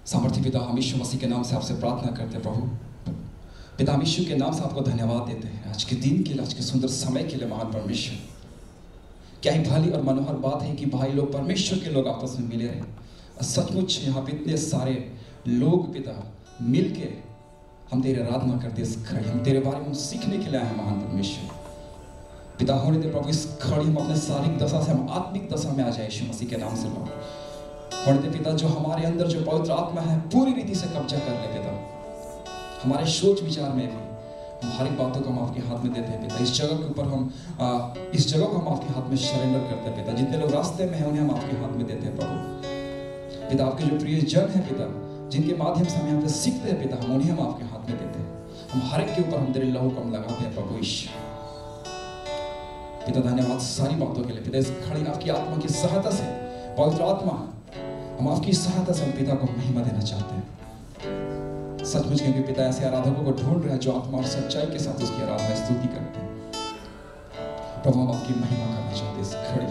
सामर्थ्य पिता, हम यीशु मसीह के नाम से आपसे प्रार्थना करते हैं प्रभु। पिता, हम यीशु के नाम से आपको धन्यवाद देते हैं आज के दिन के लिए, आज के सुंदर समय के लिए। महान परमेश्वर, क्या ही भली और मनोहर बात है कि भाई लोग, परमेश्वर के लोग आपस में मिले रहे। और सचमुच यहाँ पे इतने सारे लोग पिता मिल के हम तेरे आराधना करते इस खड़ी, हम तेरे बारे में सीखने के लिए आए हैं। महान परमेश्वर पिता, होने दे प्रभु इस खड़ी हम अपने शारीरिक दशा से हम आत्मिक दशा में आ जाए यीशु मसीह के नाम से। लॉर्ड, होने दे पिता, जो हमारे अंदर जो पवित्र आत्मा है पूरी रीति से कब्जा कर ले पिता। हमारे सोच विचार में भी हम हर एक बातों को हम आपके हाथ में देते हैं पिता। इस जगह के ऊपर हम इस जगह को हम आपके हाथ में सरेंडर करते हैं पिता। जितने लोग रास्ते में हैं उन्हें हम आपके हाथ में देते हैं प्रभु। पिता, आपके जो प्रिय जन है पिता, जिनके माध्यम से हम यहाँ पे सीखते हैं पिता, हम उन्हें हम आपके हाथ में देते हैं। हम हर एक के ऊपर हम तेरे लहू को हम लगाते हैं प्रभु ईश्वर। पिता धन्यवाद सारी बातों के लिए पिता। इस खड़ी आपकी आत्मा की सहायता से, पवित्र आत्मा, हम आपकी सहायता से हम पिता को महिमा देना चाहते हैं। सचमुच क्योंकि पिता ऐसे आराधकों को ढूंढ रहे हैं जो आत्मा और सच्चाई के साथ उसकी आराधना स्तुति करते हैं। प्रभु, हम आपकी महिमा करना चाहते हैं इस खड़े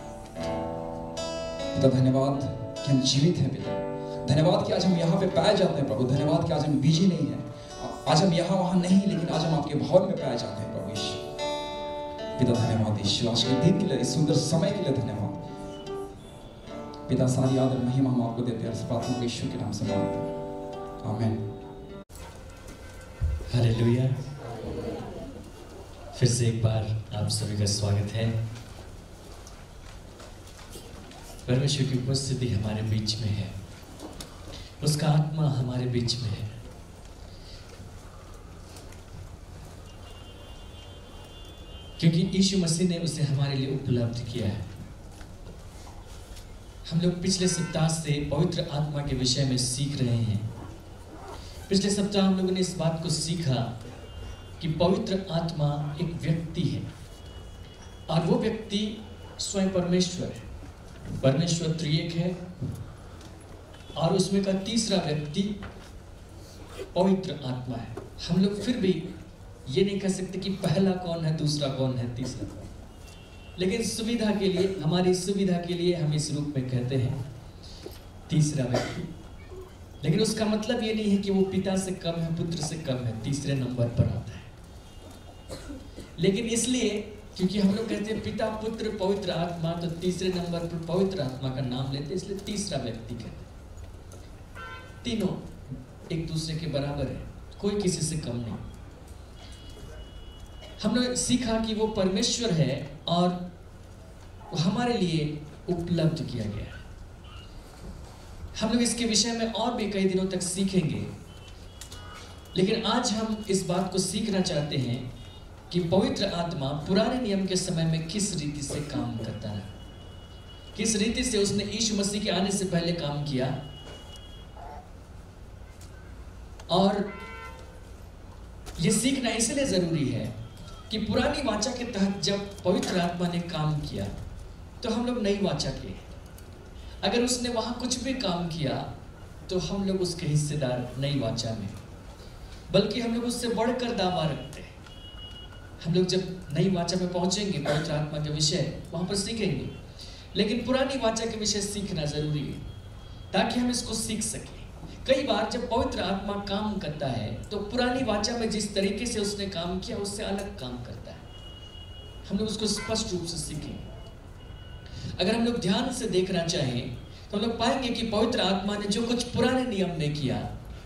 पिता। धन्यवाद कि हम जीवित हैं पिता। धन्यवाद कि आज हम यहाँ पे पाए जाते हैं प्रभु। धन्यवाद कि आज हम बिजी नहीं है, आज हम यहाँ वहाँ नहीं, लेकिन आज हम आपके भवन में पाए जाते हैं प्रभु ईश्वर। पिता धन्यवाद ईश्वर, आज के दिन के लिए, इस सुंदर समय के लिए धन्यवाद पिता। सारी आदर महिमा हम आपको देते हैं। इस प्रार्थना को ईश्वर के नाम से मांगते हैं, आमीन। हालेलुया। फिर से एक बार आप सभी का स्वागत है। परमेश्वर की उपस्थिति हमारे बीच में है, उसका आत्मा हमारे बीच में है। क्योंकि यीशु मसीह ने उसे हमारे लिए उपलब्ध किया है। हम लोग पिछले सप्ताह से पवित्र आत्मा के विषय में सीख रहे हैं। पिछले सप्ताह हम लोगों ने इस बात को सीखा कि पवित्र आत्मा एक व्यक्ति है और वो व्यक्ति स्वयं परमेश्वर है। परमेश्वर त्रिएक है और उसमें का तीसरा व्यक्ति पवित्र आत्मा है। हम लोग फिर भी ये नहीं कह सकते कि पहला कौन है, दूसरा कौन है, तीसरा कौन है, लेकिन सुविधा के लिए, हमारी सुविधा के लिए हम इस रूप में कहते हैं तीसरा व्यक्ति। लेकिन उसका मतलब ये नहीं है कि वो पिता से कम है, पुत्र से कम है, तीसरे नंबर पर आता है। लेकिन इसलिए क्योंकि हम लोग कहते हैं पिता, पुत्र, पवित्र आत्मा, तो तीसरे नंबर पर पवित्र आत्मा का नाम लेते, इसलिए तीसरा व्यक्ति कहते हैं। तीनों एक दूसरे के बराबर है, कोई किसी से कम नहीं। हमने सीखा कि वो परमेश्वर है और वो हमारे लिए उपलब्ध किया गया है। हम लोग इसके विषय में और भी कई दिनों तक सीखेंगे, लेकिन आज हम इस बात को सीखना चाहते हैं कि पवित्र आत्मा पुराने नियम के समय में किस रीति से काम करता है, किस रीति से उसने यीशु मसीह के आने से पहले काम किया। और ये सीखना इसलिए जरूरी है कि पुरानी वाचा के तहत जब पवित्र आत्मा ने काम किया तो हम लोग नई वाचा के, अगर उसने वहां कुछ भी काम किया तो हम लोग उसके हिस्सेदार नई वाचा में, बल्कि हम लोग उससे बढ़कर दावा रखते हैं। हम लोग जब नई वाचा में पहुंचेंगे, पवित्र आत्मा के विषय वहां पर सीखेंगे, लेकिन पुरानी वाचा के विषय सीखना जरूरी है ताकि हम इसको सीख सकें। कई बार जब पवित्र आत्मा काम करता है तो पुरानी वाचा में जिस तरीके से उसने काम किया उससे अलग काम करता है। हम लोग उसको स्पष्ट रूप से सीखेंगे। अगर हम लोग ध्यान से देखना चाहें तो हम लोग पाएंगे कि पवित्र आत्मा ने जो कुछ पुराने नियम में किया,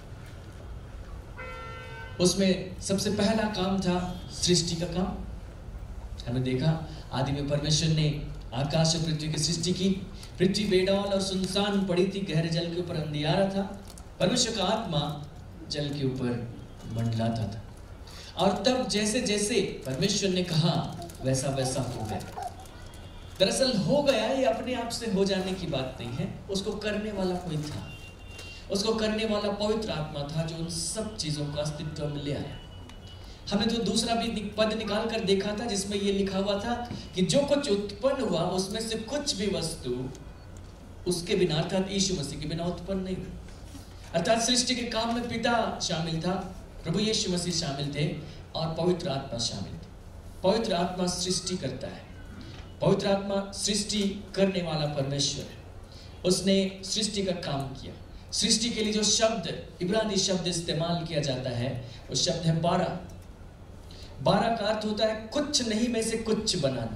उसमें सबसे पहला काम था सृष्टि का काम। हमने देखा आदि में परमेश्वर ने आकाश और पृथ्वी की सृष्टि की। पृथ्वी बेडौल और सुनसान पड़ी थी, गहरे जल के ऊपर अंधियारा था। परमेश्वर का आत्मा जल के ऊपर मंडलाता था और तब जैसे जैसे परमेश्वर ने कहा वैसा वैसा हो गया। दरअसल हो गया ये अपने आप से हो जाने की बात नहीं है, उसको करने वाला कोई था। उसको करने वाला पवित्र आत्मा था जो उन सब चीजों का अस्तित्व में ले आया। हमने तो दूसरा भी पद निकाल कर देखा था जिसमें ये लिखा हुआ था कि जो कुछ उत्पन्न हुआ उसमें से कुछ भी वस्तु उसके बिना, अर्थात यीशु मसीह के बिना उत्पन्न नहीं हुई। अर्थात सृष्टि के काम में पिता शामिल था, प्रभु यीशु मसीह शामिल थे और पवित्र आत्मा शामिल थे। पवित्र आत्मा सृष्टि करता है। पवित्र आत्मा सृष्टि करने वाला परमेश्वर है। उसने सृष्टि का काम किया। सृष्टि के लिए जो शब्द, इब्रानी शब्द इस्तेमाल किया जाता है, वो शब्द है बारा। बारा का अर्थ होता है कुछ नहीं में से कुछ बनाना।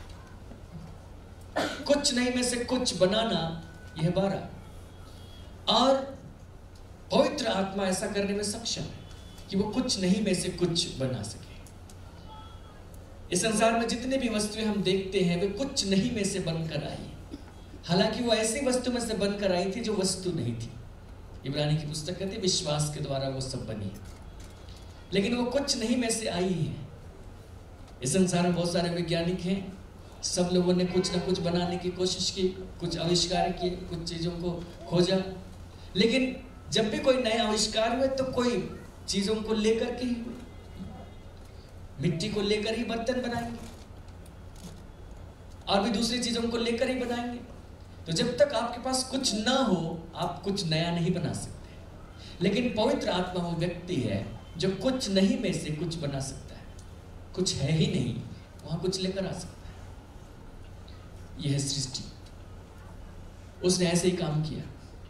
कुछ नहीं में से कुछ बनाना, यह बारा। और पवित्र आत्मा ऐसा करने में सक्षम है कि वो कुछ नहीं में से कुछ बना सके। इस संसार में जितने भी वस्तुएं हम देखते हैं वे कुछ नहीं में से बनकर आई, हालांकि वो ऐसी वस्तु में से बनकर आई थी जो वस्तु नहीं थी। इब्रानी की पुस्तक कहती है विश्वास के द्वारा वो सब बनी, लेकिन वो कुछ नहीं में से आई है। इस संसार में बहुत सारे वैज्ञानिक हैं, सब लोगों ने कुछ ना कुछ बनाने की कोशिश की, कुछ आविष्कार किए, कुछ चीजों को खोजा, लेकिन जब भी कोई नया आविष्कार हुए तो कोई चीजों को लेकर के, मिट्टी को लेकर ही बर्तन बनाएंगे और भी दूसरी चीजों को लेकर ही बनाएंगे। तो जब तक आपके पास कुछ ना हो, आप कुछ नया नहीं बना सकते। लेकिन पवित्र आत्मा वो व्यक्ति है जो कुछ नहीं में से कुछ बना सकता है। कुछ है ही नहीं, वहां कुछ लेकर आ सकता है। यह है सृष्टि, उसने ऐसे ही काम किया।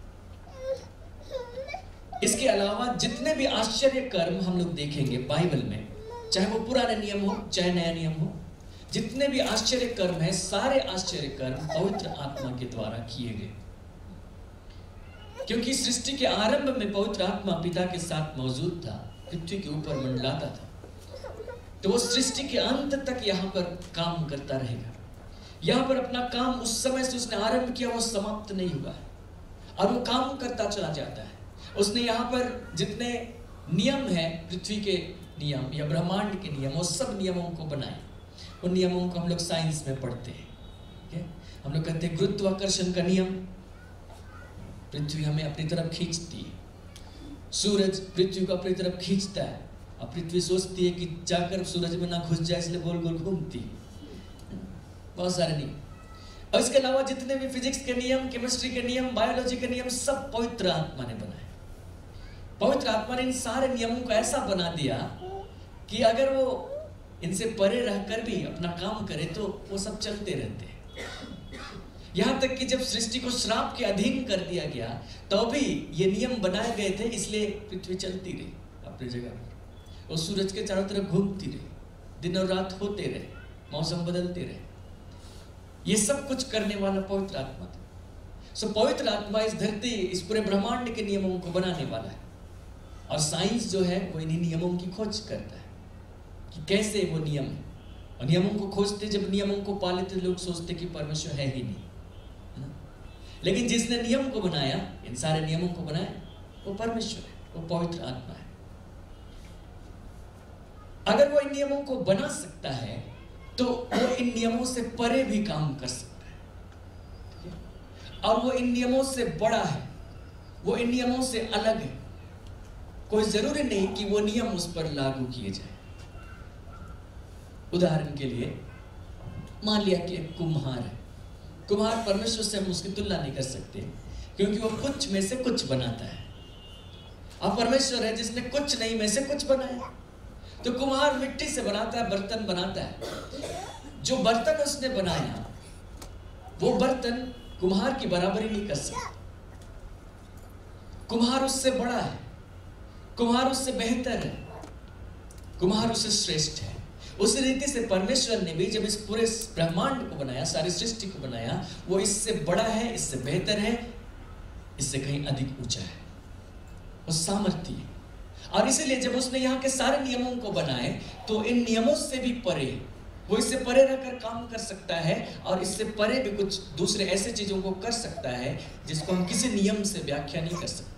इसके अलावा जितने भी आश्चर्य कर्म हम लोग देखेंगे बाइबल में, चाहे वो पुराने नियम हो चाहे नया नियम हो, जितने भी आश्चर्य कर्म है, सारे आश्चर्य कर्म पवित्र आत्मा के द्वारा किए गए। क्योंकि सृष्टि के आरंभ में पवित्र आत्मा पिता के साथ मौजूद था, पृथ्वी के ऊपर मंडलाता था, तो वो सृष्टि के अंत तक यहाँ पर काम करता रहेगा। यहाँ पर अपना काम उस समय से उसने आरंभ किया, वो समाप्त नहीं हुआ है और वो काम करता चला जाता है। उसने यहाँ पर जितने नियम है, पृथ्वी के नियम या ब्रह्मांड के नियम, वो सब नियमों को बनाए। उन नियमों को हम लोग साइंस में पढ़ते हैं। हम लोग कहते हैं गुरुत्वाकर्षण का नियम, पृथ्वी हमें अपनी तरफ खींचती है, सूरज पृथ्वी को अपनी तरफ खींचता है और पृथ्वी सोचती है कि जाकर सूरज में ना घुस जाए, इसलिए गोल गोल घूमती है। बहुत सारे नियम, और इसके अलावा जितने भी फिजिक्स के नियम, केमिस्ट्री के नियम, बायोलॉजी के नियम, सब पवित्र आत्मा ने बनाए। पवित्र आत्मा ने इन सारे नियमों को ऐसा बना दिया कि अगर वो इनसे परे रहकर भी अपना काम करे तो वो सब चलते रहते हैं। यहाँ तक कि जब सृष्टि को श्राप के अधीन कर दिया गया तो भी ये नियम बनाए गए थे, इसलिए पृथ्वी चलती रही अपनी जगह पर। वो सूरज के चारों तरफ घूमती रही, दिन और रात होते रहे, मौसम बदलते रहे। ये सब कुछ करने वाला पवित्र आत्मा था। सो पवित्र आत्मा इस धरती, इस पूरे ब्रह्मांड के नियमों को बनाने वाला है। और साइंस जो है वो इन्हीं नियमों की खोज करता है कि कैसे वो नियम है। और नियमों को खोजते, जब नियमों को पाले तो लोग सोचते कि परमेश्वर है ही नहीं, है ना? लेकिन जिसने नियम को बनाया, इन सारे नियमों को बनाया, वो परमेश्वर है, वो पवित्र आत्मा है। अगर वो इन नियमों को बना सकता है तो वो इन नियमों से परे भी काम कर सकता है, और वो इन नियमों से बड़ा है, वो इन नियमों से अलग है। कोई जरूरी नहीं कि वो नियम उस पर लागू किए जाए। उदाहरण के लिए मान लिया कि एक कुम्हार है। कुम्हार परमेश्वर से हम उसकी तुलना नहीं कर सकते, क्योंकि वो कुछ में से कुछ बनाता है, और परमेश्वर है जिसने कुछ नहीं में से कुछ बनाया। तो कुम्हार मिट्टी से बनाता है, बर्तन बनाता है। जो बर्तन उसने बनाया, वो बर्तन कुम्हार की बराबरी नहीं कर सकता। कुम्हार उससे बड़ा है, कुम्हार उससे बेहतर है, कुम्हार उससे श्रेष्ठ है। उसी रीति से परमेश्वर ने भी जब इस पूरे ब्रह्मांड को बनाया, सारी सृष्टि को बनाया, वो इससे बड़ा है, इससे बेहतर है, इससे कहीं अधिक ऊंचा है, वो सामर्थ्य है। और इसीलिए जब उसने यहाँ के सारे नियमों को बनाए तो इन नियमों से भी परे, वो इससे परे रहकर काम कर सकता है, और इससे परे भी कुछ दूसरे ऐसे चीजों को कर सकता है जिसको हम किसी नियम से व्याख्या नहीं कर सकते।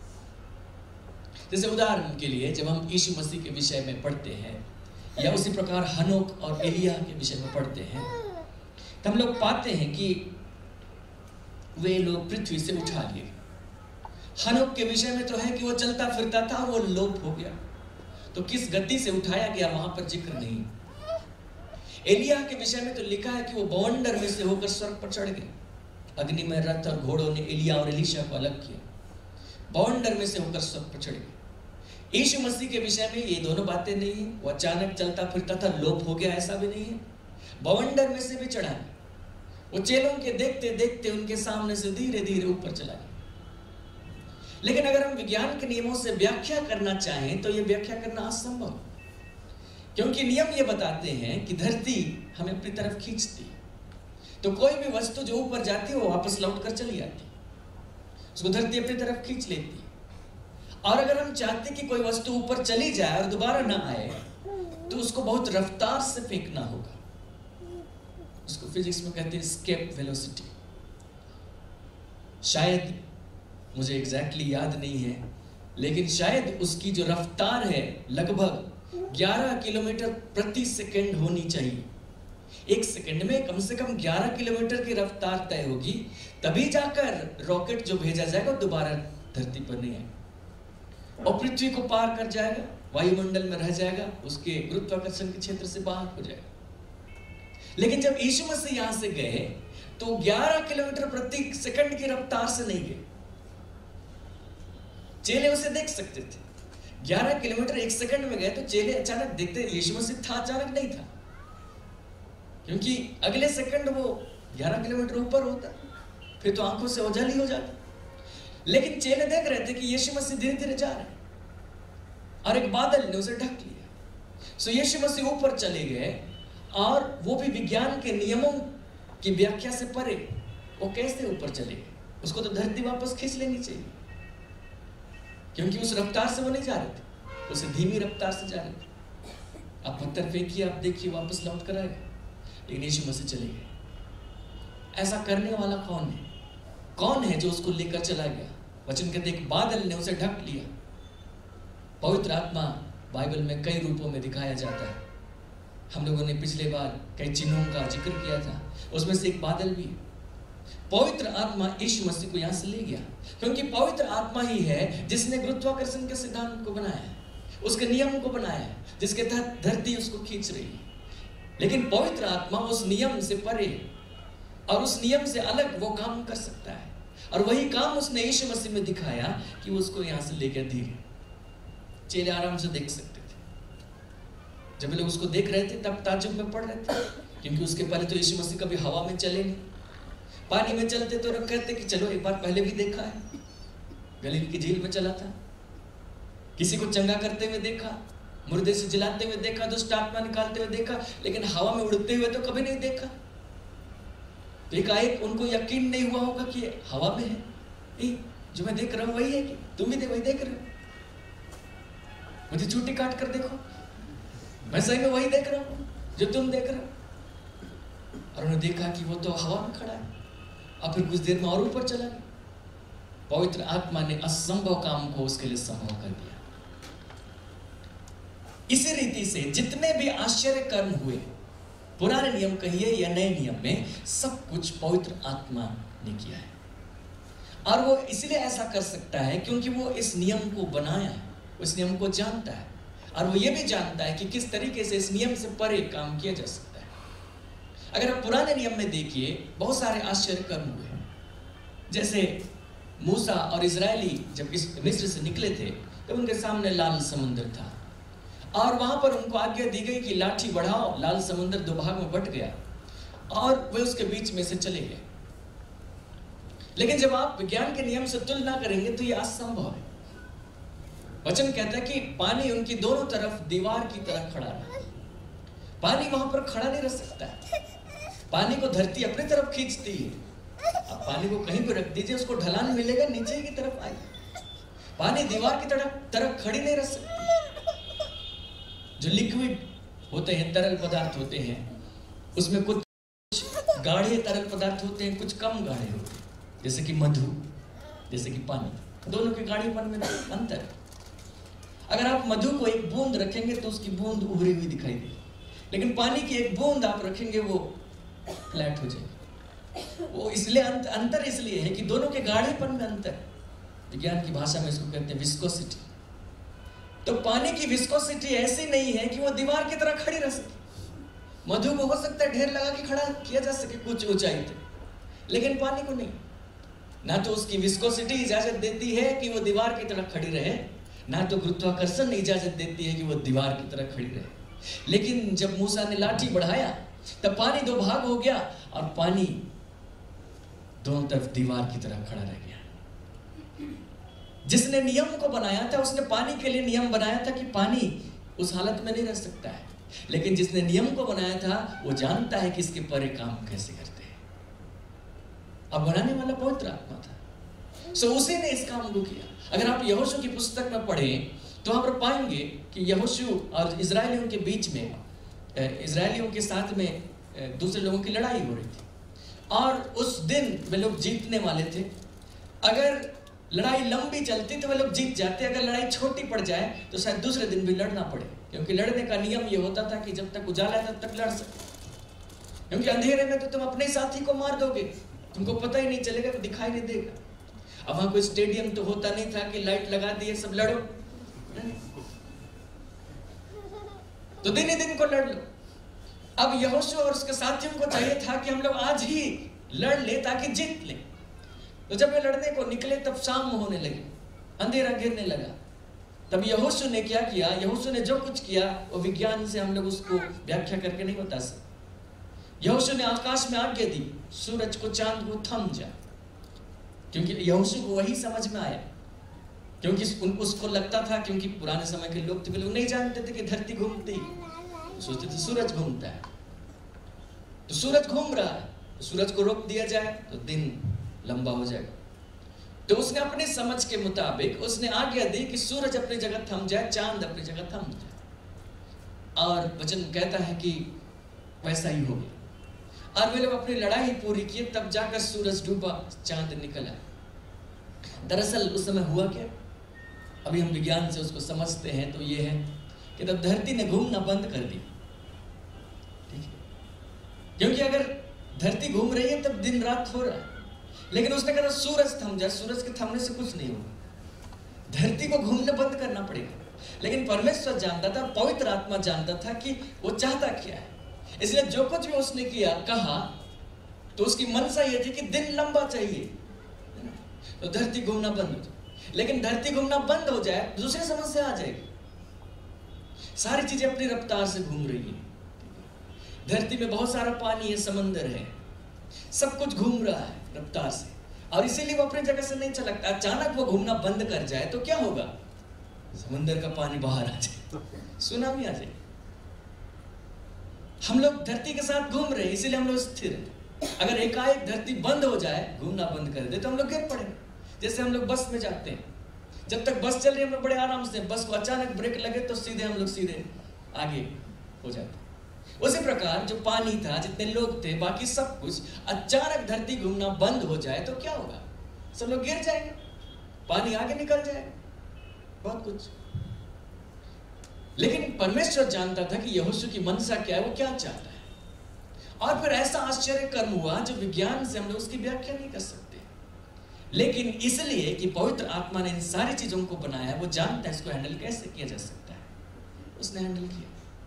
जैसे उदाहरण के लिए जब हम यीशु मसीह के विषय में पढ़ते हैं, या उसी प्रकार हनोक और एलिया के विषय में पढ़ते हैं, तो हम लोग पाते हैं कि वे लोग पृथ्वी से उठा लिए। हनोक के विषय में तो है कि वो चलता फिरता था, वो लोप हो गया। तो किस गति से उठाया गया वहां पर जिक्र नहीं। एलिया के विषय में तो लिखा है कि वो बवंडर में से होकर स्वर्ग पर चढ़ गए। अग्नि में रथ और घोड़ों ने एलिया और एलीशा को अलग किया, बवंडर में से होकर स्वर्ग पर चढ़ गए। यीशु मसीह के विषय में ये दोनों बातें नहीं है। वो अचानक चलता फिरता था, लोप हो गया, ऐसा भी नहीं है। बवंडर में से भी चढ़ा, वो चेलों के देखते देखते उनके सामने से धीरे धीरे ऊपर चला गया। लेकिन अगर हम विज्ञान के नियमों से व्याख्या करना चाहें तो यह व्याख्या करना असंभव, क्योंकि नियम ये बताते हैं कि धरती हमें अपनी तरफ खींचती, तो कोई भी वस्तु जो ऊपर जाती है वो वापस लौट कर चली जाती, उसको धरती अपनी तरफ खींच लेती है। और अगर हम चाहते कि कोई वस्तु ऊपर चली जाए और दोबारा ना आए तो उसको बहुत रफ्तार से फेंकना होगा, उसको फिजिक्स में कहते हैं एस्केप वेलोसिटी। शायद मुझे एग्जैक्टली याद नहीं है, लेकिन शायद उसकी जो रफ्तार है लगभग 11 किलोमीटर प्रति सेकंड होनी चाहिए। एक सेकंड में कम से कम 11 किलोमीटर की रफ्तार तय होगी, तभी जाकर रॉकेट जो भेजा जाएगा दोबारा धरती पर नहीं आएगा और पृथ्वी को पार कर जाएगा, वायुमंडल में रह जाएगा, उसके गुरुत्वाकर्षण के क्षेत्र से बाहर हो जाएगा। लेकिन जब यीशु मसीह यहां से गए तो 11 किलोमीटर प्रति सेकंड की रफ्तार से नहीं गए। चेले उसे देख सकते थे, 11 किलोमीटर एक सेकंड में गए तो चेले अचानक देखते यीशु मसीह था, अचानक नहीं था, क्योंकि अगले सेकंड वो 11 किलोमीटर ऊपर होता, फिर तो आंखों से ओझल ही हो जाता। लेकिन चेले देख रहे थे कि यीशु मसीह धीरे धीरे जा रहे हैं और एक बादल ने उसे ढक लिया। सो यीशु मसीह ऊपर चले गए और वो भी विज्ञान के नियमों की व्याख्या से परे। वो कैसे ऊपर चले गए? उसको तो धरती वापस खींच लेनी चाहिए, क्योंकि उस रफ्तार से वो नहीं जा रहे थे, उसे धीमी रफ्तार से जा रहे थे। आप पत्थर फेंकिए, आप देखिए वापस लौट कर आएगा, लेकिन यीशु मसीह चले गए। ऐसा करने वाला कौन है? कौन है जो उसको लेकर चला गया? वचन कहते एक बादल ने उसे ढक लिया। पवित्र आत्मा बाइबल में कई रूपों में दिखाया जाता है। हम लोगों ने पिछले बार कई चिन्हों का जिक्र किया था, उसमें से एक बादल भी। पवित्र आत्मा यीशु मसीह को यहां से ले गया, क्योंकि पवित्र आत्मा ही है जिसने गुरुत्वाकर्षण के सिद्धांत को बनाया है, उसके नियम को बनाया है, जिसके तहत धरती उसको खींच रही है। लेकिन पवित्र आत्मा उस नियम से परे और उस नियम से अलग वो काम कर सकता है, और वही काम उसने यीशु मसीह में दिखाया कि उसको यहां से ले गया धीरे। चेले आराम से देख सकते थे। जब लोग उसको देख रहे थे तब ताज्जुब में पड़ रहे थे, क्योंकि उसके पहले तो यीशु मसीह कभी हवा में चले नहीं, पानी में चलते तो लोग कहते कि चलो एक बार पहले भी देखा है, गलील की झील में चला था, किसी को चंगा करते हुए देखा, मुर्दे से जिलाते हुए देखा, दुष्ट आत्मा निकालते हुए देखा, लेकिन हवा में उड़ते हुए तो कभी नहीं देखा। तो एकाएक उनको यकीन नहीं हुआ होगा कि हवा में है, जो मैं देख रहा हूं वही है कि तुम भी वही देख रहे हो, मुझे चूटी काट कर देखो, मैं सही में वही देख रहा हूं जो तुम देख रहे हो। और उन्होंने देखा कि वो तो हवा में खड़ा है, और फिर कुछ देर में और ऊपर चला गया। पवित्र आत्मा ने असंभव काम को उसके लिए संभव कर दिया। इसी रीति से जितने भी आश्चर्य कर्म हुए, पुराने नियम कहिए या नए नियम में, सब कुछ पवित्र आत्मा ने किया है। और वो इसलिए ऐसा कर सकता है क्योंकि वो इस नियम को बनाया है, उस नियम को जानता है, और वो ये भी जानता है कि किस तरीके से इस नियम से परे काम किया जा सकता है। अगर आप पुराने नियम में देखिए, बहुत सारे आश्चर्य कर्म हुए, जैसे मूसा और इजरायली जब इस मिस्र से निकले थे तो उनके सामने लाल समुद्र था, और वहां पर उनको आज्ञा दी गई कि लाठी बढ़ाओ, लाल समुद्र दो भाग में बट गया और वे उसके बीच में से चले गए। लेकिन जब आप विज्ञान के नियम से तुलना करेंगे तो यह असंभव है। वचन कहता है कि पानी उनकी दोनों तरफ दीवार की तरह खड़ा रहा। पानी वहां पर खड़ा नहीं रह सकता है, पानी को धरती अपनी तरफ खींचती है। अब पानी को कहीं पर रख दीजिए, उसको ढलान मिलेगा, नीचे की तरफ आएगा। पानी दीवार की तरफ खड़ी नहीं रह सकती। जो लिक्विड होते हैं, तरल पदार्थ होते हैं, उसमें कुछ गाढ़े तरल पदार्थ होते हैं, कुछ कम गाढ़े होते हैं, जैसे कि मधु, जैसे कि पानी। दोनों के गाढ़ेपन में अंतर है। अगर आप मधु को एक बूंद रखेंगे तो उसकी बूंद उभरी हुई दिखाई देगी, लेकिन पानी की एक बूंद आप रखेंगे वो फ्लैट हो जाएगी। वो इसलिए अंतर इसलिए है कि दोनों के गाढ़ेपन में अंतर है। विज्ञान की भाषा में इसको कहते हैं विस्कोसिटी। तो पानी की विस्कोसिटी ऐसी नहीं है कि वो दीवार की तरह खड़ी रह सके। मधु को हो सकता है ढेर लगा के खड़ा किया जा सके कुछ ऊंचाई पे, लेकिन पानी को नहीं। ना तो उसकी विस्कोसिटी इजाजत देती है कि वो दीवार की तरह खड़ी रहे, ना तो गुरुत्वाकर्षण इजाजत देती है कि वो दीवार की तरह खड़ी रहे। लेकिन जब मूसा ने लाठी बढ़ाया तब पानी दो भाग हो गया और पानी दोनों तरफ दीवार की तरह खड़ा रह गया। जिसने नियम को बनाया था उसने पानी के लिए नियम बनाया था कि पानी उस हालत में नहीं रह सकता है, लेकिन जिसने नियम को बनाया था वो जानता है कि इसके परे काम कैसे करते हैं। अब बनाने वाला पवित्र आत्मा था, सो उसी ने इस काम को किया। अगर आप यहोशू की पुस्तक में पढ़ें तो वहां पर पाएंगे कि यहोशू और इजरायलियों के बीच में, इजरायलियों के साथ में दूसरे लोगों की लड़ाई हो रही थी, और उस दिन वे लोग जीतने वाले थे। अगर लड़ाई लंबी चलती तो वे लोग जीत जाते, अगर लड़ाई छोटी पड़ जाए तो शायद दूसरे दिन भी लड़ना पड़े, क्योंकि लड़ने का नियम ये होता था कि जब तक उजाला है तब तक लड़ सकते, क्योंकि अंधेरे में तो तुम अपने साथी को मार दोगे, तुमको पता ही नहीं चलेगा, दिखाई नहीं देगा। अब वहां कोई स्टेडियम तो होता नहीं था कि लाइट लगा दिए सब लड़ो, तो दिन ही दिन को लड़ लो। अब यहोशू और उसके साथियों को चाहिए था कि हम लोग आज ही लड़ ले ताकि जीत ले। तो जब वे लड़ने को निकले तब शाम होने लगी, अंधेरा गिरने लगा। तब यहोशू ने क्या किया, यहोशू ने जो कुछ किया वो विज्ञान से हम लोग उसको व्याख्या करके नहीं बता सकते। यहोशू ने आकाश में आज्ञा दी, सूरज को चांद को थम जा, क्योंकि यहोशू को वही समझ में आया, क्योंकि उसको लगता था, क्योंकि पुराने समय के लोग थे, लोग नहीं जानते थे कि धरती घूमती, सोचते थे सूरज घूमता है, तो सूरज घूम रहा है, तो सूरज को रोक दिया जाए तो दिन लंबा हो जाएगा। तो उसने अपनी समझ के मुताबिक उसने आज्ञा दी कि सूरज अपनी जगह थम जाए, चांद अपनी जगह थम जाए, और वचन कहता है कि वैसा ही हो गया। और वे लोग अपनी लड़ाई पूरी किए, तब जाकर सूरज डूबा, चांद निकला। दरअसल उस समय हुआ क्या, अभी हम विज्ञान से उसको समझते हैं, तो ये है कि तब धरती ने घूमना बंद कर दिया, ठीक है, क्योंकि अगर धरती घूम रही है तब दिन रात हो रहा है, लेकिन उसने कहा सूरज थम जाए, सूरज के थमने से कुछ नहीं होगा, धरती को घूमने बंद करना पड़ेगा। लेकिन परमेश्वर जानता था, पवित्र आत्मा जानता था कि वो चाहता क्या है, इसलिए जो कुछ भी उसने किया कहा तो उसकी मनसा ये थी कि दिन लंबा चाहिए, तो धरती घूमना बंद हो जाए। लेकिन धरती घूमना बंद हो जाए दूसरी समस्या आ जाएगी, सारी चीजें अपनी रफ्तार से घूम रही है, धरती में बहुत सारा पानी है, समंदर है, सब कुछ घूम रहा है रफ्तार से, और इसीलिए वो अपनी जगह से नहीं चला। अचानक वो घूमना बंद कर जाए तो क्या होगा, समंदर का पानी बाहर आ जाए, सुनामी आ जाए। हम लोग धरती के साथ घूम रहे हैं, इसीलिए हम लोग स्थिर हैं। अगर एकाएक धरती बंद हो जाए, घूमना बंद कर दे, तो हम लोग गिर पड़े। जैसे हम लोग बस में जाते हैं, जब तक बस चल रही है हम लोग बड़े आराम से, बस को अचानक ब्रेक लगे तो सीधे हम लोग सीधे आगे हो जाते। उसी प्रकार जो पानी था, जितने लोग थे, बाकी सब कुछ, अचानक धरती घूमना बंद हो जाए तो क्या होगा, सब लोग गिर जाएंगे, पानी आगे निकल जाएगा, बहुत कुछ। लेकिन परमेश्वर जानता था कि यहोशू की मनसा क्या है, वो क्या चाहता है, और फिर ऐसा आश्चर्य कर्म हुआ जो विज्ञान से हम लोग उसकी व्याख्या नहीं कर सकते। लेकिन इसलिए कि पवित्र आत्मा ने इन सारी चीजों को बनाया, वो जानता है इसको हैंडल कैसे किया जा सकता है, उसने हैंडल किया।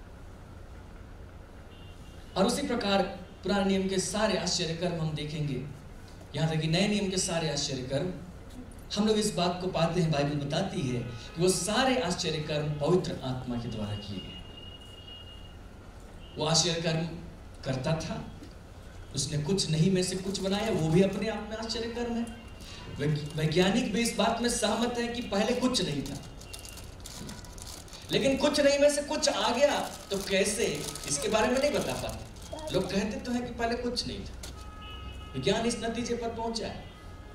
और उसी प्रकार पुराने नियम के सारे आश्चर्य कर्म हम देखेंगे, यहां तक कि नए नियम के सारे आश्चर्य कर्म, हम लोग इस बात को पाते हैं, बाइबल बताती है कि वो सारे आश्चर्य कर्म पवित्र आत्मा के द्वारा किए गए। वो आश्चर्य कर्म करता था, उसने कुछ नहीं में से कुछ बनाया, वो भी अपने आप में आश्चर्य कर्म है। वैज्ञानिक भी इस बात में सहमत है कि पहले कुछ नहीं था, लेकिन कुछ नहीं में से कुछ आ गया, तो कैसे, इसके बारे में नहीं बता पाते। लोग कहते तो हैं कि पहले कुछ नहीं था, विज्ञान इस नतीजे पर पहुंचा है,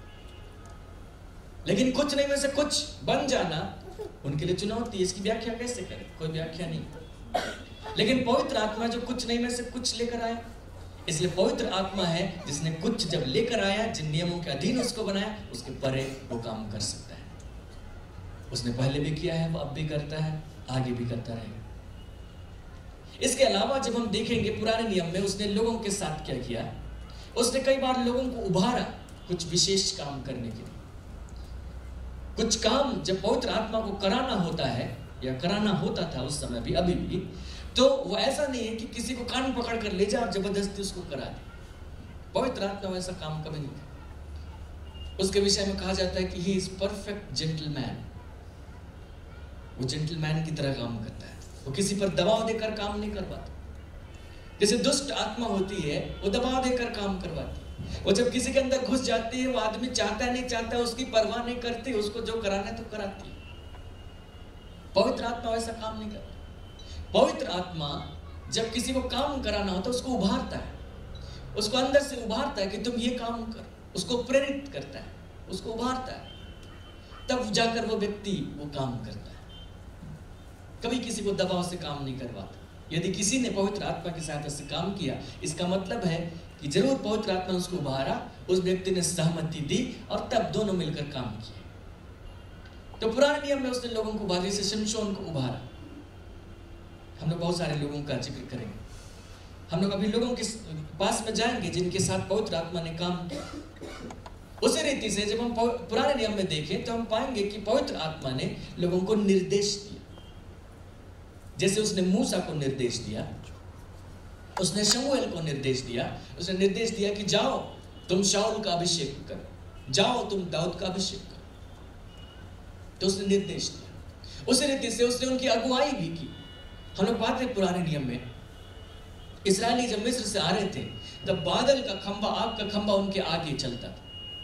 लेकिन कुछ नहीं में से कुछ बन जाना उनके लिए चुनौती, इसकी व्याख्या कैसे करें, कोई व्याख्या नहीं। लेकिन पवित्र आत्मा जो कुछ नहीं में से कुछ लेकर आया, इसलिए पवित्र आत्मा है जिसने कुछ जब लेकर आया, जिन नियमों के अधीन उसको बनाया, उसके परे वो काम कर सकता है। उसने पहले भी किया है, वो अब भी करता है, आगे भी करता रहेगा। इसके अलावा जब हम देखेंगे पुराने नियम में उसने लोगों के साथ क्या किया, उसने कई बार लोगों को उभारा कुछ विशेष काम करने के लिए। कुछ काम जब पवित्र आत्मा को कराना होता है, या कराना होता था उस समय भी, अभी भी, तो वो ऐसा नहीं है कि किसी को कान पकड़ कर ले जाओ और जबरदस्ती उसको करा दे। पवित्र आत्मा वैसा काम कभी नहीं करता। उसके विषय में कहा जाता है कि ही इज परफेक्ट जेंटलमैन, वो जेंटलमैन की तरह काम करता है, वो किसी पर दबाव देकर काम नहीं करवाता। जैसे दुष्ट आत्मा होती है वो दबा देकर काम करवाती है। वो जब किसी के अंदर घुस जाती है, वो आदमी चाहता नहीं चाहता, उसकी परवाह नहीं करती, उसको जो कराना है तो कराती है। पवित्र आत्मा वैसा काम नहीं करता। पवित्र आत्मा जब किसी को काम कराना होता है उसको उभारता है, उसको अंदर से उभारता है कि तुम ये काम कर, उसको प्रेरित करता है, उसको उभारता है, तब जाकर वो व्यक्ति वो काम करता है। कभी किसी को दबाव से काम नहीं करवाता। यदि किसी ने पवित्र आत्मा की सहायता से काम किया, इसका मतलब है कि जरूर पवित्र आत्मा ने उसको उभारा, उस व्यक्ति ने सहमति दी और तब दोनों मिलकर काम किए। तो पुराने नियम में उसने लोगों को उभारा, जैसे शिमशोन को उभारा। हम लोग बहुत सारे लोगों का जिक्र करेंगे। हम लोग अभी लोगों के पास में जाएंगे जिनके साथ पवित्र आत्मा ने काम किया। उसी रीति से जब हम पुराने नियम में देखें तो हम पाएंगे कि पवित्र आत्मा ने लोगों को निर्देश दिया। जैसे उसने मूसा को निर्देश दिया, उसने शमूएल को निर्देश दिया। उसने निर्देश दिया कि जाओ तुम शाऊल का अभिषेक करो, जाओ तुम दाऊद का अभिषेक करो। तो उसने निर्देश दिया। उसी रीति से उसने उनकी अगुवाई भी की। हम लोग पाते हैं पुराने नियम में इस्राएली जब मिस्र से आ रहे थे तब बादल का खंभा, आग का खंभा उनके आगे चलता था।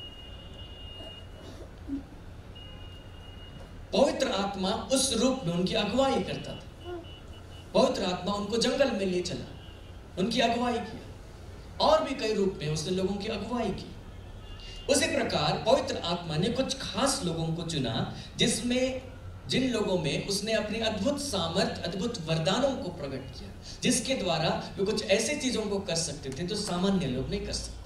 पवित्र आत्मा उस रूप में उनकी अगुवाई करता था। पवित्र आत्मा उनको जंगल में ले चला, उनकी अगुवाई किया, और भी कई रूप में उसने लोगों की अगुवाई की। उसी प्रकार पवित्र आत्मा ने कुछ खास लोगों को चुना, जिन लोगों में उसने अपनी अद्भुत सामर्थ, अद्भुत वरदानों को प्रकट किया, जिसके द्वारा वे कुछ ऐसी चीजों को कर सकते थे जो सामान्य लोग नहीं कर सकते।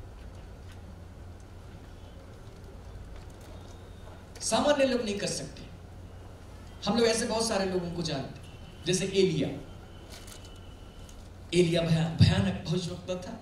सामान्य लोग नहीं कर सकते। हम लोग ऐसे बहुत सारे लोगों को जानते, जैसे एलिया भयानक भविष्यवक्ता था।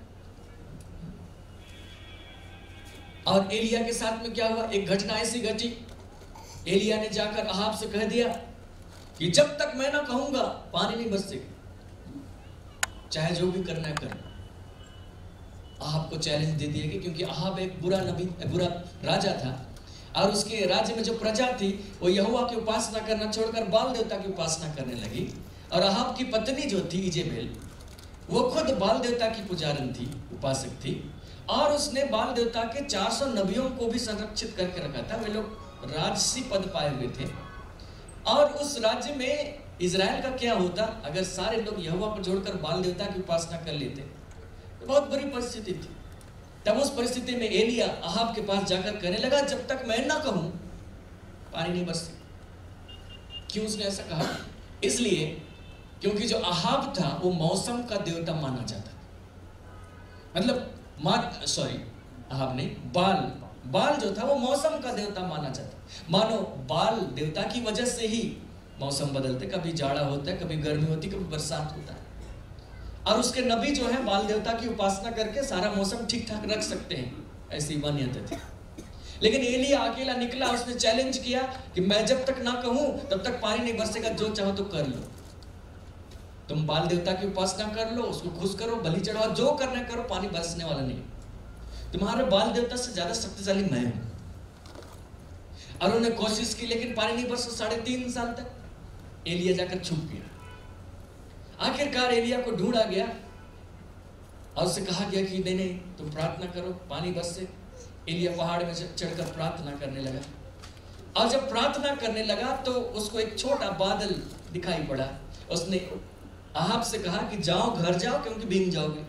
और एलिया के साथ में क्या हुआ, एक घटना ऐसी घटी, एलिया ने जाकर अहाब से कह दिया कि जब तक मैं ना कहूंगा पानी नहीं बरसेगा, चाहे जो भी करना है कर। अहाब को चैलेंज दे दिया गया, क्योंकि अहाब एक बुरा राजा था और उसके राज्य में जो प्रजा थी वो यहोवा की उपासना करना छोड़कर बाल देवता की उपासना करने लगी। और अहाब की पत्नी जो थी इजेबेल, वो खुद बाल देवता की पुजारन थी, उपासक थी, और उसने बाल देवता के 400 नबियों को भी संरक्षित करके रखा था। वे लोग राजसी पद पाए हुए थे। और उस राज्य में इजराइल का क्या होता अगर सारे लोग यहोवा को छोड़कर बाल देवता की उपासना कर लेते, तो बहुत बुरी परिस्थिति थी। तब उस परिस्थिति में एलिया अहाब के पास जाकर कहने लगा, जब तक मैं ना कहूं पानी नहीं बरसे। क्यों उसने ऐसा कहा? इसलिए क्योंकि जो अहाब था वो मौसम का देवता माना जाता था। मतलब अहाब नहीं, बाल जो था वो मौसम का देवता माना जाता। मानो बाल देवता की वजह से ही मौसम बदलते, कभी जाड़ा होता है, कभी गर्मी होती है, कभी बरसात होता है। और उसके नबी जो है बाल देवता की उपासना करके सारा मौसम ठीक ठाक रख सकते हैं, ऐसी मान्यता थी। लेकिन एलिया अकेला निकला, उसने चैलेंज किया कि मैं जब तक ना कहूं तब तक पानी नहीं बरसेगा, जो चाहो तो कर लो। तुम बाल देवता की उपासना कर लो, उसको खुश करो, बलि चढ़ाओ, जो करना करो, पानी बरसने वाला नहीं। तुम्हारे बाल देवता से ज्यादा शक्तिशाली मैं हूं। और उन्होंने कोशिश की लेकिन पानी नहीं बरसा 3.5 साल तक। एलिया जाकर छुप गया। आखिरकार एलिया को ढूंढा गया और उससे कहा गया कि नहीं तुम प्रार्थना करो पानी बरसे। एलिया पहाड़ में चढ़कर प्रार्थना करने लगा। और जब प्रार्थना करने लगा तो उसको एक छोटा बादल दिखाई पड़ा। उसने अहाब से कहा कि जाओ घर जाओ, क्योंकि भीग जाओगे,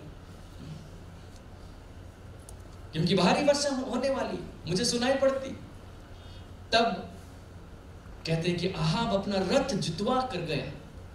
क्योंकि भारी वर्षा होने वाली, मुझे सुनाई पड़ती। तब कहते हैं कि अहाब अपना रथ जुतवा कर गया।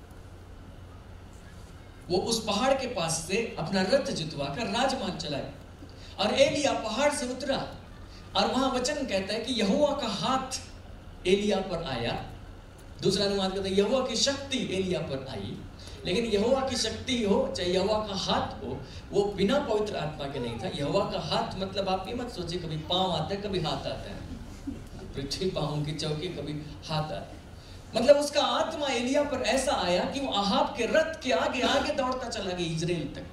वो उस पहाड़ के पास से अपना रथ जुतवा कर राजमार्ग चलाया। और एलिया पहाड़ से उतरा और वहां वचन कहता है कि यहोवा का हाथ एलिया पर आया। दूसरा अनुवाद कहता है यहोवा की शक्ति एलिया पर आई। लेकिन यहोवा की शक्ति हो चाहे यहोवा का हाथ हो, वो बिना पवित्र आत्मा के नहीं था। यहोवा का हाथ मतलब आप ये मत सोचिए कभी पांव आता है कभी हाथ आता है, पृथ्वी पांव की चौकी, कभी हाथ आता है। मतलब उसका आत्मा एलिया पर ऐसा आया कि वो अहाब के रथ के आगे आगे दौड़ता चला गया इजराइल तक।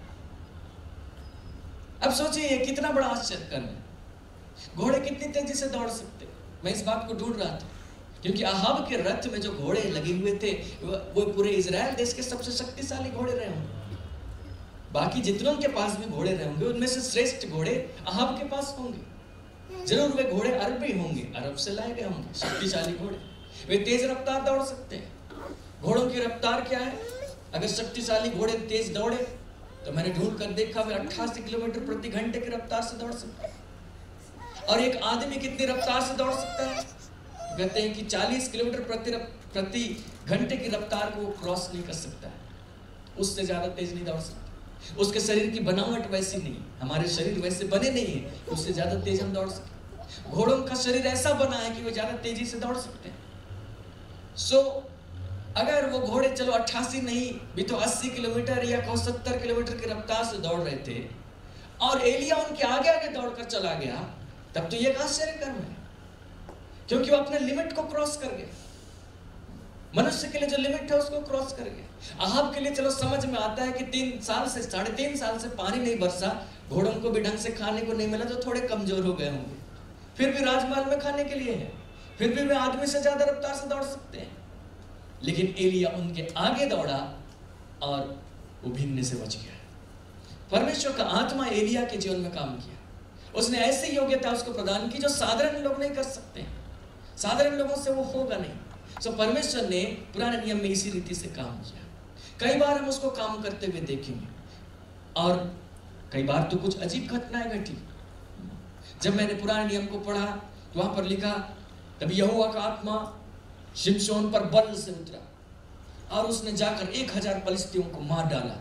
अब सोचिए ये कितना बड़ा आश्चर्य है। घोड़े कितनी तेजी से दौड़ सकते। मैं इस बात को ढूंढ रहा था क्योंकि अहाब के रथ में जो घोड़े लगे हुए थे वो पूरे इजराइल देश के सबसे शक्तिशाली घोड़े रहे होंगे। बाकी जितनों के पास भी घोड़े रहेंगे उनमें से श्रेष्ठ घोड़े अहाब के पास होंगे। जरूर वे घोड़े अरबी होंगे, अरब से लाए गए होंगे, शक्तिशाली घोड़े। वे तेज रफ्तार दौड़ सकते हैं। घोड़ों की रफ्तार क्या है? अगर शक्तिशाली घोड़े तेज दौड़े तो मैंने ढूंढ कर देखा वे 88 किलोमीटर प्रति घंटे की रफ्तार से दौड़ सकते हैं। और एक आदमी कितनी रफ्तार से दौड़ सकता है? कहते हैं कि 40 किलोमीटर प्रति घंटे की रफ्तार को क्रॉस नहीं कर सकता है, उससे ज्यादा तेज नहीं दौड़ सकता। उसके शरीर की बनावट वैसी नहीं, हमारे शरीर वैसे बने नहीं है उससे ज्यादा तेज हम दौड़ सके। घोड़ों का शरीर ऐसा बना है कि वे ज्यादा तेजी से दौड़ सकते हैं। अगर वो घोड़े चलो 88 नहीं भी तो 80 किलोमीटर या 70 किलोमीटर की रफ्तार से दौड़ रहे थे और एलिया उनके आगे आगे दौड़कर चला गया, तब तो ये आश्चर्य कर्म है, क्योंकि वो अपने लिमिट को क्रॉस कर गया। मनुष्य के लिए जो लिमिट है उसको क्रॉस कर गया। अहाब के लिए चलो समझ में आता है कि 3 साल से 3.5 साल से पानी नहीं बरसा, घोड़ों को भी ढंग से खाने को नहीं मिला, तो थोड़े कमजोर हो गए होंगे, फिर भी राजमहल में खाने के लिए है, फिर भी वे आदमी से ज्यादा रफ्तार से दौड़ सकते हैं। लेकिन एलिया उनके आगे दौड़ा और वो भीगने से बच गया। परमेश्वर का आत्मा एलिया के जीवन में काम किया। उसने ऐसी योग्यता उसको प्रदान की जो साधारण लोग नहीं कर सकते, साधारण लोगों से वो होगा नहीं। सो परमेश्वर ने पुराने नियम में इसी रीति से काम किया। कई बार हम उसको काम करते हुए देखेंगे और कई बार तो कुछ अजीब घटनाएं घटी। जब मैंने पुराने नियम को पढ़ा तो वहां पर लिखा, तब यहोवा का आत्मा शिमशोन पर बल से उतरा और उसने जाकर 1000 पलिश्तियों को मार डाला।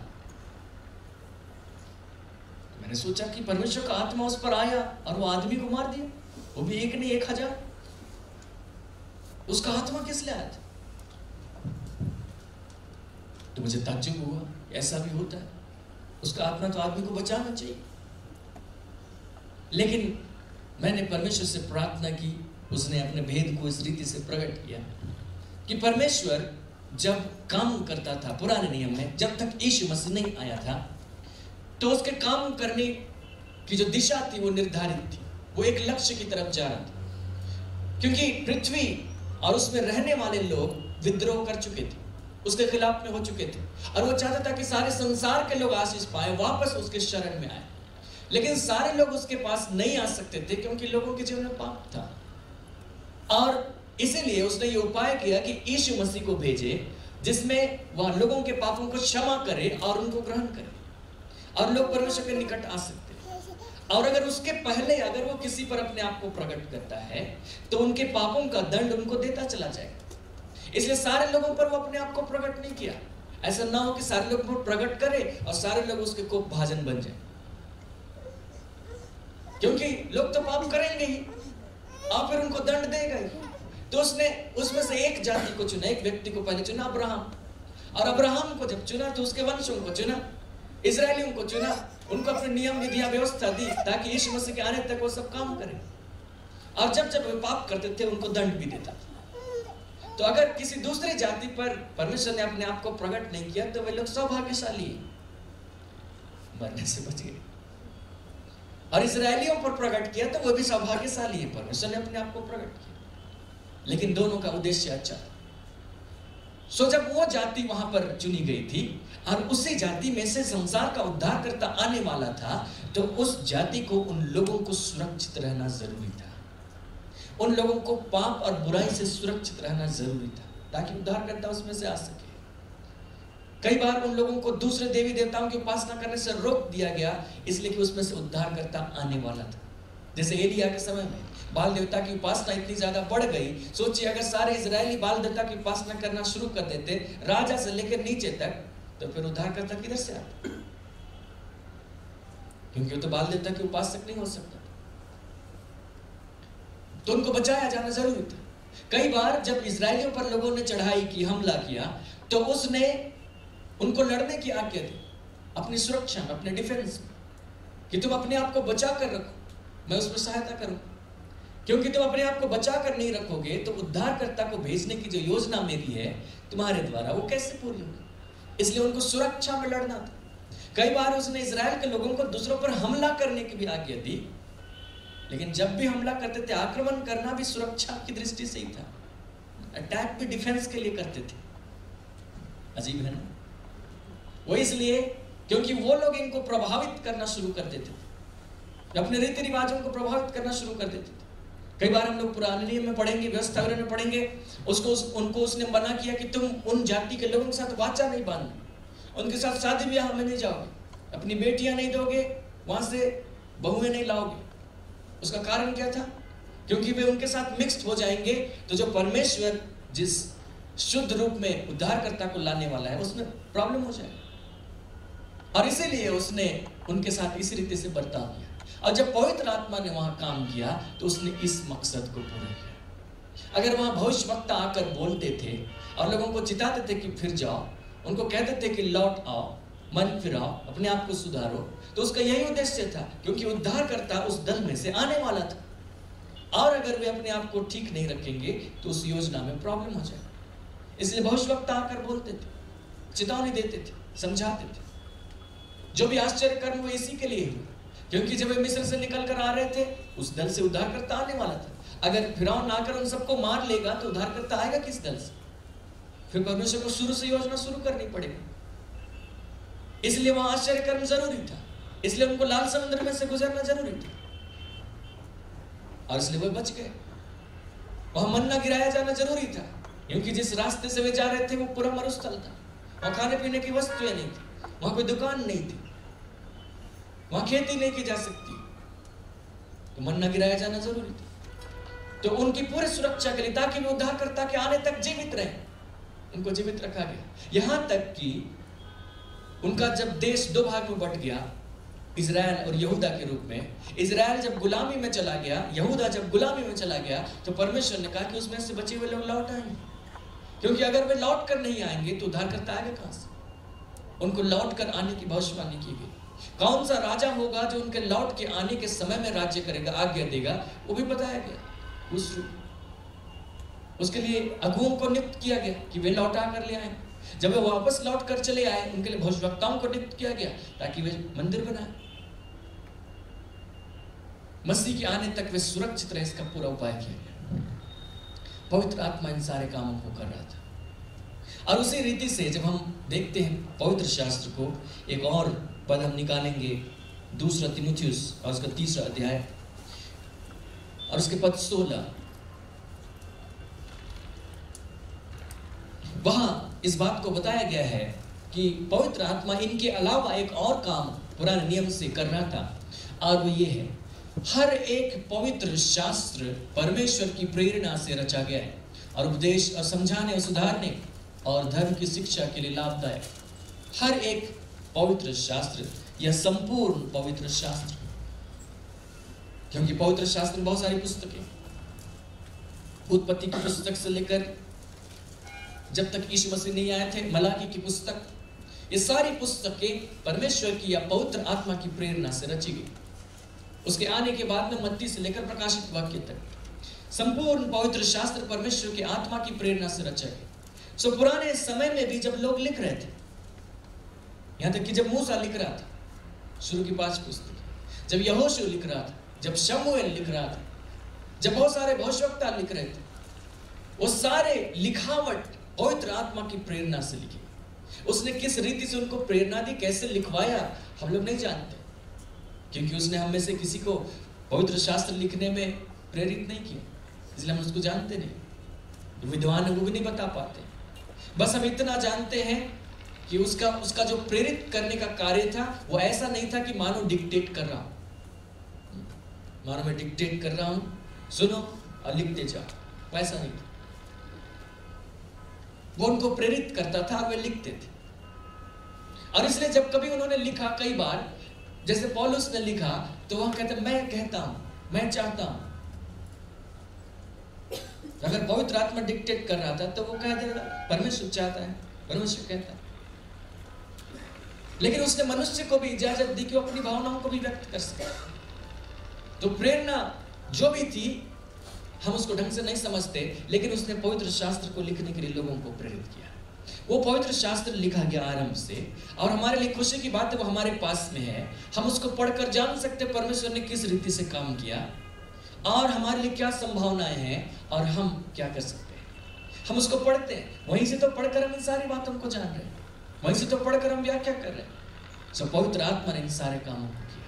मैंने सोचा कि परमेश्वर का आत्मा उस पर आया और वो आदमी को मार दिया, वो भी एक नहीं 1000। उसका आत्मा किस लिए आया था? तो मुझे ताज्जुब हुआ, ऐसा भी होता है। उसका आत्मा तो आदमी को बचाना चाहिए। लेकिन मैंने परमेश्वर से प्रार्थना की, उसने अपने भेद को इस रीति से प्रकट किया कि परमेश्वर जब काम करता था पुराने नियम में, जब तक यीशु मसीह नहीं आया था, तो उसके काम करने की जो दिशा थी वो निर्धारित थी, वो एक लक्ष्य की तरफ जा रहा था। क्योंकि पृथ्वी और उसमें रहने वाले लोग विद्रोह कर चुके थे, उसके खिलाफ में हो चुके थे, और वो चाहता था कि सारे संसार के लोग आशीष पाए, वापस उसके शरण में आए। लेकिन सारे लोग उसके पास नहीं आ सकते थे क्योंकि लोगों के जीवन में पाप था। और इसीलिए उसने ये उपाय किया कि यीशु मसीह को भेजे, जिसमें वह लोगों के पापों को क्षमा करे और उनको ग्रहण करे और लोग परमेश्वर के निकट आ सकते। और अगर उसके पहले अगर वो किसी पर अपने आप को प्रकट करता है तो उनके पापों का दंड उनको देता चला जाएगा। इसलिए सारे लोगों पर वो अपने आप को प्रकट नहीं किया। ऐसा ना हो कि सारे लोग वो प्रकट करे और सारे लोग उसके कोप भाजन बन जाए, क्योंकि लोग तो पाप करेंगे ही और फिर उनको दंड देगा ही। तो उसने उसमें से एक जाति को चुना, एक व्यक्ति को पहले चुना, अब्राहम। और अब्राहम को जब चुना तो उसके वंशों को चुना, इजरायलियों को चुना, उनको अपने नियम विधियां व्यवस्था दी ताकि यीशु मसीह के आने तक वो सब काम करें। और जब जब वे पाप करते थे उनको दंड भी देता था। तो अगर किसी दूसरी जाति पर परमेश्वर ने अपने आप को प्रकट नहीं किया तो वे लोग सौभाग्यशाली मरने से बच गए, और इजरायलियों पर प्रकट किया तो वो भी सौभाग्यशाली है, परमेश्वर ने अपने आप को प्रकट किया। लेकिन दोनों का उद्देश्य अच्छा था। सो जब वो जाति वहां पर चुनी गई थी और उसी जाति में से संसार का उद्धारकर्ता आने वाला था, तो उस जाति को, उन लोगों को सुरक्षित रहना जरूरी था। उन लोगों को पाप और बुराई से सुरक्षित रहना जरूरी था ताकि उद्धारकर्ता उसमें से आ सके। कई बार उन लोगों को दूसरे देवी देवताओं की उपासना करने से रोक दिया गया, इसलिए कि उसमें से उद्धारकर्ता आने वाला था। जैसे एलिया के समय में बाल देवता की उपासना इतनी ज्यादा बढ़ गई, सोचिए अगर सारे इजरायली बाल देवता की उपासना करना शुरू कर देते, राजा से लेकर नीचे तक, तो फिर उद्धारकर्ता किधर से आता? क्योंकि वो तो बाल देवता के उपासक नहीं हो सकता, तो उनको बचाया जाना जरूरी था। कई बार जब इजरायलियों पर लोगों ने चढ़ाई की, हमला किया, तो उसने उनको लड़ने की आज्ञा दी अपनी सुरक्षा में, अपने डिफेंस में, कि तुम अपने आप को बचा कर रखो, मैं उसमें सहायता करूं। क्योंकि तुम अपने आप को बचा कर नहीं रखोगे तो उद्धारकर्ता को भेजने की जो योजना मेरी है तुम्हारे द्वारा, वो कैसे पूरी होगी? इसलिए उनको सुरक्षा में लड़ना था। कई बार उसने इजराइल के लोगों को दूसरों पर हमला करने की भी आज्ञा दी, लेकिन जब भी हमला करते थे, आक्रमण करना भी सुरक्षा की दृष्टि से ही था, अटैक भी डिफेंस के लिए करते थे। अजीब है ना? वो इसलिए क्योंकि वो लोग इनको प्रभावित करना शुरू कर देते थे, अपने रीति रिवाजों को प्रभावित करना शुरू कर देते थे। कई बार हम लोग पुराने नियम में पढ़ेंगे, व्यवस्था में पढ़ेंगे, उनको उसने मना किया कि तुम उन जाति के लोगों के साथ वाचा नहीं बांधना, उनके साथ शादी ब्याह में नहीं जाओगे, अपनी बेटियां नहीं दोगे, वहां से बहुएं नहीं लाओगे। उसका कारण क्या था? क्योंकि वे उनके साथ मिक्स्ड हो जाएंगे तो जो परमेश्वर जिस शुद्ध रूप में उद्धारकर्ता को लाने वाला है उसमें प्रॉब्लम हो जाए, और इसीलिए उसने उनके साथ इस रीति से बर्ताव किया। और जब पवित्र आत्मा ने वहां काम किया तो उसने इस मकसद को पूरा किया। अगर वहां भविष्यवक्ता आकर बोलते थे और लोगों को चिताते थे कि फिर जाओ, उनको कहते थे कि लौट आओ, मन फिराओ, अपने आप को सुधारो, तो उसका यही उद्देश्य था, क्योंकि उद्धारकर्ता उस दल में से आने वाला था। और अगर वे अपने आप को ठीक नहीं रखेंगे तो उस योजना में प्रॉब्लम हो जाए। इसलिए भविष्यवक्ता आकर बोलते थे, चेतावनी देते थे, समझाते थे। जो भी आश्चर्य कर्म वो इसी के लिए हुए, क्योंकि जब वे मिस्र से निकल कर आ रहे थे उस दल से उद्धारकर्ता आने वाला था। अगर फिरौन आकर उन सबको मार लेगा तो उद्धारकर्ता आएगा किस दल से? फिर परमेश्वर को शुरू से योजना शुरू करनी पड़ेगी। इसलिए वहां आश्चर्य कर्म जरूरी था, इसलिए उनको लाल समुद्र में से गुजरना जरूरी था, और इसलिए वे बच गए। वहां मन्ना गिराया जाना जरूरी था, क्योंकि जिस रास्ते से वे जा रहे थे वो पूरा मरुस्थल था, वहां खाने पीने की वस्तुएं नहीं थी, वहां कोई दुकान नहीं थी, वहां खेती नहीं की जा सकती, तो मन्ना गिराया जाना जरूरी था। तो उनकी पूरी सुरक्षा के लिए, ताकि वे उद्धारकर्ता के आने तक जीवित रहे, उनको जीवित रखा गया। यहां तक कि उनका जब देश दो भाग में बट गया, इजराइल और यहूदा के रूप में, इजराइल जब गुलामी में चला गया, यहूदा जब गुलामी में चला गया, तो परमेश्वर ने कहा कि उसमें से बचे हुए लोग लौट आएंगे, क्योंकि अगर वे लौट कर नहीं आएंगे तो उद्धारकर्ता आएगा कहां से? उनको लौट कर आने की भविष्यवाणी की गई। कौन सा राजा होगा जो उनके लौट के आने के समय में राज्य करेगा, आज्ञा देगा, वो भी बताया गया उस रूप। उसके लिए अगुओं को नियुक्त किया गया कि वे लौटा कर ले आए। जब वे वापस लौट कर चले आए, उनके लिए भविष्यवक्ताओं को नियुक्त किया गया ताकि वे मंदिर बनाए। मसीह के आने तक वे सुरक्षित रहे, इसका पूरा उपाय किया गया। पवित्र आत्मा इन सारे कामों को कर रहा था। और उसी रीति से जब हम देखते हैं पवित्र शास्त्र को, एक और पद हम निकालेंगे, 2 तीमुथियुस और उसका 3 अध्याय और उसके पद 16। वहां इस बात को बताया गया है कि पवित्र आत्मा इनके अलावा एक और काम पुराने नियम से कर रहा था, और वो ये है, हर एक पवित्र शास्त्र परमेश्वर की प्रेरणा से रचा गया है और उपदेश और समझाने और सुधारने और धर्म की शिक्षा के लिए लाभदायक। हर एक पवित्र शास्त्र, यह संपूर्ण पवित्र शास्त्र, क्योंकि पवित्र शास्त्र में बहुत सारी पुस्तकें, उत्पत्ति की पुस्तक से लेकर जब तक यीशु मसीह नहीं आए थे, मलाकी की पुस्तक, ये सारी पुस्तकें परमेश्वर की या पवित्र आत्मा की प्रेरणा से रची गई। उसके आने के बाद में मत्ती से लेकर प्रकाशित वाक्य तक संपूर्ण पवित्र शास्त्र परमेश्वर की आत्मा की प्रेरणा से रचा गया। सो पुराने समय में भी जब लोग लिख रहे थे, यहां तक कि जब मूसा लिख रहा था, शुरू की 5 पुस्तक, जब यहोशू लिख रहा था, जब शमूएल लिख रहा था, जब बहुत सारे भविष्यवक्ता लिख रहे थे, वो सारे लिखावट पवित्र आत्मा की प्रेरणा से लिखे। उसने किस रीति से उनको प्रेरणा दी, कैसे लिखवाया, हम लोग नहीं जानते, क्योंकि उसने हम में से किसी को पवित्र शास्त्र लिखने में प्रेरित नहीं किया, इसलिए हम उसको जानते नहीं। विद्वान है वो भी नहीं बता पाते। बस हम इतना जानते हैं कि उसका जो प्रेरित करने का कार्य था वो ऐसा नहीं था कि मानो डिक्टेट कर रहा हूं, मानो मैं डिक्टेट कर रहा हूं, सुनो और लिखते जाओ, वैसा नहीं था। वो उनको प्रेरित करता था और वे लिखते थे। और इसलिए जब कभी उन्होंने लिखा, कई बार जैसे पौलुस ने लिखा, तो वह कहते मैं कहता हूं, मैं चाहता हूं। अगर पवित्र आत्मा डिक्टेट कर रहा था तो वो कह देगा परमेश्वर चाहता है, परमेश्वर कहता है। लेकिन उसने मनुष्य को भी इजाजत दी कि वो अपनी भावनाओं को भी व्यक्त कर सके। तो प्रेरणा जो भी थी, हम उसको ढंग से नहीं समझते, लेकिन उसने पवित्र शास्त्र को लिखने के लिए लोगों को प्रेरित किया। वो पवित्र शास्त्र लिखा गया आरंभ से, और हमारे लिए खुशी की बात है वो हमारे पास में है। हम उसको पढ़कर जान सकते परमेश्वर ने किस रीति से काम किया और हमारे लिए क्या संभावनाएं हैं और हम क्या कर सकते हैं। हम उसको पढ़ते हैं, वहीं से तो पढ़कर हम इन सारी बातों को जान रहे हैं, वहीं से तो पढ़कर हम व्याख्या कर रहे हैं। सो पवित्र आत्मा ने इन सारे कामों को किया।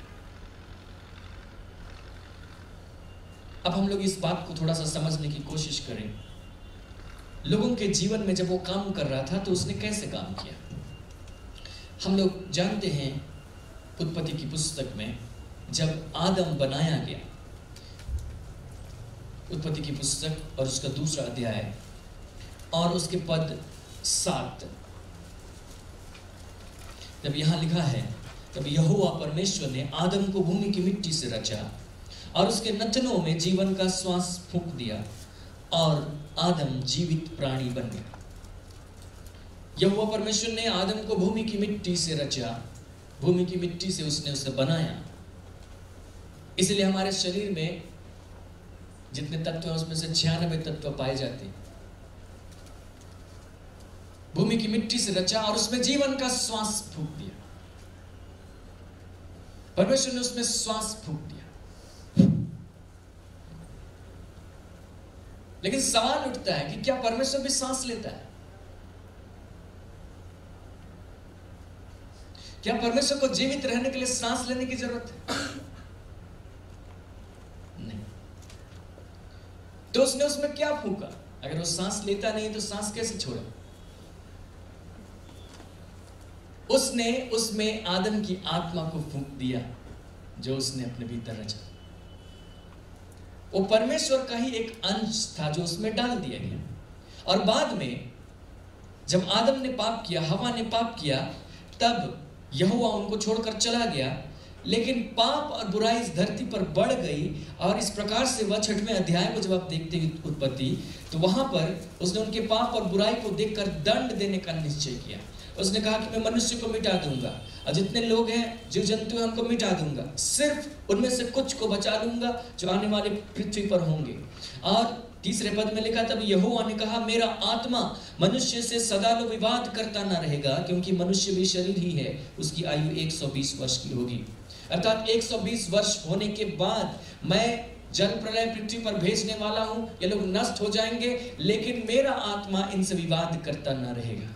अब हम लोग इस बात को थोड़ा सा समझने की कोशिश करें। लोगों के जीवन में जब वो काम कर रहा था तो उसने कैसे काम किया। हम लोग जानते हैं उत्पत्ति की पुस्तक में जब आदम बनाया गया, उत्पत्ति की पुस्तक और उसका दूसरा अध्याय और उसके पद 7, जब यहां लिखा है, तब यहोवा परमेश्वर ने आदम को भूमि की मिट्टी से रचा और उसके नथनों में जीवन का श्वास फूंक दिया और आदम जीवित प्राणी बन गया। यहोवा परमेश्वर ने आदम को भूमि की मिट्टी से रचा, भूमि की मिट्टी से उसने उसे बनाया। इसलिए हमारे शरीर में जितने तत्व हैं उसमें से 96 तत्व पाए जाते हैं। भूमि की मिट्टी से रचा और उसमें जीवन का श्वास फूंक दिया। परमेश्वर ने उसमें श्वास फूंक दिया। लेकिन सवाल उठता है कि क्या परमेश्वर भी सांस लेता है? क्या परमेश्वर को जीवित रहने के लिए सांस लेने की जरूरत है? नहीं। तो उसने उसमें क्या फूंका? अगर वो सांस लेता नहीं तो सांस कैसे छोड़ा? उसने उसमें आदम की आत्मा को फूंक दिया जो उसने अपने भीतर रचा। वो परमेश्वर का ही एक अंश था जो उसमें डाल दिया गया। और बाद में जब आदम ने पाप किया, हवा ने पाप किया, तब यहोवा उनको छोड़कर चला गया। लेकिन पाप और बुराई इस धरती पर बढ़ गई और इस प्रकार से वह 6वें अध्याय को जब आप देखते हैं उत्पत्ति, तो वहां पर उसने उनके पाप और बुराई को देखकर दंड देने का निश्चय किया। उसने कहा कि मैं मनुष्य को मिटा दूंगा और जितने लोग हैं, जीव जंतु हैं, उनको मिटा दूंगा, सिर्फ उनमें से कुछ को बचा लूंगा जो आने वाले पृथ्वी पर होंगे। और तीसरे पद में लिखा, तब यहोवा ने कहा, मेरा आत्मा मनुष्य से सदा लो विवाद करता ना रहेगा, क्योंकि मनुष्य भी शरीर ही है, उसकी आयु 120 वर्ष की होगी। अर्थात 120 वर्ष होने के बाद मैं जल प्रलय पृथ्वी पर भेजने वाला हूं। ये लोग नष्ट हो जाएंगे, लेकिन मेरा आत्मा इनसे विवाद करता ना रहेगा।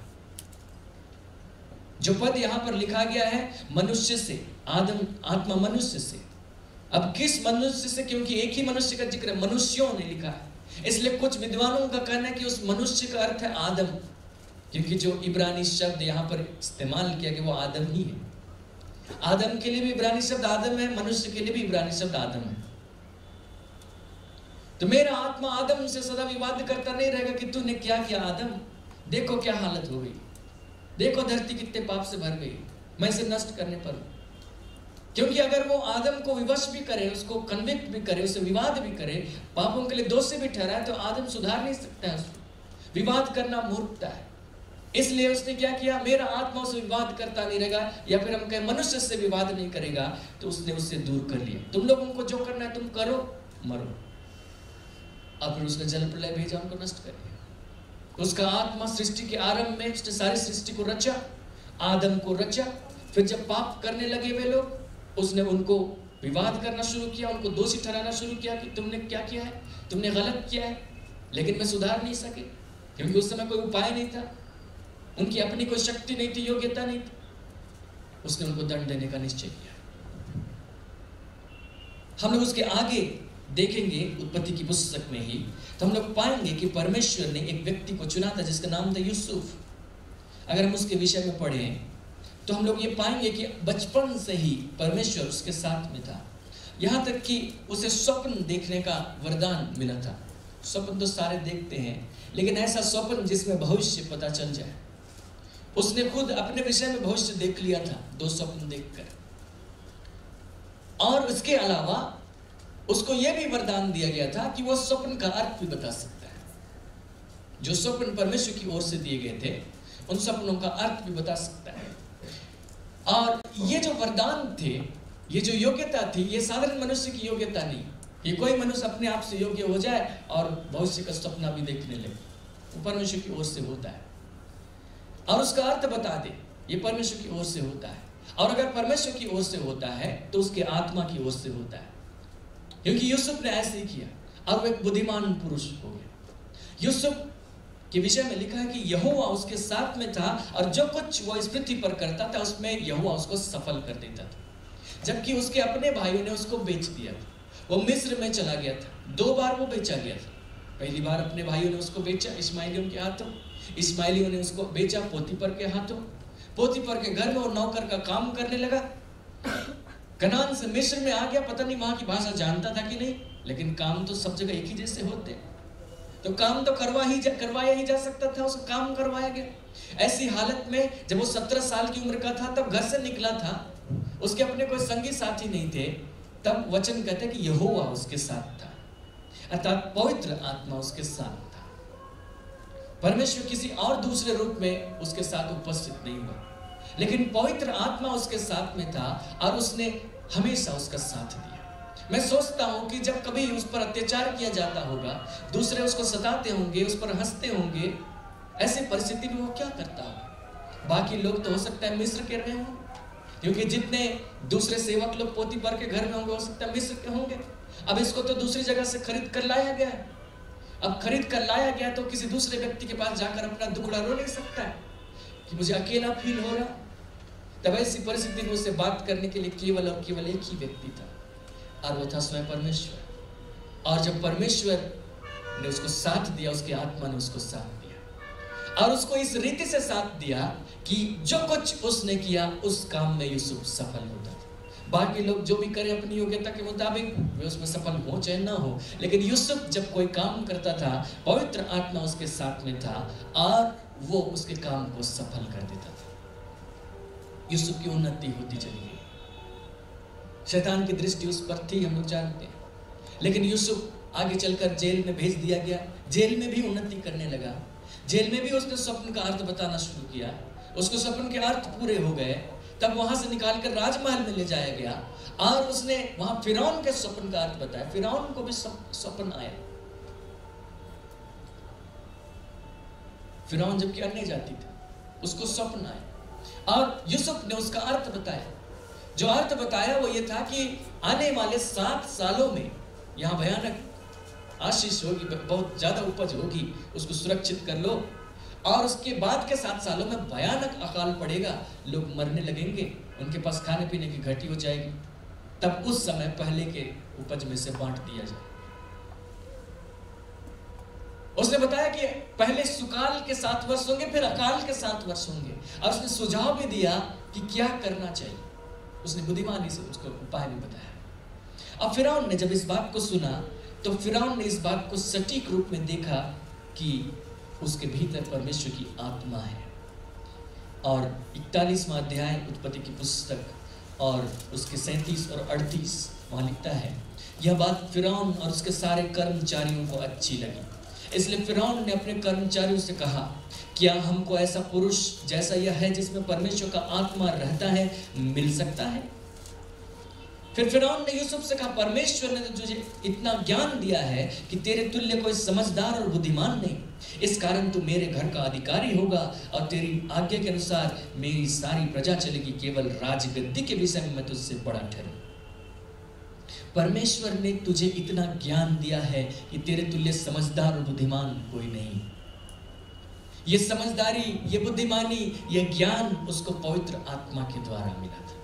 जो पद यहां पर लिखा गया है, मनुष्य से, आदम आत्मा मनुष्य से। अब किस मनुष्य से? क्योंकि एक ही मनुष्य का जिक्र मनुष्यों ने लिखा है, इसलिए कुछ विद्वानों का कहना है कि उस मनुष्य का अर्थ है आदम, क्योंकि जो इब्रानी शब्द यहां पर इस्तेमाल किया गया वो आदम ही है। आदम के लिए भी इब्रानी शब्द आदम है, मनुष्य के लिए भी इब्रानी शब्द आदम है। तो मेरा आत्मा आदम से सदा विवाद करता नहीं रहेगा कि तूने क्या किया आदम, देखो क्या हालत हो गई, देखो धरती कितने पाप से भर गई, मैं इसे नष्ट करने पर हूं। क्योंकि अगर वो आदम को विवश भी करे, उसको कन्विक्ट भी करे, उसे विवाद भी करे, पापों के लिए दोषी भी ठहराए, तो आदम सुधार नहीं सकता है उसको। विवाद करना मूर्खता है। इसलिए उसने क्या किया, मेरा आत्मा उसे विवाद करता नहीं रहेगा, या फिर हम कहें मनुष्य से विवाद नहीं करेगा, तो उसने उससे दूर कर लिया। तुम लोगों को जो करना है तुम करो, मरो। और फिर उसने जल प्रलय भेजा, उनको नष्ट कर दिया। उसका आत्मा सृष्टि के आरंभ में उसने सारी सृष्टि को रचा, आदम को रचा। फिर जब पाप करने लगे वे लोग, उसने उनको विवाद करना शुरू किया, उनको दोषी ठहराना शुरू किया कि तुमने क्या किया है, तुमने गलत किया है। लेकिन वे सुधार नहीं सके, क्योंकि उस समय कोई उपाय नहीं था, उनकी अपनी कोई शक्ति नहीं थी, योग्यता नहीं थी। उसने उनको दंड देने का निश्चय किया। हम लोग उसके आगे देखेंगे उत्पत्ति की पुस्तक में ही, तो हम लोग पाएंगे कि परमेश्वर ने एक व्यक्ति को चुना था जिसका नाम था यूसुफ। अगर हम उसके विषय में पढ़ें तो हम लोग ये पाएंगे कि बचपन से ही परमेश्वर उसके साथ में था। यहाँ तक कि उसे स्वप्न देखने का वरदान मिला था। स्वप्न तो सारे देखते हैं, लेकिन ऐसा स्वप्न जिसमें भविष्य पता चल जाए। उसने खुद अपने विषय में भविष्य देख लिया था 2 स्वप्न देखकर। और उसके अलावा उसको यह भी वरदान दिया गया था कि वह स्वप्न का अर्थ भी बता सकता है। जो स्वप्न परमेश्वर की ओर से दिए गए थे, उन स्वप्नों का अर्थ भी बता सकता है। और ये जो वरदान थे, ये जो योग्यता थी, ये साधारण मनुष्य की योग्यता नहीं। ये कोई मनुष्य अपने आप से योग्य हो जाए और भविष्य का सपना भी देखने लगे, वो परमेश्वर की ओर से होता है। और उसका अर्थ बता दे, ये परमेश्वर की ओर से होता है। और अगर परमेश्वर की ओर से होता है तो उसके आत्मा की ओर से होता है। क्योंकि यूसुफ ने ऐसे ही किया और वो एक बुद्धिमान पुरुष हो गया। यूसुफ के विषय में लिखा है कि यहोवा उसके साथ में था और जो कुछ वो इस पृथ्वी पर करता था उसमें यहोवा उसको सफल कर देता था। जबकि उसके अपने भाइयों ने उसको बेच दिया था, वो मिस्र में चला गया था, 2 बार वो बेचा गया था। पहली बार अपने भाइयों ने उसको बेचा इश्माएलियों के हाथों, इश्माएलियों ने उसको बेचा पोतीफर के हाथों, पोतीफर के घर में वो नौकर का काम करने लगा। कनान से मिस्र में आ गया, पता नहीं वहां की भाषा जानता था कि नहीं, लेकिन काम तो सब जगह एक ही जैसे होते, तो काम तो करवाया ही जा सकता था, उसको काम करवाया गया। ऐसी हालत में जब वो 17 साल की उम्र का था तब घर से निकला था, उसके अपने कोई संगी साथी नहीं थे, तब वचन कहते कि यहोवा उसके साथ था, अर्थात पवित्र आत्मा उसके साथ था। परमेश्वर किसी और दूसरे रूप में उसके साथ उपस्थित नहीं हुआ, लेकिन पवित्र आत्मा उसके साथ में था और उसने हमेशा उसका साथ दिया। मैं सोचता हूं कि जब कभी उस पर अत्याचार किया जाता होगा, दूसरे उसको सताते होंगे, उस पर हंसते होंगे, ऐसी परिस्थिति में वो क्या करता होगा? बाकी लोग तो हो सकता है मिस्र के रहे हों, क्योंकि जितने दूसरे सेवक लोग पोतीफर के घर में होंगे हो सकता है मिस्र के होंगे। अब इसको तो दूसरी जगह से खरीद कर लाया गया है। अब खरीद कर लाया गया तो किसी दूसरे व्यक्ति के पास जाकर अपना दुखड़ा रो नहीं सकता है कि मुझे अकेला फील हो रहा। तब ऐसी परिस्थिति में उससे बात करने के लिए केवल और केवल एक ही व्यक्ति था, और वो था स्वयं परमेश्वर। और जब परमेश्वर ने उसको साथ दिया, उसके आत्मा ने उसको साथ दिया, और उसको इस रीति से साथ दिया कि जो कुछ उसने किया उस काम में यूसुफ सफल होता था। बाकी लोग जो भी करें अपनी योग्यता के मुताबिक वे उसमें सफल हो चाहे ना हो, लेकिन यूसुफ जब कोई काम करता था पवित्र आत्मा उसके साथ में था और वो उसके काम को सफल कर देता था। यूसुफ की उन्नति होती चली गई। शैतान की दृष्टि उस पर थी, हम लोग जानते हैं, लेकिन यूसुफ आगे चलकर जेल में भेज दिया गया। जेल में भी उन्नति करने लगा, जेल में भी उसने स्वप्न का अर्थ बताना शुरू किया, उसको स्वप्न के अर्थ पूरे हो गए। तब वहां से निकालकर राजमहल में ले जाया गया और उसने वहां फिरौन के स्वप्न का अर्थ बताया। फिरौन को भी स्वप्न आया। फिरौन जबकि अन्य जाति था, उसको स्वप्न आया और यूसुफ ने उसका अर्थ बताया। जो अर्थ बताया वो ये था कि आने वाले 7 सालों में यहाँ भयानक आशीष होगी, बहुत ज्यादा उपज होगी, उसको सुरक्षित कर लो। और उसके बाद के 7 सालों में भयानक अकाल पड़ेगा, लोग मरने लगेंगे, उनके पास खाने पीने की घटी हो जाएगी। तब उस समय पहले के उपज में से बांट दिया जाए। उसने बताया कि पहले सुकाल के 7 वर्ष होंगे, फिर अकाल के 7 वर्ष होंगे, और उसने सुझाव भी दिया कि क्या करना चाहिए। उसने बुद्धिमानी से उसको उपाय भी बताया। अब फिरौन ने जब इस बात को सुना तो फिरौन ने इस बात को सटीक रूप में देखा कि उसके भीतर परमेश्वर की आत्मा है। और 41वां अध्याय उत्पत्ति की पुस्तक और उसके 37 और 38 वहां लिखता है, यह बात फिरौन और उसके सारे कर्मचारियों को अच्छी लगी, इसलिए फिरौन ने अपने कर्मचारियों से कहा, क्या हमको ऐसा पुरुष जैसा यह है जिसमें परमेश्वर का आत्मा रहता है मिल सकता है? फिर फिरौन ने यूसुफ से कहा, परमेश्वर ने तुझे इतना ज्ञान दिया है कि तेरे तुल्य कोई समझदार और बुद्धिमान नहीं, इस कारण तू मेरे घर का अधिकारी होगा और तेरी आज्ञा के अनुसार मेरी सारी प्रजा चलेगी। केवल राजगद्दी के विषय में मैं तुझसे बड़ा ठहरूं। परमेश्वर ने तुझे इतना ज्ञान दिया है कि तेरे तुल्य समझदार और बुद्धिमान कोई नहीं। ये समझदारी, ये बुद्धिमानी, ये ज्ञान उसको पवित्र आत्मा के द्वारा मिला था।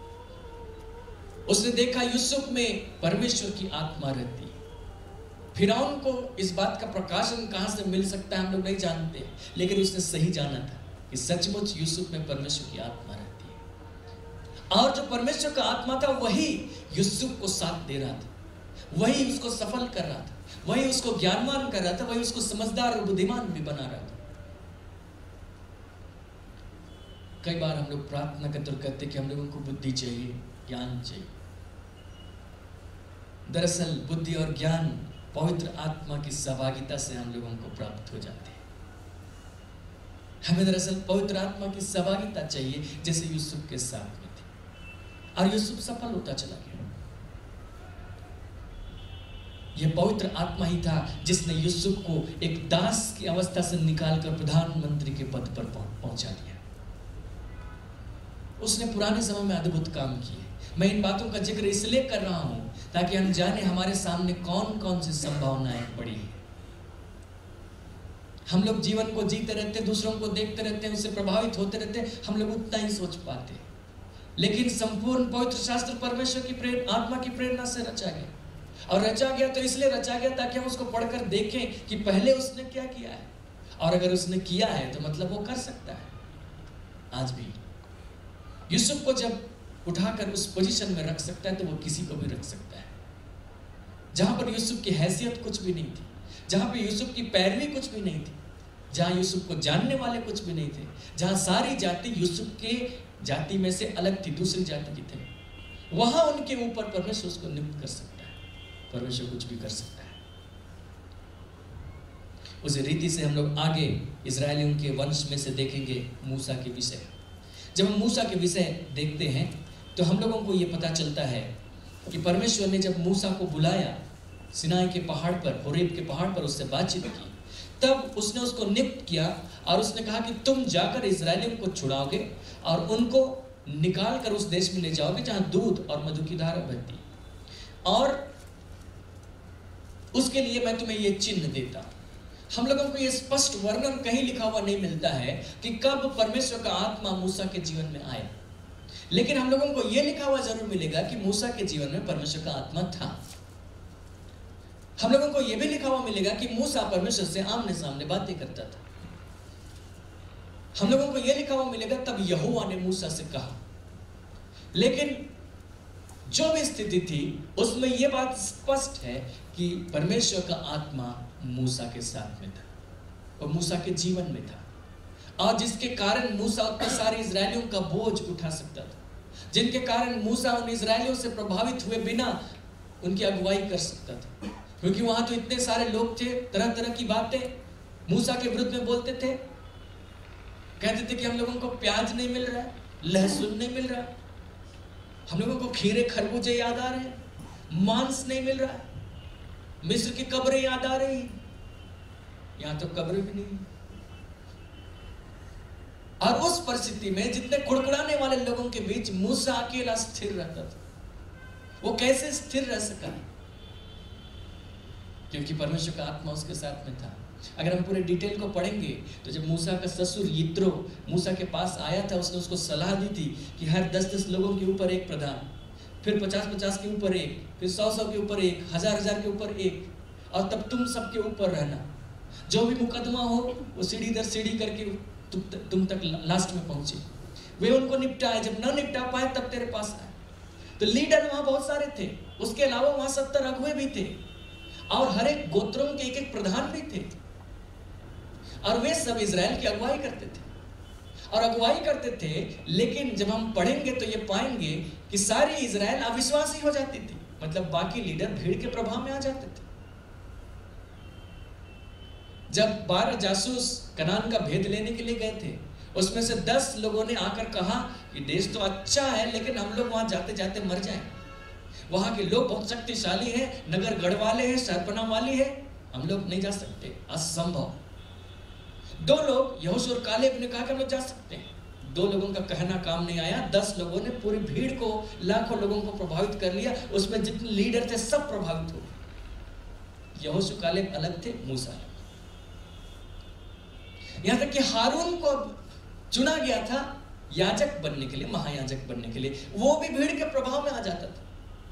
उसने देखा यूसुफ में परमेश्वर की आत्मा रहती है। फिरौन को इस बात का प्रकाशन कहां से मिल सकता है हम लोग नहीं जानते, लेकिन उसने सही जाना था कि सचमुच यूसुफ में परमेश्वर की आत्मा रहती है। और जो परमेश्वर का आत्मा था वही यूसुफ को साथ दे रहा था, वही उसको सफल कर रहा था, वही उसको ज्ञानवान कर रहा था, वही उसको समझदार और बुद्धिमान भी बना रहा था। कई बार हम लोग प्रार्थना करते और कहते कि हम लोगों को बुद्धि चाहिए, ज्ञान चाहिए। दरअसल बुद्धि और ज्ञान पवित्र आत्मा की सहभागिता से हम लोगों को प्राप्त हो जाते हैं। हमें दरअसल पवित्र आत्मा की सहभागिता चाहिए, जैसे यूसुफ के साथ में थी, और यूसुफ सफल होता चला गया। यह पवित्र आत्मा ही था जिसने यूसुफ को एक दास की अवस्था से निकालकर प्रधानमंत्री के पद पर पहुंचा दिया। उसने पुराने समय में अद्भुत काम किए। मैं इन बातों का जिक्र इसलिए कर रहा हूं ताकि हम जाने हमारे सामने कौन कौन सी संभावनाएं पड़ी हैं। हम लोग जीवन को जीते रहते हैं, दूसरों को देखते रहते हैं, उससे प्रभावित होते रहते हैं, हम लोग उतना ही सोच पाते हैं। लेकिन संपूर्ण पवित्र शास्त्र परमेश्वर की आत्मा की प्रेरणा से रचा गया, और रचा गया तो इसलिए रचा गया ताकि हम उसको पढ़कर देखें कि पहले उसने क्या किया है, और अगर उसने किया है तो मतलब वो कर सकता है आज भी। यूसुफ को जब उठाकर उस पोजीशन में रख सकता है तो वो किसी को भी रख सकता है। जहां पर यूसुफ की हैसियत कुछ भी नहीं थी, जहां पर यूसुफ की पैरवी कुछ भी नहीं थी, जहां यूसुफ को जानने वाले कुछ भी नहीं थे, जहां सारी जाति यूसुफ के जाति में से अलग थी, दूसरी जाति की थे, वहां उनके ऊपर परमेश्वर उसको नियुक्त कर सकता है। परमेश्वर कुछ भी कर सकता है। उस रीति से हम लोग आगे इजरायलियों के वंश में से देखेंगे मूसा के विषय। जब हम मूसा के विषय देखते हैं तो हम लोगों को ये पता चलता है कि परमेश्वर ने जब मूसा को बुलाया सिनाई के पहाड़ पर, होरेब के पहाड़ पर उससे बातचीत की, तब उसने उसको नियुक्त किया और उसने कहा कि तुम जाकर इजरायलियों को छुड़ाओगे और उनको निकाल कर उस देश में ले जाओगे जहां दूध और मधु की धारा बहती, और उसके लिए मैं तुम्हें ये चिन्ह देता हूं। हम लोगों को ये स्पष्ट वर्णन कहीं लिखा हुआ नहीं मिलता है कि कब परमेश्वर का आत्मा मूसा के जीवन में आया, लेकिन हम लोगों को यह लिखा हुआ जरूर मिलेगा कि मूसा के जीवन में परमेश्वर का आत्मा था। हम लोगों को यह भी लिखा हुआ मिलेगा कि मूसा परमेश्वर से आमने सामने बातें करता था। हम लोगों को यह लिखा हुआ मिलेगा तब यहोवा ने मूसा से कहा। लेकिन जो भी स्थिति थी उसमें यह बात स्पष्ट है कि परमेश्वर का आत्मा मूसा के साथ में था और मूसा के जीवन में था, और जिसके कारण मूसा उतने सारे इजरायलियों का बोझ उठा सकता था, जिनके कारण मूसा उन इजरायलियों से प्रभावित हुए बिना उनकी अगुवाई कर सकता था, क्योंकि वहां तो इतने सारे लोग थे, तरह तरह की बातें मूसा के विरुद्ध में बोलते थे। कहते थे कि हम लोगों को प्याज नहीं मिल रहा है, लहसुन नहीं मिल रहा है, हम लोगों को खीरे खरबूजे याद आ रहे हैं, मांस नहीं मिल रहा है, मिस्र की कब्रें याद आ रही, यहां तो कब्रें भी नहीं। और उस परिस्थिति में जितने कुड़कुड़ाने वाले लोगों के बीच मूसा अकेला स्थिर रहता था। वो कैसे स्थिर रह सका? क्योंकि परमेश्वर का आत्मा उसके साथ में था। अगर हम पूरे डिटेल को पढ़ेंगे तो जब मूसा का ससुर यित्रो मूसा के पास आया था, उसने उसको सलाह दी थी कि हर 10-10 लोगों के ऊपर एक प्रधान, फिर 50-50 के ऊपर एक, फिर 100-100 के ऊपर एक, 1000-1000 के ऊपर एक, और तब तुम सबके ऊपर रहना। जो भी मुकदमा हो वो सीढ़ी दर सीढ़ी करके तुम तक लास्ट में पहुंचे। वे उनको निपटाए, जब ना निपटा पाए तब तेरे पास आए। तो लीडर वहां बहुत सारे थे, उसके अलावा वहां 70 अगुए भी थे, और हर एक गोत्रों के एक प्रधान भी थे, और वे सब इजराइल की अगुवाई करते थे और अगुवाई करते थे। लेकिन जब हम पढ़ेंगे तो ये पाएंगे कि सारी इजराइल अविश्वासी हो जाती थी, मतलब बाकी लीडर भीड़ के प्रभाव में आ जाते थे। जब 12 जासूस कनान का भेद लेने के लिए गए थे, उसमें से 10 लोगों ने आकर कहा कि देश तो अच्छा है लेकिन हम लोग वहां जाते जाते मर जाएं, वहां के लोग बहुत शक्तिशाली हैं, नगर गढ़ वाले हैं, सरपना वाली है, हम लोग नहीं जा सकते, असंभव। 2 लोग यहोशू और कालेब ने कहा कि हम लोग जा सकते हैं। 2 लोगों का कहना काम नहीं आया, 10 लोगों ने पूरी भीड़ को, लाखों लोगों को प्रभावित कर लिया। उसमें जितने लीडर थे सब प्रभावित हो गए। यहोशू कालेब अलग थे, मूसा अलग। यहां तक कि हारून को चुना गया था याजक बनने के लिए, महायाजक बनने के लिए, वो भी भीड़ के प्रभाव में आ जाता था।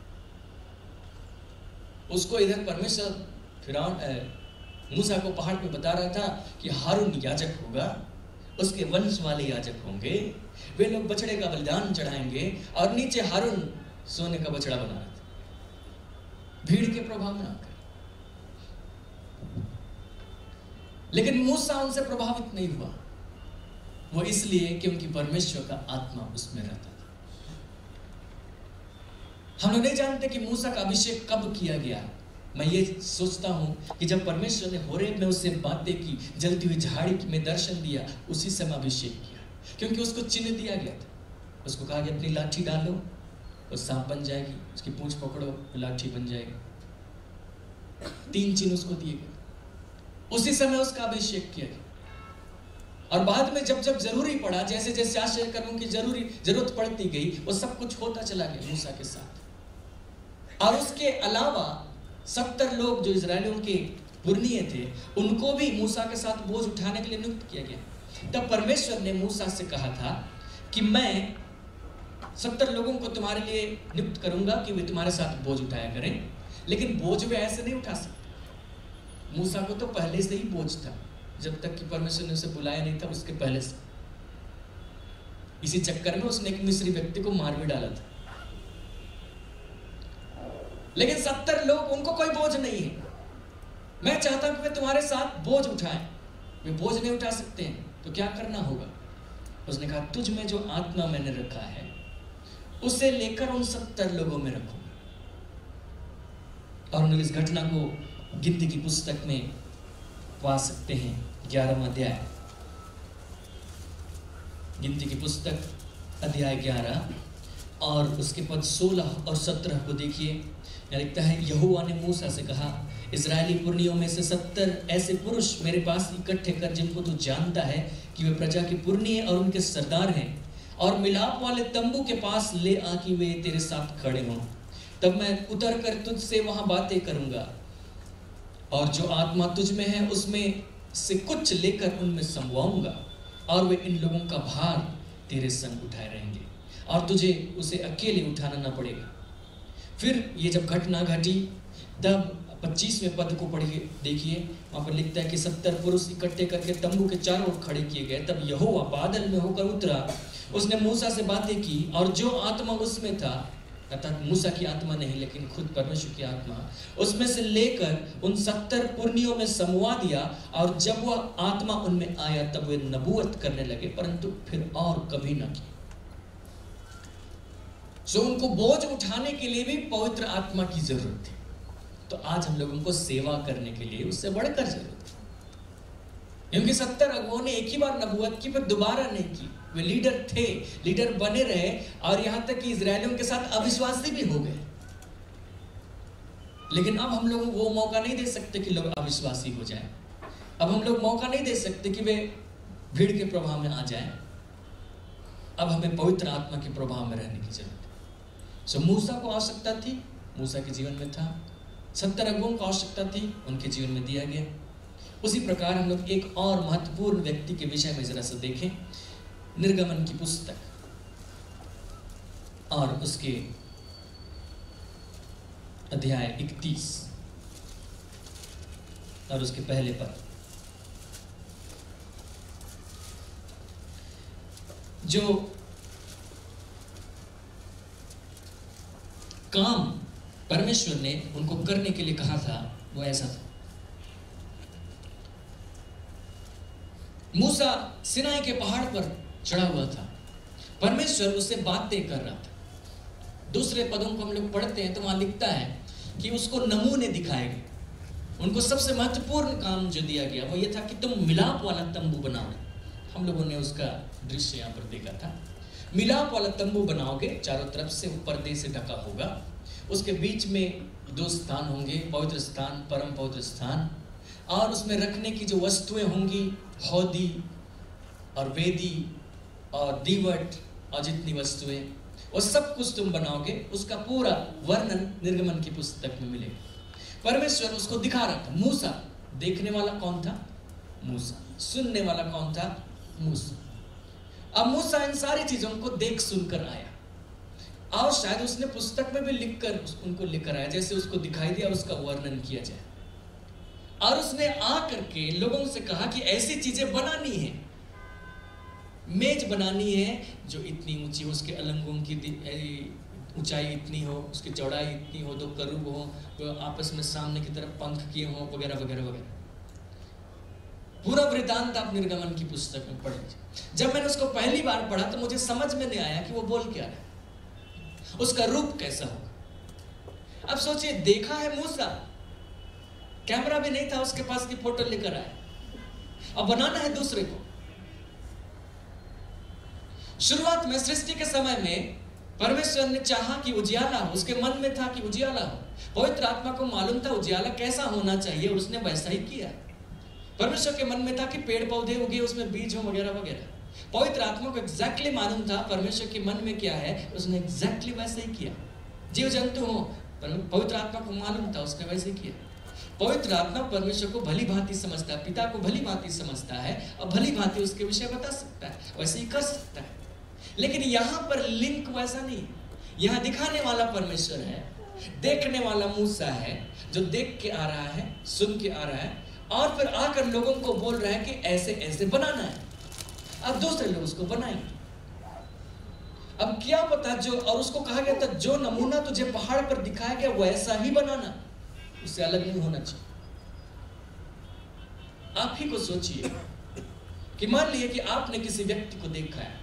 उसको इधर परमेश्वर फिरौन मूसा को पहाड़ पे बता रहा था कि हारून याजक होगा, उसके वंश वाले याजक होंगे, वे लोग बछड़े का बलिदान चढ़ाएंगे, और नीचे हारून सोने का बछड़ा बना रहा था भीड़ के प्रभाव में आकर। लेकिन मूसा उनसे प्रभावित नहीं हुआ, वो इसलिए क्योंकि परमेश्वर का आत्मा उसमें रहता था। हम लोग नहीं जानते कि मूसा का अभिषेक कब किया गया। मैं ये सोचता हूं कि जब परमेश्वर ने होरेब में उससे बातें की, जलती हुई झाड़ी में दर्शन दिया, उसी समय अभिषेक किया, क्योंकि उसको चिन्ह दिया गया था। उसको कहा कि अपनी लाठी डालो, वो सांप बन जाएगी, उसकी पूंछ पकड़ो, लाठी बन जाएगी। 3 चिन्ह उसको दिए गए, उसी समय उसका अभिषेक किया गया। और बाद में जब जब जरूरी पड़ा, जैसे जैसे आश्चर्य कर्मों की जरूरत पड़ती गई, वो सब कुछ होता चला गया मूसा के साथ। और उसके अलावा 70 लोग जो इजरायलियों के पुरनिये थे, उनको भी मूसा के साथ बोझ उठाने के लिए नियुक्त किया गया। तब परमेश्वर ने मूसा से कहा था कि मैं 70 लोगों को तुम्हारे लिए नियुक्त करूंगा कि वे तुम्हारे साथ बोझ उठाया करें, लेकिन बोझ वे ऐसे नहीं उठा सकते। मूसा को तो पहले से ही बोझ था, जब तक कि परमेश्वर ने उसे बुलाया नहीं था उसके पहले से। इसी चक्कर में उसने एक मिस्री व्यक्ति को मार भी डाला था। लेकिन 70 लोग, उनको कोई बोझ नहीं है। मैं चाहता हूं कि वे तुम्हारे साथ बोझ उठाएं। वे बोझ नहीं उठा सकते हैं, तो क्या करना होगा? उसने कहा, तुझ में जो आत्मा मैंने रखा है उसे लेकर उन 70 लोगों में रखूंगा। और हम लोग इस घटना को गिनती की पुस्तक में पा सकते हैं, 11वां अध्याय, गिनती की पुस्तक अध्याय 11 और उसके पद 16 और 17 को देखिए। यहाँ लिखता है, यहोवा ने मूसा से कहा, इजरायली पुरनियों में से 70 ऐसे पुरुष मेरे पास इकट्ठे कर जिनको तू जानता है कि वे प्रजा के पुरनिये और उनके सरदार हैं, और मिलाप वाले तंबू के पास ले आ कि वे तेरे साथ खड़े हों। तब मैं उतर कर तुझसे वहां बातें करूंगा, और जो आत्मा तुझ में है उसमें से कुछ लेकर उनमें समवाऊंगा, और वे इन लोगों का भार तेरे संग उठाए रहेंगे, और तुझे उसे अकेले उठाना ना पड़ेगा। फिर ये जब घटना घटी, तब 25वें पद को पढ़िए, देखिए, वहां पर लिखता है कि 70 पुरुष इकट्ठे करके तंबू के चारों ओर खड़े किए गए। तब यहोवा बादल में होकर उतरा, उसने मूसा से बातें की, और जो आत्मा उसमें था, अर्थात मूसा की आत्मा नहीं लेकिन खुद परमेश्वर की आत्मा, उसमें से लेकर उन 70 पुरनियों में समवा दिया। और जब वह आत्मा उनमें आया तब वे नबूवत करने लगे, परंतु फिर और कभी न की। सो उनको बोझ उठाने के लिए भी पवित्र आत्मा की जरूरत थी। तो आज हम लोगों को सेवा करने के लिए उससे बढ़कर जरूरत है, क्योंकि 70 अगुओं ने एक ही बार नबूवत की, फिर दोबारा नहीं की। वे लीडर थे, लीडर बने रहे, और यहां तक कि इजरायलियों के साथ अविश्वासी भी हो गए। लेकिन अब हम लोग वो मौका नहीं दे सकते कि लोग अविश्वासी हो जाएं। अब हम लोग मौका नहीं दे सकते कि वे भीड़ के प्रभाव में आ जाएं। अब हमें पवित्र आत्मा के प्रभाव में रहने की जरूरत है। सो मूसा को आवश्यकता थी, मूसा के जीवन में था। 70 अगुओं को आवश्यकता थी, उनके जीवन में दिया गया। उसी प्रकार हम लोग एक और महत्वपूर्ण व्यक्ति के विषय में जरा सा देखें, निर्गमन की पुस्तक और उसके अध्याय 31 और उसके पहले पद। जो काम परमेश्वर ने उनको करने के लिए कहा था वो ऐसा था। मूसा सिनाई के पहाड़ पर चढ़ा हुआ था, परमेश्वर उससे बातें कर रहा था। दूसरे पदों को हम लोग पढ़ते हैं तो वहां लिखता है कि उसको नमूने दिखाए गए। उनको सबसे महत्वपूर्ण काम जो दिया गया वो ये था कि तुम मिलाप वाला तंबू बनाओगे। हम लोगों ने उसका दृश्य यहाँ पर देखा था। मिलाप वाला तंबू बनाओगे, चारों तरफ से पर्दे से ढका होगा, उसके बीच में 2 स्थान होंगे, पवित्र स्थान, परम पवित्र स्थान, और उसमें रखने की जो वस्तुएं होंगी, हौदी और वेदी और दीवट और जितनी वस्तुएं, वो सब कुछ तुम बनाओगे। उसका पूरा वर्णन निर्गमन की पुस्तक में मिलेगा। परमेश्वर उसको दिखा रहा था। मूसा, देखने वाला कौन था? मूसा। सुनने वाला कौन था? मूसा। अब मूसा इन सारी चीजों को देख सुनकर आया, और शायद उसने पुस्तक में भी लिखकर उनको लेकर आया, जैसे उसको दिखाई दिया उसका वर्णन किया जाए। और उसने आकर के लोगों से कहा कि ऐसी चीजें बनानी है, मेज बनानी है जो इतनी ऊंची हो, उसके अलंगों की ऊंचाई इतनी हो, उसकी चौड़ाई इतनी हो, 2 करूब हो, वो आपस में सामने की तरफ पंख किए हो, वगैरह वगैरह वगैरह। पूरा वृत्तांत आप निर्गमन की पुस्तक में पढ़े। जब मैंने उसको पहली बार पढ़ा तो मुझे समझ में नहीं आया कि वो बोल क्या रहा है, उसका रूप कैसा होगा। अब सोचिए, देखा है मूसा, कैमरा भी नहीं था उसके पास कि फोटो लेकर आए, अब बनाना है दूसरे को। शुरुआत में सृष्टि के समय में परमेश्वर ने चाहा कि उजियाला हो, उसके मन में था कि उजियाला हो। पवित्र आत्मा को मालूम था उजियाला कैसा होना चाहिए, उसने वैसा ही किया। परमेश्वर के मन में था कि पेड़ पौधे उगे, उसमें बीज हो, वगैरह वगैरह। पवित्र आत्मा को एग्जैक्टली मालूम था परमेश्वर के मन में क्या है, उसने एग्जैक्टली वैसे ही किया। जीव जंतु हो, पवित्र आत्मा को मालूम था, उसने वैसे ही किया। पवित्र आत्मा परमेश्वर को भली भांति समझता है, पिता को भली भांति समझता है और भली भांति उसके विषय बता सकता है, वैसे ही कर सकता है। लेकिन यहाँ पर लिंक वैसा नहीं। यहाँ दिखाने वाला परमेश्वर है, देखने वाला मूसा है जो देख के आ रहा है, सुन के आ रहा है और फिर आकर लोगों को बोल रहा है कि ऐसे ऐसे बनाना है। अब दूसरे लोग उसको बनाएंगे। अब क्या पता जो, और उसको कहा गया था जो नमूना तुझे पहाड़ पर दिखाया गया वैसा ही बनाना, उससे अलग नहीं होना चाहिए। आप ही को सोचिए कि मान लिया कि आपने किसी व्यक्ति को देखा है,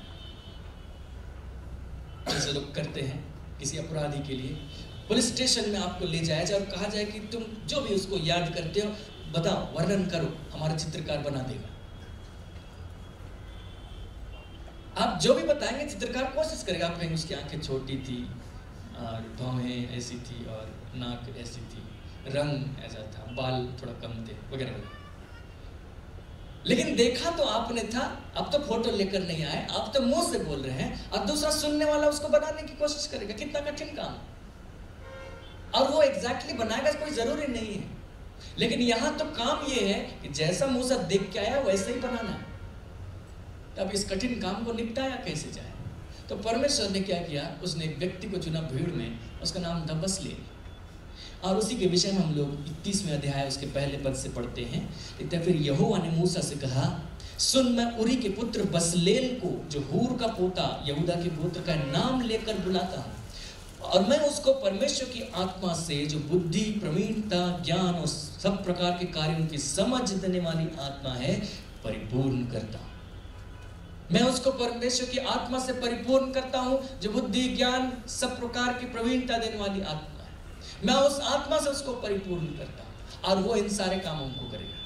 जैसे लोग करते हैं किसी अपराधी के लिए, पुलिस स्टेशन में आपको ले जाया जाए और कहा जाए कि तुम जो भी उसको याद करते हो बताओ, वर्णन करो, हमारा चित्रकार बना देगा। आप जो भी बताएंगे चित्रकार कोशिश करेगा। आप कहेंगे उसकी आंखें छोटी थी और भौहें ऐसी थी और नाक ऐसी थी, रंग ऐसा था, बाल थोड़ा कम थे वगैरह वगैरह। लेकिन देखा तो आपने था, अब तो फोटो लेकर नहीं आए, आप तो मुंह से बोल रहे हैं और दूसरा सुनने वाला उसको बनाने की कोशिश करेगा। कितना कठिन काम। और वो एग्जैक्टली बनाएगा कोई जरूरी नहीं है, लेकिन यहां तो काम ये है कि जैसा मूसा देख के आया वैसे ही बनाना है। तब इस कठिन काम को निपटाया कैसे जाए? तो परमेश्वर ने क्या किया, उसने एक व्यक्ति को चुना भीड़ में, उसका नाम था बसलेल। और उसी के विषय में हम लोग 31वें अध्याय उसके पहले पद से पढ़ते हैं। इतना फिर यहोवा ने मूसा से कहा, सुन, मैं उरी के पुत्र बसलेल को, जो हूर का पोता यहूदा के पुत्र का नाम लेकर बुलाता हूँ, और मैं उसको परमेश्वर की आत्मा से, जो बुद्धि, प्रवीणता, ज्ञान और सब प्रकार के कार्यों की समझ देने वाली आत्मा है, परिपूर्ण करता हूँ। मैं उसको परमेश्वर की आत्मा से परिपूर्ण करता हूँ, जो बुद्धि, ज्ञान, सब प्रकार की प्रवीणता देने वाली आत्मा। मैं उस आत्मा से उसको परिपूर्ण करता हूं और वो इन सारे कामों को करेगा।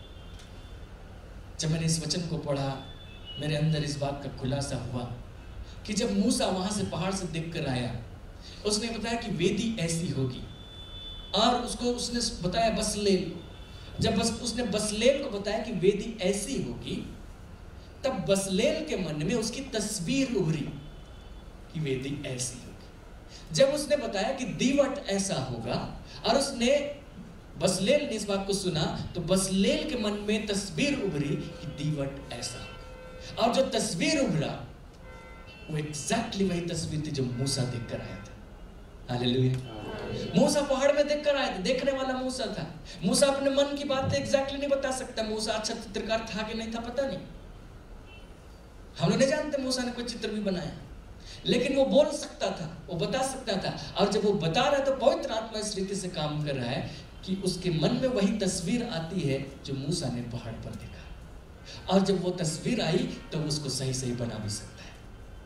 जब मैंने इस वचन को पढ़ा, मेरे अंदर इस बात का खुलासा हुआ कि जब मूसा वहां से पहाड़ से देखकर आया, उसने बताया कि वेदी ऐसी होगी, और उसको उसने बताया बसलेल को। जब उसने बसलेल को बताया कि वेदी ऐसी होगी, तब बसलेल के मन में उसकी तस्वीर उभरी कि वेदी ऐसी। जब उसने बताया कि दीवट ऐसा होगा और उसने बसलेल ने इस बात को सुना, तो बसलेल के मन में तस्वीर उभरी कि दीवट ऐसा होगा। और जो तस्वीर उभरा वो एग्जैक्टली वही तस्वीर थी जो मूसा देखकर आया था। हालेलुया। मूसा पहाड़ में देखकर आया था, देखने वाला मूसा था। मूसा अपने मन की बात एग्जैक्टली नहीं बता सकता। मूसा अच्छा चित्रकार था कि नहीं था पता नहीं, हम लोग नहीं जानते मूसा ने कोई चित्र भी बनाया, लेकिन वो बोल सकता था, वो बता सकता था। और जब वो बता रहा है तो पवित्र आत्मा इस रीति से काम कर रहा है कि उसके मन में वही तस्वीर आती है जो मूसा ने पहाड़ पर देखा। और जब वो तस्वीर आई तो उसको सही सही बना भी सकता है।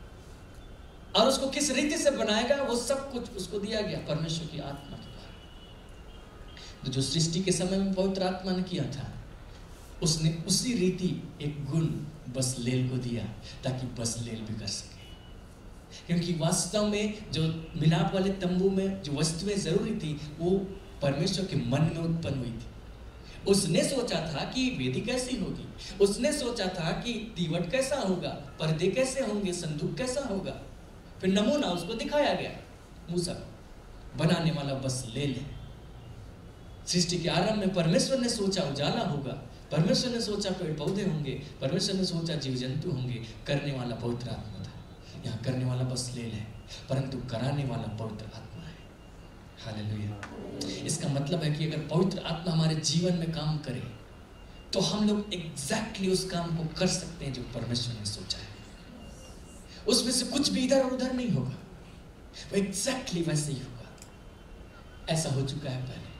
और उसको किस रीति से बनाएगा वो सब कुछ उसको दिया गया परमेश्वर की आत्मा के द्वारा। तो जो सृष्टि के समय में पवित्र आत्मा ने किया था, उसने उसी रीति एक गुण बसलेल को दिया ताकि बसलेल भी कर सके। क्योंकि वास्तव में जो मिलाप वाले तंबू में जो वस्तुएं जरूरी थी वो परमेश्वर के मन में उत्पन्न हुई थी। उसने सोचा था कि वेदी कैसी होगी, उसने सोचा था कि दीवट कैसा होगा, पर्दे कैसे होंगे, संदूक कैसा होगा। फिर नमूना उसको दिखाया गया। मूसा बनाने वाला बसलेल है। सृष्टि के आरंभ में परमेश्वर ने सोचा उजाला होगा, परमेश्वर ने सोचा पेड़ पौधे होंगे, परमेश्वर ने सोचा जीव जंतु होंगे। करने वाला पवित्र आत्मा था। यहाँ करने वाला बसलेल है, परंतु कराने वाला पवित्र आत्मा है। हालेलुया। इसका मतलब है कि अगर पवित्र आत्मा हमारे जीवन में काम करे तो हम लोग एग्जैक्टली उस काम को कर सकते हैं जो परमेश्वर ने सोचा है। उसमें से कुछ भी इधर और उधर नहीं होगा, वो एग्जैक्टली वैसे ही होगा। ऐसा हो चुका है पहले।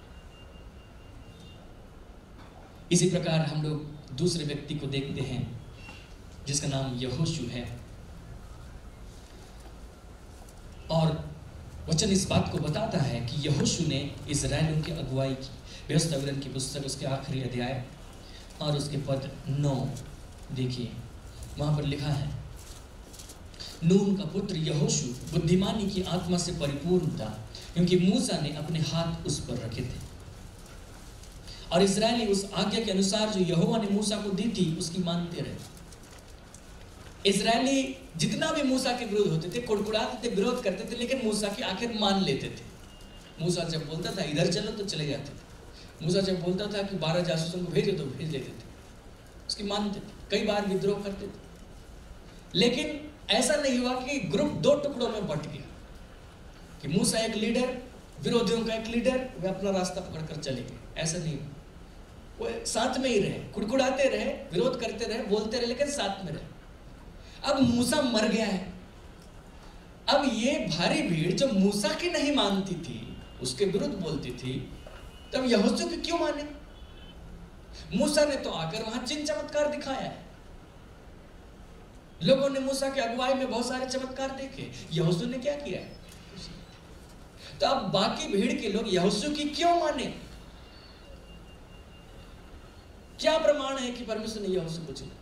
इसी प्रकार हम लोग दूसरे व्यक्ति को देखते हैं जिसका नाम यहोशू है। और वचन इस बात को बताता है कि यहोशू ने इस्राएलियों की अगुवाई की। व्यवस्था विवरण की पुस्तक उसके आखिरी अध्याय और उसके पद 9 देखिए, वहां पर लिखा है, नून का पुत्र यहोशू बुद्धिमानी की आत्मा से परिपूर्ण था, क्योंकि मूसा ने अपने हाथ उस पर रखे थे। और इस्राएली उस आज्ञा के अनुसार जो यहोवा ने मूसा को दी थी उसकी मानते रहे। इस्राएली जितना भी मूसा के विरोध होते थे, कुड़कुड़ाते थे, विरोध करते थे, लेकिन मूसा की आखिर मान लेते थे। मूसा जब बोलता था इधर चलो तो चले जाते थे, मूसा जब बोलता था कि 12 जासूसों को भेजो तो भेज देते थे, उसकी मानते थे, कई बार विद्रोह करते थे। लेकिन ऐसा नहीं हुआ कि ग्रुप 2 टुकड़ों में बंट गया कि मूसा एक लीडर, विरोधियों का एक लीडर, वे अपना रास्ता पकड़कर चले गए। ऐसा नहीं हुआ, वो साथ में ही रहे, कुड़कुड़ाते रहे, विरोध करते रहे, बोलते रहे, लेकिन साथ में रहे। अब मूसा मर गया है। अब ये भारी भीड़ जो मूसा की नहीं मानती थी, उसके विरुद्ध बोलती थी, तब यहोशू की क्यों माने? मूसा ने तो आकर वहां चिन्ह चमत्कार दिखाया है। लोगों ने मूसा के अगुवाई में बहुत सारे चमत्कार देखे, यहोशू ने क्या किया है? तो अब बाकी भीड़ के लोग यहोशू की क्यों माने? क्या प्रमाण है कि परमेश्वर ने यहोशू को चुना?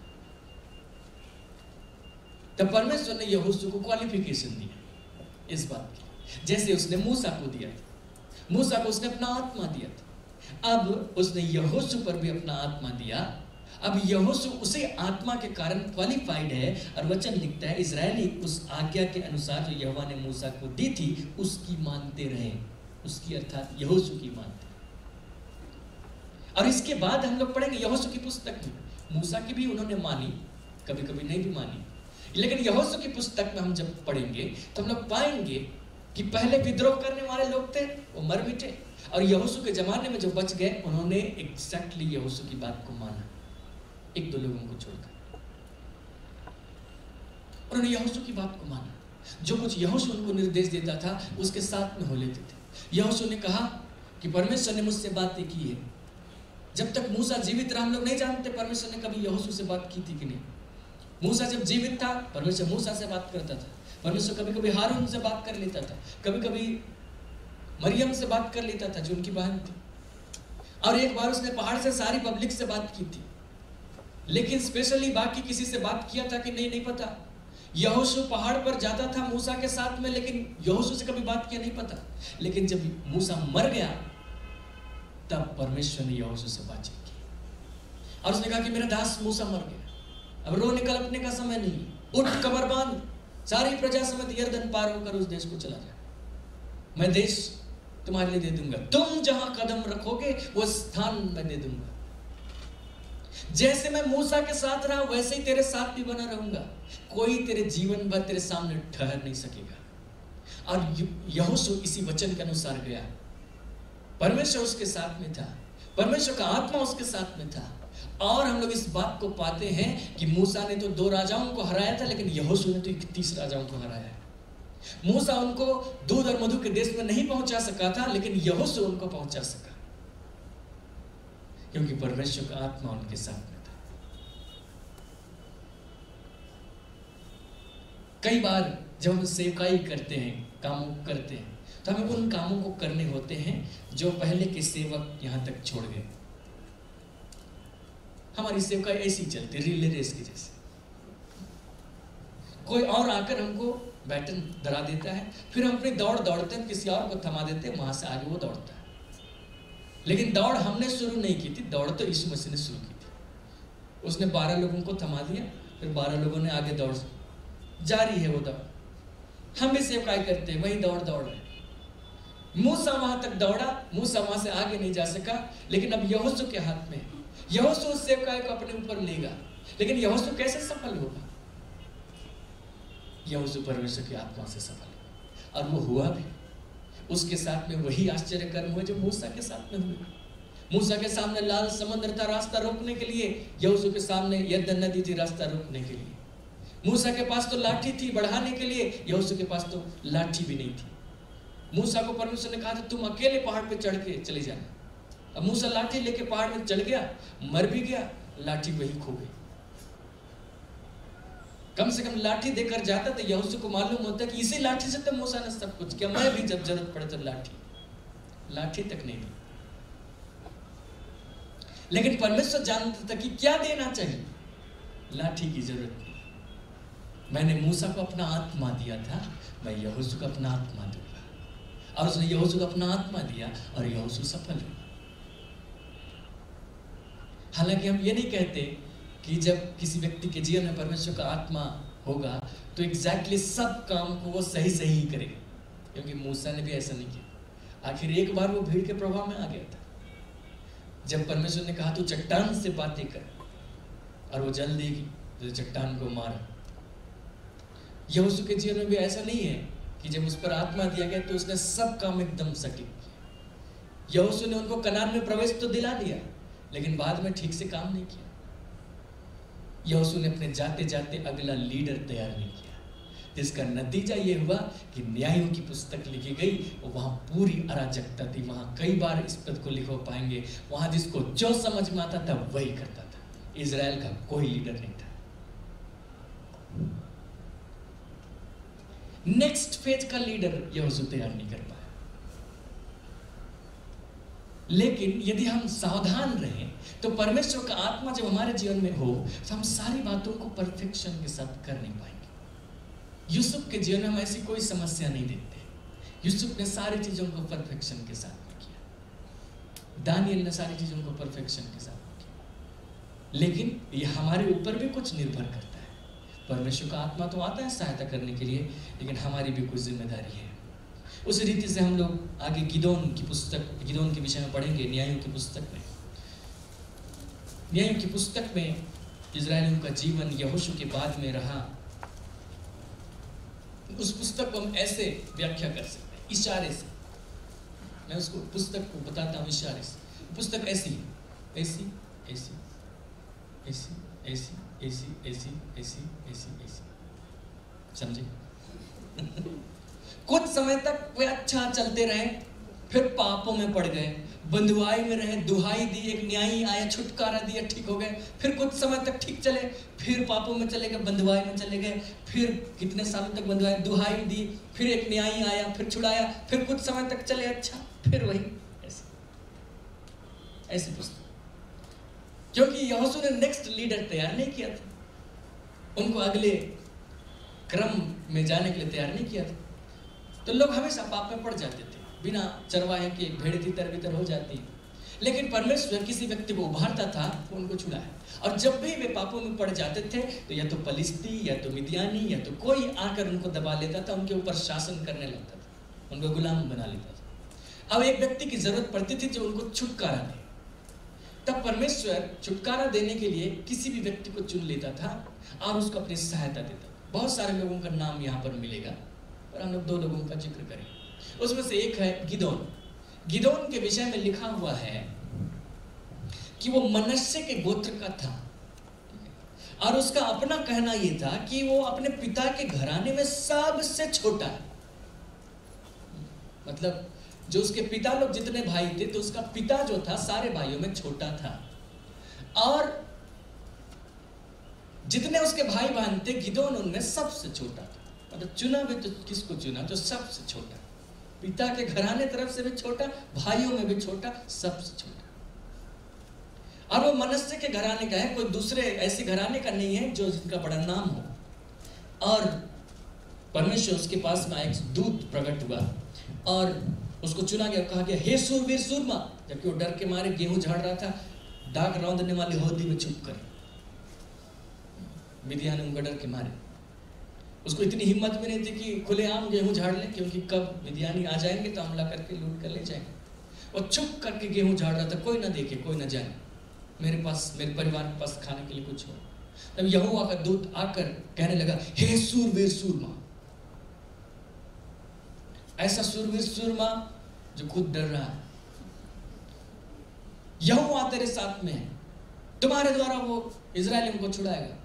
तब परमेश्वर ने यहोशू को क्वालिफिकेशन दिया इस बात की, जैसे उसने मूसा को दिया था। मूसा को उसने अपना आत्मा दिया था, अब उसने यहोशू पर भी अपना आत्मा दिया। अब यहोशू उसी आत्मा के कारण क्वालिफाइड है, और वचन लिखता है इजरायली उस आज्ञा के अनुसार जो यहोवा ने मूसा को दी थी उसकी मानते रहे, उसकी अर्थात यहोशू की मानते। और इसके बाद हम लोग पढ़ेंगे यहोशू की पुस्तक में, मूसा की भी उन्होंने मानी, कभी कभी नहीं भी मानी, लेकिन यहोशू की पुस्तक में हम जब पढ़ेंगे तो हम लोग पाएंगे कि पहले विद्रोह करने वाले लोग थे, वो मर मिटे, और यहोशू के जमाने में जो बच गए उन्होंने एग्जैक्टली यहोशू की बात को माना, 1-2 लोगों को छोड़कर उन्होंने यहोशू की बात को माना। जो कुछ यहोशू उनको निर्देश देता था उसके साथ में हो लेते थे। यहोशू ने कहा कि परमेश्वर ने मुझसे बातें की है। जब तक मूसा जीवित रहा हम लोग नहीं जानते परमेश्वर ने कभी यहोशू से बात की थी कि नहीं। मूसा जब जीवित था परमेश्वर मूसा से बात करता था, परमेश्वर कभी कभी हारून से बात कर लेता था, कभी कभी मरियम से बात कर लेता था जो उनकी बहन थी, और एक बार उसने पहाड़ से सारी पब्लिक से बात की थी, लेकिन स्पेशली बाकी किसी से बात किया था कि नहीं पता। यहोशू पहाड़ पर जाता था मूसा के साथ में, लेकिन यहोशू से कभी बात किया नहीं पता। लेकिन जब मूसा मर गया तब परमेश्वर ने यहोशू से बातचीत की और उसने कहा कि मेरा दास मूसा मर गया, अब रोने कलपने का समय नहीं, उठ कमर बांध, सारी प्रजा समेत यरदन पार होकर उस देश को चला जा, मैं देश तुम्हारे लिए दे दूंगा, तुम जहां कदम रखोगे वो स्थान मैं दे दूंगा। जैसे मैं मूसा के साथ रहा वैसे ही तेरे साथ भी बना रहूंगा, कोई तेरे जीवन भर तेरे सामने ठहर नहीं सकेगा। और यहोशू इसी वचन के अनुसार गया, परमेश्वर उसके साथ में था, परमेश्वर का आत्मा उसके साथ में था। और हम लोग इस बात को पाते हैं कि मूसा ने तो 2 राजाओं को हराया था, लेकिन यहोशू ने तो 31 राजाओं को हराया है। मूसा उनको दूध और मधु के देश में नहीं पहुंचा सका था, लेकिन यहोशू उनको पहुंचा सका, क्योंकि परमेश्वर का आत्मा उनके साथ में था। कई बार जब हम सेवकाई करते हैं, कामों करते हैं, तो हमें उन कामों को करने होते हैं जो पहले के सेवक यहां तक छोड़ गए। हमारी सेवकाई ऐसी चलती रिले रेस की जैसे, कोई और आकर हमको बैटन धरा देता है, फिर हम अपनी दौड़ दौड़ते हैं, किसी और को थमा देते हैं, वहां से आगे वो दौड़ता है। लेकिन दौड़ हमने शुरू नहीं की थी, दौड़ तो यीशु मसीह ने शुरू की थी। उसने 12 लोगों को थमा दिया, फिर 12 लोगों ने आगे दौड़, जारी है वो दौड़। हम भी सेवकाई करते हैं, वही दौड़ दौड़ रहे। मूसा वहां तक दौड़ा, मूसा वहां से आगे नहीं जा सका, लेकिन अब यहोशू के हाथ में, यहोशू उस सेवकाई को अपने ऊपर लेगा। लेकिन यहोशू कैसे सफल होगा? यहोशू परमेश्वर की आत्मा से सफल हुआ, और वो हुआ भी। उसके साथ में वही आश्चर्य कर्म हुए जो मूसा के साथ में हुए। मूसा के सामने लाल समुद्र था रास्ता रोकने के लिए, यहोशू के सामने यरदन नदी थी रास्ता रोकने के लिए। मूसा के पास तो लाठी थी बढ़ाने के लिए, यहोशू के पास तो लाठी भी नहीं थी। मूसा को परमेश्वर ने कहा था तुम अकेले पहाड़ पे चढ़ के चले जाना। अब मूसा लाठी लेके पहाड़ में चढ़ गया, मर भी गया, लाठी वही खो गई। कम से कम लाठी देकर जाता तो यहोशू को मालूम होता कि इसी लाठी से तो मूसा ने सब कुछ किया, मैं भी जब जरूरत पड़े तो लाठी तक नहीं दी। लेकिन परमेश्वर जानता था कि क्या देना चाहिए, लाठी की जरूरत नहीं। मैंने मूसा को अपना आत्मा दिया था, मैं यहोशू को अपना आत्मा दूंगा। और उसने यहोशू को अपना आत्मा दिया और यहोशू सफल हुआ। हालांकि हम ये नहीं कहते कि जब किसी व्यक्ति के जीवन में परमेश्वर का आत्मा होगा तो एग्जैक्टली सब काम को वो सही ही करेगा, क्योंकि मूसा ने भी ऐसा नहीं किया। आखिर एक बार वो भीड़ के प्रभाव में आ गया था। जब परमेश्वर ने कहा तू चट्टान से बातें कर और वो जल देगी, तो चट्टान को मारा। यहोशू के जीवन में भी ऐसा नहीं है कि जब उस पर आत्मा दिया गया तो उसने सब काम एकदम सटीक किया। यहोशू ने उनको कनान में प्रवेश तो दिला दिया, लेकिन बाद में ठीक से काम नहीं किया। यहोशू ने अपने जाते जाते अगला लीडर तैयार नहीं किया, जिसका नतीजा ये हुआ कि न्यायों की पुस्तक लिखी गई और वहां पूरी अराजकता थी। वहां कई बार इस पद को लिखो पाएंगे, वहां जिसको जो समझ में आता था वही करता था। इजराइल का कोई लीडर नहीं था। नेक्स्ट फेज का लीडर यहोशू तैयार नहीं कर पाया। लेकिन यदि हम सावधान रहें तो परमेश्वर का आत्मा जब हमारे जीवन में हो तो हम सारी बातों को परफेक्शन के साथ कर नहीं पाएंगे। यूसुफ के जीवन में हम ऐसी कोई समस्या नहीं देखते। यूसुफ ने सारी चीजों को परफेक्शन के साथ किया, दानियल ने सारी चीजों को परफेक्शन के साथ किया। लेकिन यह हमारे ऊपर भी कुछ निर्भर करता है। परमेश्वर का आत्मा तो आता है सहायता करने के लिए, लेकिन हमारी भी कुछ जिम्मेदारी है। उस रीति से हम लोग आगे गिदोन की पुस्तक, गिदोन के विषय में पढ़ेंगे। न्यायों की पुस्तक में, न्यायों की पुस्तक में इजरायलियों का जीवन यहोशू के बाद में रहा। उस पुस्तक को हम ऐसे व्याख्या कर सकते हैं, इशारे से। मैं उसको पुस्तक को बताता हूँ इशारे से। पुस्तक ऐसी है, ऐसी ऐसी ऐसी ऐसी ऐसी ऐसी ऐसी ऐसी ऐसी, समझे? कुछ समय तक वे अच्छा चलते रहे, फिर पापों में पड़ गए, बंधुआई में रहे, दुहाई दी, एक न्यायी आया, छुटकारा दिया, ठीक हो गए। फिर कुछ समय तक ठीक चले, फिर पापों में चले गए, बंधुआई में चले गए, फिर कितने सालों तक बंधुआई, दुहाई दी, फिर एक न्यायी आया, फिर छुड़ाया, फिर कुछ समय तक चले अच्छा, फिर वही ऐसी पुस्तक। क्योंकि यहोशू ने नेक्स्ट लीडर तैयार नहीं किया था, उनको अगले क्रम में जाने के लिए तैयार नहीं किया था। तो लोग हमेशा पाप में पड़ जाते थे, बिना चरवाहे के भेड़ तितर बितर हो जाती। लेकिन परमेश्वर किसी व्यक्ति को उभारता था, वो उनको छुड़ाया। और जब भी वे पापों में पड़ जाते थे तो या तो पलिश्ती या तो मिद्यानी या तो कोई आकर उनको दबा लेता था, उनके ऊपर शासन करने लगता था, उनको गुलाम बना लेता था। अब एक व्यक्ति की जरूरत पड़ती थी जो उनको छुटकारा दे। तब परमेश्वर छुटकारा देने के लिए किसी भी व्यक्ति को चुन लेता था और उसको अपनी सहायता देता। बहुत सारे लोगों का नाम यहाँ पर मिलेगा, पर हम लोग 2 लोगों का जिक्र करें। उसमें से एक है गिदोन। गिदोन के विषय में लिखा हुआ है कि वो मनश्शे के गोत्र का था, और उसका अपना कहना यह था कि वो अपने पिता के घराने में सबसे छोटा है। मतलब जो उसके पिता लोग जितने भाई थे, तो उसका पिता जो था सारे भाइयों में छोटा था, और जितने उसके भाई बहन थे गिदोन उनमें सबसे छोटा था। मतलब चुना भी तो किसको चुना? जो सबसे छोटा, पिता के घराने तरफ से भी छोटा, भाइयों में भी छोटा, सबसे छोटा। और वो मनश्शे के घराने का है, कोई दूसरे ऐसे घराने का नहीं है जो जिनका बड़ा नाम हो। और परमेश्वर उसके पास में एक दूत प्रकट हुआ और उसको चुना गया, कहा गया हे सूरवीर सूरमा, जबकि वो डर के मारे गेहूं झाड़ रहा था दाग रौंदने वाली होदी में छुप कर। मिद्यान उनका डर के मारे, उसको इतनी हिम्मत भी नहीं थी कि खुलेआम गेहूं झाड़ ले, क्योंकि कब मिद्यानी आ जाएंगे तो हमला करके लूट कर ले जाएंगे। वो चुप करके गेहूं झाड़ रहा था, कोई ना देखे, कोई ना जाने, मेरे पास, मेरे परिवार के पास खाने के लिए कुछ हो। तब यहोवा का दूत आकर कहने लगा हे सूरवीर सूरमा। ऐसा सूरवीर सूरमा जो खुद डर रहा है। यहोवा तेरे साथ में है, तुम्हारे द्वारा वो इजराइलियों को छुड़ाएगा।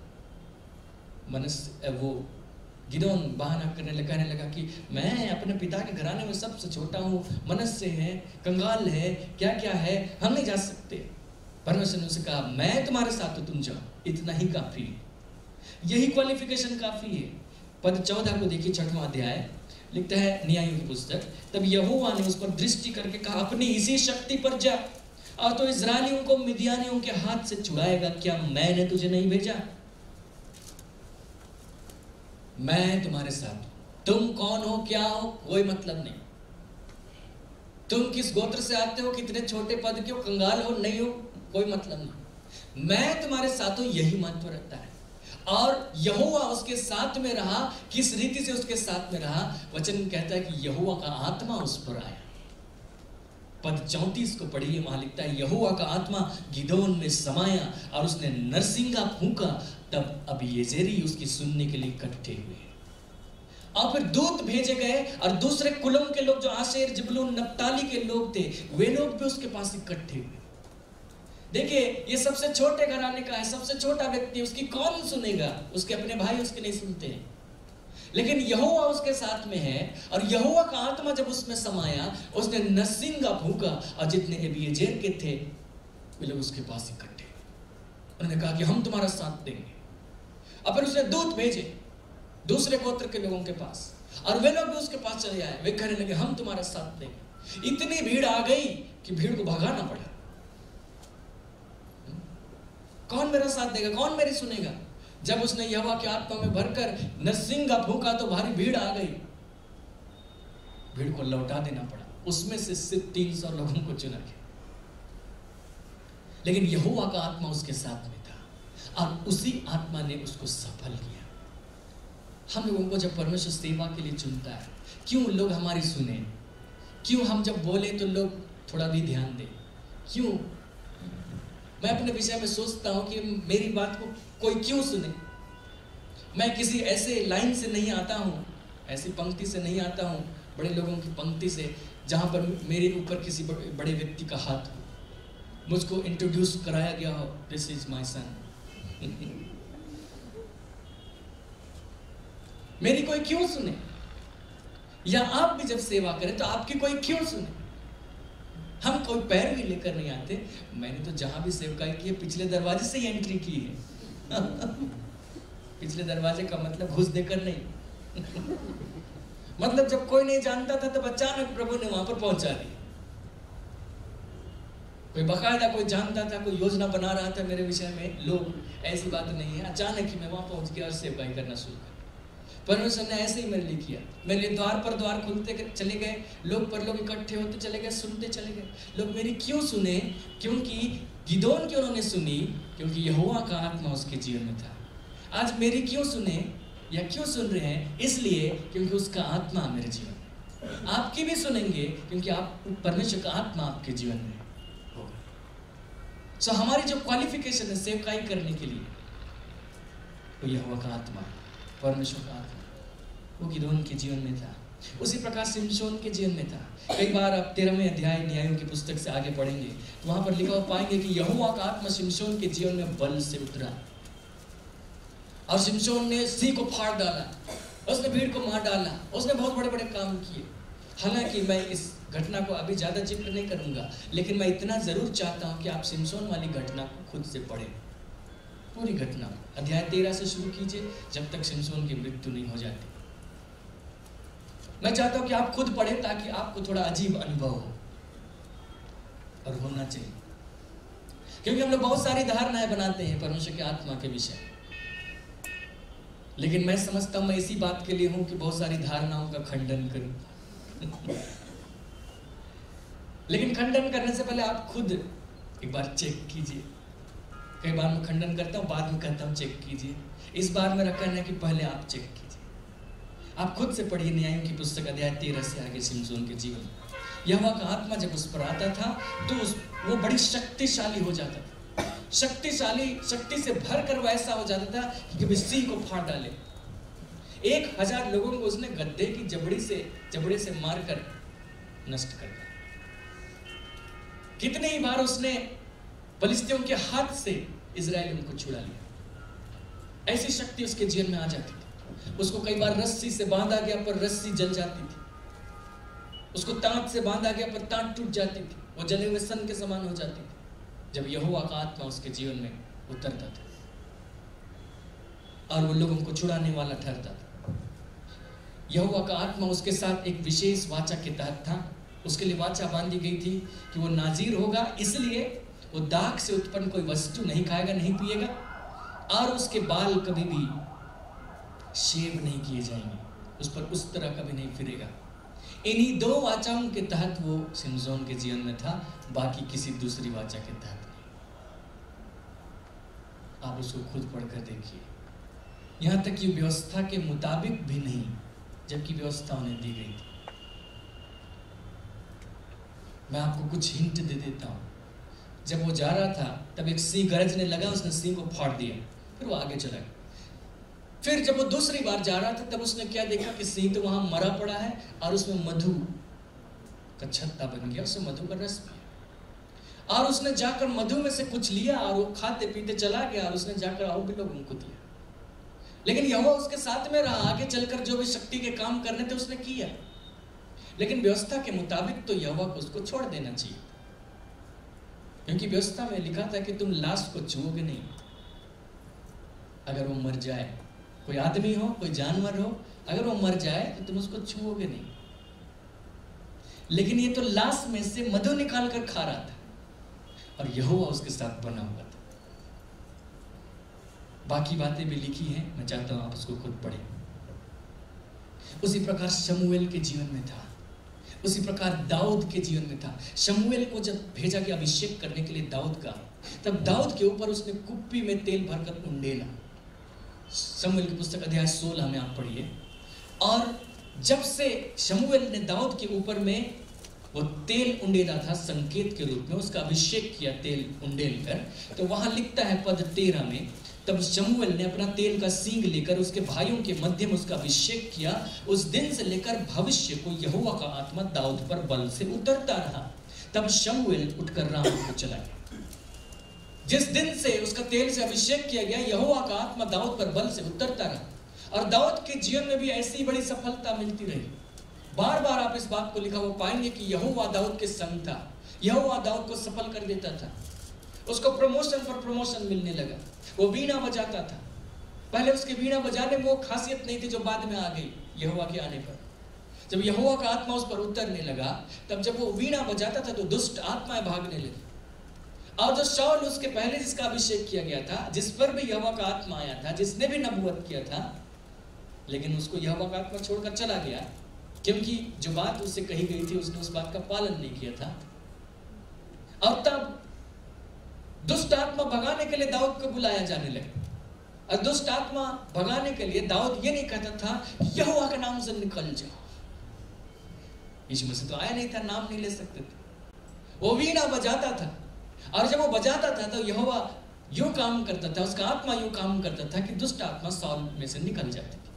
वो गिदोन बहाना कहने लगा कि मैं अपने पिता के घराने में सबसे छोटा हूँ, मनश्शे है, कंगाल है, क्या क्या है, हम नहीं जा सकते। परमेश्वर ने उसे कहा मैं तुम्हारे साथ हूँ, तुम जाओ, इतना ही काफी है, यही क्वालिफिकेशन काफी है। पद 14 को देखिए, 6वां अध्याय लिखता है न्यायों की पुस्तक, तब यहोवा ने उस पर दृष्टि करके कहा अपनी इसी शक्ति पर जा और तो इजरायलियों को मिद्यानियों के हाथ से छुड़ाएगा, क्या मैंने तुझे नहीं भेजा? मैं तुम्हारे साथ, तुम कौन हो, क्या हो, कोई मतलब नहीं। तुम किस गोत्र से आते हो, कितने छोटे पद के हो, कंगाल हो, नहीं हो, कोई मतलब नहीं। मैं तुम्हारे साथ हूं, यही महत्व रखता है। और यहोवा उसके साथ में रहा। किस रीति से उसके साथ में रहा? वचन कहता है कि यहोवा का आत्मा उस पर आया। पद 34 को पढ़िए, वहां लिखता है यहोवा का आत्मा गिदोन में समाया और उसने नरसिंगा फूंका, तब अबीएजेरी उसकी सुनने के लिए इकट्ठे हुए। और फिर दूत भेजे गए और दूसरे कुलों के लोग जो आशेर, जबूलून, नप्ताली के लोग थे, वे लोग भी उसके पास इकट्ठे हुए। देखिए, ये सबसे छोटे घराने का है, सबसे छोटा व्यक्ति, उसकी कौन सुनेगा? उसके अपने भाई उसके नहीं सुनते हैं, लेकिन यहोवा उसके साथ में है और यहोवा का आत्मा जब उसमें समाया, उसने नरसिंगा फूंका और जितने अबीएजेर के थे वे लोग उसके पास इकट्ठे। उन्होंने कहा कि हम तुम्हारा साथ देंगे। और फिर उसने दूत भेजे दूसरे गोत्र के लोगों के पास और वे लोग भी उसके पास चले आए। वे कहने लगे हम तुम्हारा साथ देंगे। इतनी भीड़ आ गई कि भीड़ को भगाना पड़ा। कौन मेरा साथ देगा? कौन मेरी सुनेगा? जब उसने यहोवा के आत्मा में भरकर नरसिंगा फूंका तो भारी भीड़ आ गई। भीड़ को लौटा देना पड़ा। उसमें से सिर्फ 300 लोगों को चुना गया, लेकिन यहोवा का आत्मा उसके साथ में था और उसी आत्मा ने उसको सफल किया। हम लोगों को जब परमेश्वर सेवा के लिए चुनता है, क्यों लोग हमारी सुने? क्यों हम जब बोले तो लोग थोड़ा भी ध्यान दें? क्यों? मैं अपने विषय में सोचता हूं कि मेरी बात को कोई क्यों सुने? मैं किसी ऐसे लाइन से नहीं आता हूं, ऐसी पंक्ति से नहीं आता हूं, बड़े लोगों की पंक्ति से, जहां पर मेरे ऊपर किसी बड़े व्यक्ति का हाथ हो, मुझको इंट्रोड्यूस कराया गया हो, दिस इज माय सन। मेरी कोई क्यों सुने? या आप भी जब सेवा करें तो आपकी कोई क्यों सुने? हम कोई पैर भी लेकर नहीं आते। मैंने तो जहां भी सेवकाई की है पिछले दरवाजे से ही एंट्री की है। पिछले दरवाजे का मतलब घुस देकर नहीं। मतलब जब कोई नहीं जानता था तब अचानक प्रभु ने वहां पर पहुंचा दिया। कोई बकायदा कोई जानता था, कोई योजना बना रहा था मेरे विषय में, लोग, ऐसी बात नहीं है। अचानक ही मैं वहां पहुंच गया और सेवकाई करना शुरू कर। परमेश्वर ने ऐसे ही मेरे लिए किया। मेरे लिए द्वार पर द्वार खुलते चले गए, लोग पर लोग इकट्ठे होते चले गए, सुनते चले गए। लोग मेरी क्यों सुने? क्योंकि गिदोन की उन्होंने सुनी, क्योंकि यहोवा का आत्मा उसके जीवन में था। आज मेरी क्यों सुने या क्यों सुन रहे हैं? इसलिए क्योंकि उसका आत्मा मेरे जीवन में। आपकी भी सुनेंगे क्योंकि आप परमेश्वर का आत्मा आपके जीवन में होगा। सो हमारी जो क्वालिफिकेशन है सेवकाई करने के लिए, वो यहोवा का आत्मा, परमेश्वर का आत्मा, वो गिदोन के जीवन में था। उसी प्रकार शिमशोन के जीवन में था। कई बार आप 13वें अध्याय न्यायों की पुस्तक से आगे पढ़ेंगे तो वहां पर लिखा हुआ पाएंगे कि यहोवा का आत्मा शिमशोन के जीवन में बल से उतरा और शिमशोन ने सिंह को फाड़ डाला, उसने भीड़ को मार डाला, उसने बहुत बड़े बड़े काम किए। हालांकि मैं इस घटना को अभी ज्यादा जिक्र नहीं करूंगा, लेकिन मैं इतना जरूर चाहता हूं कि आप शिमशोन वाली घटना को खुद से पढ़ें। पूरी घटना अध्याय 13 से शुरू कीजिए जब तक शिमशोन की मृत्यु नहीं हो जाती। मैं चाहता हूं कि आप खुद पढ़ें ताकि आपको थोड़ा अजीब अनुभव हो, और होना चाहिए। क्योंकि हम लोग बहुत सारी धारणाएं बनाते हैं परमेश्वर की आत्मा के विषय, लेकिन मैं समझता हूं मैं इसी बात के लिए हूं कि बहुत सारी धारणाओं का खंडन करूं। लेकिन खंडन करने से पहले आप खुद एक बार चेक कीजिए। कई बार मैं खंडन करता हूं, बाद में कहता हूं चेक कीजिए। इस बार मेरा कहना है कि पहले आप चेक कीजिए। आप खुद से पढ़िए न्यायों की पुस्तक अध्याय 13 से आगे शिमशोन के जीवन। यहोवा का आत्मा जब उस पर आता था तो वो बड़ी शक्तिशाली हो जाता था। शक्तिशाली, शक्ति से भरकर वो ऐसा हो जाता था कि कभी सिंह को फाड़ डाले। 1000 लोगों को उसने गड्ढे की जबड़े से मारकर नष्ट कर दिया। कितने ही बार उसने फिलिस्तियों के हाथ से इजरायलियों को छुड़ा लिया। ऐसी शक्ति उसके जीवन में आ जाती थी। उसको कई बार रस्सी से बांधा गया पर रस्सी जल जाती थी, उसको तांत से बांधा गया पर तांत टूट जाती थी, वो जले हुए सन के समान हो जाती थी जब यहोवा का आत्मा उसके जीवन में उतरता था और वो लोगों को छुड़ाने वाला ठहरता था। यहोवा का आत्मा उसके साथ एक विशेष वाचा के तहत था। उसके लिए वाचा बांधी गई थी कि वो नाजीर होगा, इसलिए वो दाग से उत्पन्न कोई वस्तु नहीं खाएगा, नहीं पिएगा, और उसके बाल कभी भी शेव नहीं किए जाएंगे, उस पर उस तरह कभी नहीं फिरेगा। इन्हीं 2 वाचाओं के तहत वो शिमशोन के जीवन में था, बाकी किसी दूसरी वाचा के तहत नहीं। आप उसको खुद पढ़कर देखिए। यहां तक कि व्यवस्था के मुताबिक भी नहीं, जबकि व्यवस्था उन्हें दी गई थी। मैं आपको कुछ हिंट दे देता हूँ। जब वो जा रहा था तब एक सिंह गरजने लगा, उसने सिंह को फाड़ दिया, फिर वो आगे चला गया। फिर जब वो दूसरी बार जा रहा था तब उसने क्या देखा कि सिंह तो वहां मरा पड़ा है और उसमें मधु का छत्ता बन गया, उससे मधु का रस पिया और उसने जाकर मधु में से कुछ लिया और वो खाते पीते चला गया और उसने जाकर और भी लोगों को दिया। लेकिन यहोवा उसके साथ में रहा, आगे चलकर जो भी शक्ति के काम करने थे उसने किया, लेकिन व्यवस्था के मुताबिक तो यहोवा को उसको छोड़ देना चाहिए, क्योंकि व्यवस्था में लिखा था कि तुम लाश को छुओगे नहीं। अगर वो मर जाए, कोई आदमी हो कोई जानवर हो, अगर वो मर जाए तो तुम उसको छुओगे नहीं। लेकिन ये तो लाश में से मधु निकाल कर खा रहा था और यहोवा उसके साथ बना हुआ था। बाकी बातें भी लिखी हैं, मैं चाहता हूं आप उसको खुद पढ़ें। उसी प्रकार शमूएल के जीवन में था, उसी प्रकार दाऊद के जीवन में था। शमूएल को जब भेजा गया अभिषेक करने के लिए दाऊद का, तब दाऊद के ऊपर उसने कुप्पी में तेल भरकर उंडेला। शमूएल की पुस्तक अध्याय 16 में आप पढ़िए। और जब से शमूएल ने दाऊद के ऊपर में वो तेल उंडेला था संकेत के रूप में, उसका अभिषेक किया तेल उंडेल कर, तो वहां लिखता है पद 13 में, तब शमूएल ने अपना तेल का सींग लेकर उसके भाइयों के मध्य में उसका अभिषेक किया। उस दिन से लेकर भविष्य को यहोवा का आत्मा दाऊद पर बल से उतरता रहा। तब शमूएल उठकर राम को चला गया। जिस दिन से उसका तेल से अभिषेक किया गया, यहोवा का आत्मा दाऊद पर बल से उतरता रहा और दाऊद के जीवन में भी ऐसी बड़ी सफलता मिलती रही। बार बार आप इस बात को लिखा हुआ पाएंगे कि यहोवा दाऊद के संग था, यहोवा दाऊद को सफल कर देता था। उसको प्रमोशन पर प्रमोशन मिलने लगा। वो वीणा बजाता था, पहले उसके वीणा बजाने में वो खासियत नहीं थी जो बाद में आ गई यहोवा के आने पर। जब यहोवा का आत्मा उस पर उतरने लगा, तब जब वो वीणा बजाता था तो दुष्ट आत्माएं भागने लगी। और जो शाऊल उसके पहले जिसका अभिषेक किया गया था, जिस पर भी यहोवा का आत्मा आया था, जिसने भी नबूवत किया था, लेकिन उसको यहोवा का आत्मा छोड़कर चला गया, क्योंकि जो बात उससे कही गई थी उसने उस बात का पालन नहीं किया था। और तब दुष्ट आत्मा भगाने के लिए दाऊद को बुलाया जाने लगा। और दुष्ट आत्मा भगाने के लिए दाऊद ये नहीं कहता था यहोवा के नाम से निकल जाओ। यीशु मसीह तो आया नहीं था, नाम नहीं ले सकते थे। वो वीणा बजाता था और जब वो बजाता था तो यहोवा यूं काम करता था, उसका आत्मा यूं काम करता था कि दुष्ट आत्मा साउल में से निकल जाती थी।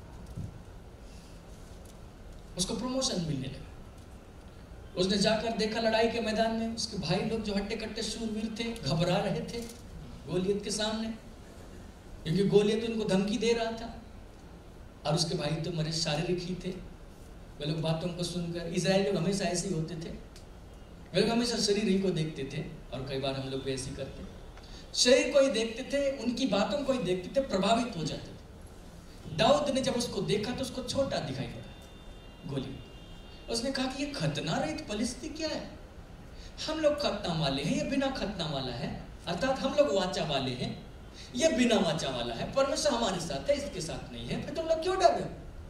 उसको प्रमोशन मिलने लगा। उसने जाकर देखा लड़ाई के मैदान में उसके भाई लोग जो हट्टे कट्टे शूरवीर थे, घबरा रहे थे गोलियत के सामने, क्योंकि गोलियत उनको धमकी दे रहा था और उसके भाई तो मरे शारीरिक ही थे। वे लोग बातों को सुनकर, इजराइल लोग हमेशा ऐसे ही होते थे, वे लोग हमेशा शरीर ही को देखते थे और कई बार हम लोग भी ऐसे ही करते, शरीर को ही देखते थे, उनकी बातों को ही देखते थे, प्रभावित हो जाते थे। दाऊद ने जब उसको देखा तो उसको छोटा दिखाई पड़ा गोली। उसने कहा कि ये खतना रहित पलिश्ती क्या है? हम लोग खतना वाले हैं, ये बिना खतना वाला है, अर्थात हम लोग वाचा वाले हैं, ये बिना वाचा वाला है। परमेश्वर हमारे साथ है, इसके साथ नहीं है, फिर तुम लोग क्यों डर रहे हो?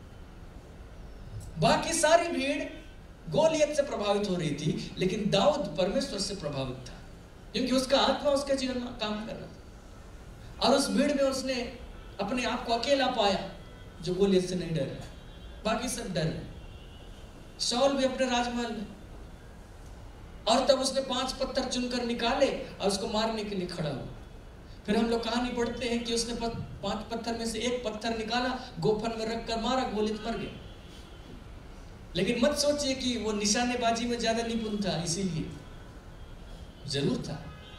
बाकी सारी भीड़ गोलियत से प्रभावित हो रही थी, लेकिन दाऊद परमेश्वर से प्रभावित था, क्योंकि उसका आत्मा उसके जीवन में काम कर रहा था। और उस भीड़ में उसने अपने आप को अकेला पाया जो गोलियत से नहीं डर रहा है, बाकी सब डर रहे। शाऊल भी अपने राजमहल में, और तब उसने 5 पत्थर चुनकर निकाले और उसको मारने के लिए खड़ा हुआ। फिर हम लोग कहानी पढ़ते हैं कि उसने 5 पत्थर में से एक पत्थर निकाला, गोफन में रखकर मारा, गोलियत मर गया। लेकिन मत सोचिए कि वो निशानेबाजी में ज्यादा निपुण था, इसीलिए जरूर था,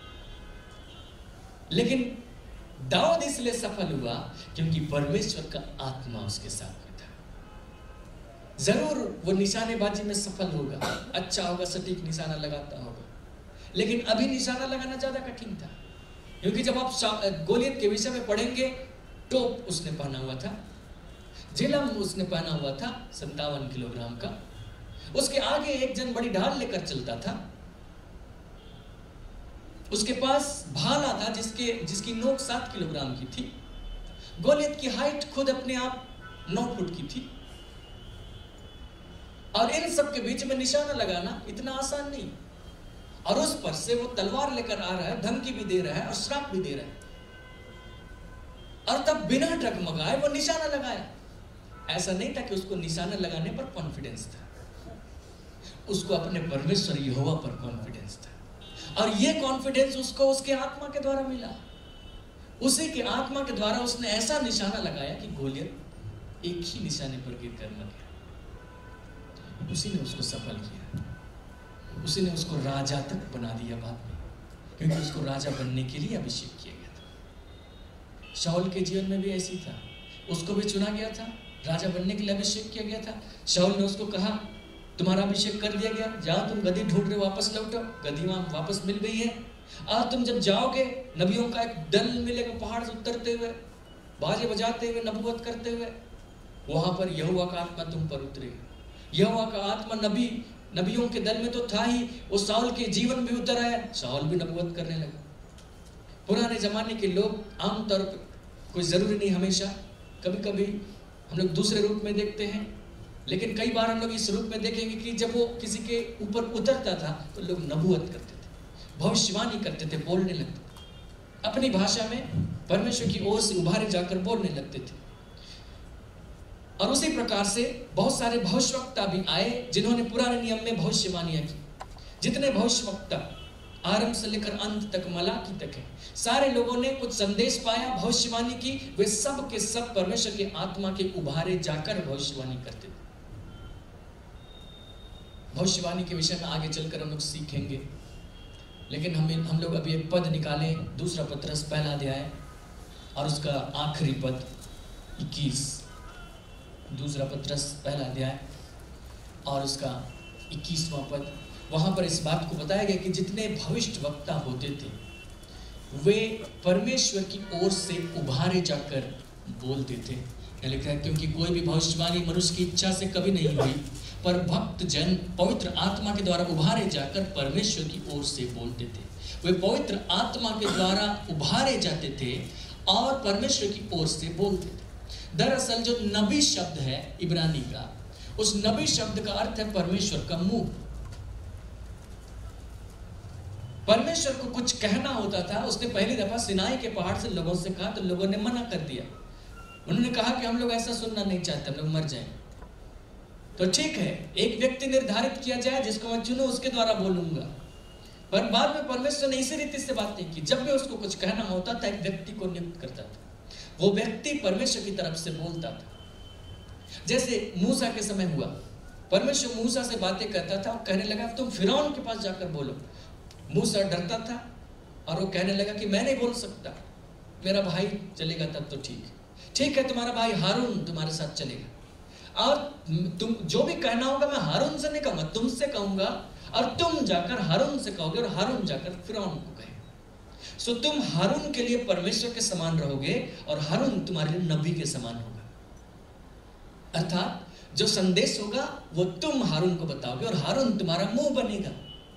लेकिन दाऊद इसलिए सफल हुआ क्योंकि परमेश्वर का आत्मा उसके साथ में था। जरूर वो निशानेबाजी में सफल होगा, अच्छा होगा, सटीक निशाना लगाता होगा, लेकिन अभी निशाना लगाना ज्यादा कठिन था, क्योंकि जब आप गोलियत के विषय में पढ़ेंगे, टोप उसने पहना हुआ था, झिलम उसने पहना हुआ था 57 किलोग्राम का, उसके आगे एक जन बड़ी ढाल लेकर चलता था, उसके पास भाला था जिसकी नोक 7 किलोग्राम की थी। गोलियत की हाइट खुद अपने आप 9 फुट की थी, और इन सब के बीच में निशाना लगाना इतना आसान नहीं। और उस पर से वो तलवार लेकर आ रहा है, धमकी भी दे रहा है और श्राप भी दे रहा है, और तब बिना डगमगाए वो निशाना लगाया। ऐसा नहीं था कि उसको निशाना लगाने पर कॉन्फिडेंस था, उसको अपने परमेश्वर यहोवा पर कॉन्फिडेंस था, और ये कॉन्फिडेंस उसको उसके आत्मा के द्वारा मिला। उसी के आत्मा के द्वारा उसने ऐसा निशाना लगाया कि गोलियत एक ही निशाने पर गिर कर मर गया। उसी ने उसको सफल किया, उसी ने उसको राजा तक बना दिया बाद में, क्योंकि उसको राजा बनने के लिए अभिषेक किया गया था। शाऊल के जीवन में भी ऐसी था, उसको भी चुना गया था, राजा बनने के लिए अभिषेक किया गया था। शाऊल ने उसको कहा तुम्हारा अभिषेक कर दिया गया, जाओ तुम गद्दी ढूंढ रहे हो वापस लौटो। गद्दी वहां वापस मिल गई है। आज तुम जब जाओगे नबियों का एक दल मिलेगा पहाड़ से उतरते हुए, बाजे बजाते हुए, नबूवत करते हुए। वहां पर यहोवा का आत्मा तुम पर उतरेगा। यहोवा का आत्मा नबियों के दल में तो था ही, वो शाऊल के जीवन भी उतर आया, शाऊल भी नबूवत करने लगा। पुराने जमाने के लोग आमतौर पर, कोई जरूरी नहीं हमेशा, कभी कभी हम लोग दूसरे रूप में देखते हैं, लेकिन कई बार हम लोग इस रूप में देखेंगे कि जब वो किसी के ऊपर उतरता था तो लोग नबूवत करते थे, भविष्यवाणी करते थे, बोलने लगते थे, अपनी भाषा में परमेश्वर की ओर से उभारे जाकर बोलने लगते थे। और उसी प्रकार से बहुत सारे भविष्यवक्ता भी आए जिन्होंने पुराने नियम में भविष्यवाणियां की। जितने भविष्यवक्ता आरंभ से लेकर अंत तक, मलाकी तक है, सारे लोगों ने कुछ संदेश पाया, भविष्यवाणी की। वे सब के सब परमेश्वर के आत्मा के उभारे जाकर भविष्यवाणी करते थे। भविष्यवाणी के विषय में आगे चलकर हम लोग सीखेंगे, लेकिन हम लोग अभी एक पद निकालें, दूसरा पत्रस पहला अध्याय और उसका आखिरी पद 21। दूसरा पत्रस पहला अध्याय और उसका 21वां पद। वहां पर इस बात को बताया गया कि जितने भविष्यवक्ता होते थे वे परमेश्वर की ओर से उभारे जाकर बोलते थे। लिखा है क्योंकि कोई भी भविष्यवाणी मनुष्य की इच्छा से कभी नहीं हुई, पर भक्त जन पवित्र आत्मा के द्वारा उभारे जाकर परमेश्वर की ओर से बोलते थे। वे पवित्र आत्मा के द्वारा उभारे जाते थे और परमेश्वर की ओर से बोलते थे। दरअसल जो नबी शब्द है इब्रानी का, उस नबी शब्द का अर्थ है परमेश्वर का मुंह। परमेश्वर को कुछ कहना होता था। उसने पहली दफा सिनाई के पहाड़ से लोगों से कहा तो लोगों ने मना कर दिया। उन्होंने कहा कि हम लोग ऐसा सुनना नहीं चाहते, हम लोग मर जाएंगे। तो ठीक है, एक व्यक्ति निर्धारित किया जाए जिसको मैं चुनूं, उसके द्वारा बोलूंगा। पर बाद में परमेश्वर ने इसी रीति से बात नहीं की। जब भी उसको कुछ कहना होता था एक व्यक्ति को नियुक्त करता था, वो व्यक्ति परमेश्वर की तरफ से बोलता था। जैसे मूसा के समय हुआ, परमेश्वर मूसा से बातें करता था, वो कहने लगा तुम फिरौन के पास जाकर बोलो। मूसा डरता था और वो कहने लगा कि मैं नहीं बोल सकता, मेरा भाई चलेगा तब तो ठीक है, तुम्हारा भाई हारून तुम्हारे साथ चलेगा, और तुम जो भी कहना होगा मैं हारून से नहीं कहूंगा, तुमसे कहूंगा, और तुम जाकर हारून से कहोगे और हारून जाकर फिरौन को कहेगा। सो तुम हारून के लिए परमेश्वर के समान रहोगे और हारून तुम्हारे लिए नबी के समान होगा। अर्थात जो संदेश होगा वो तुम हारून को बताओगे और हारून तुम्हारा मुंह बनेगा।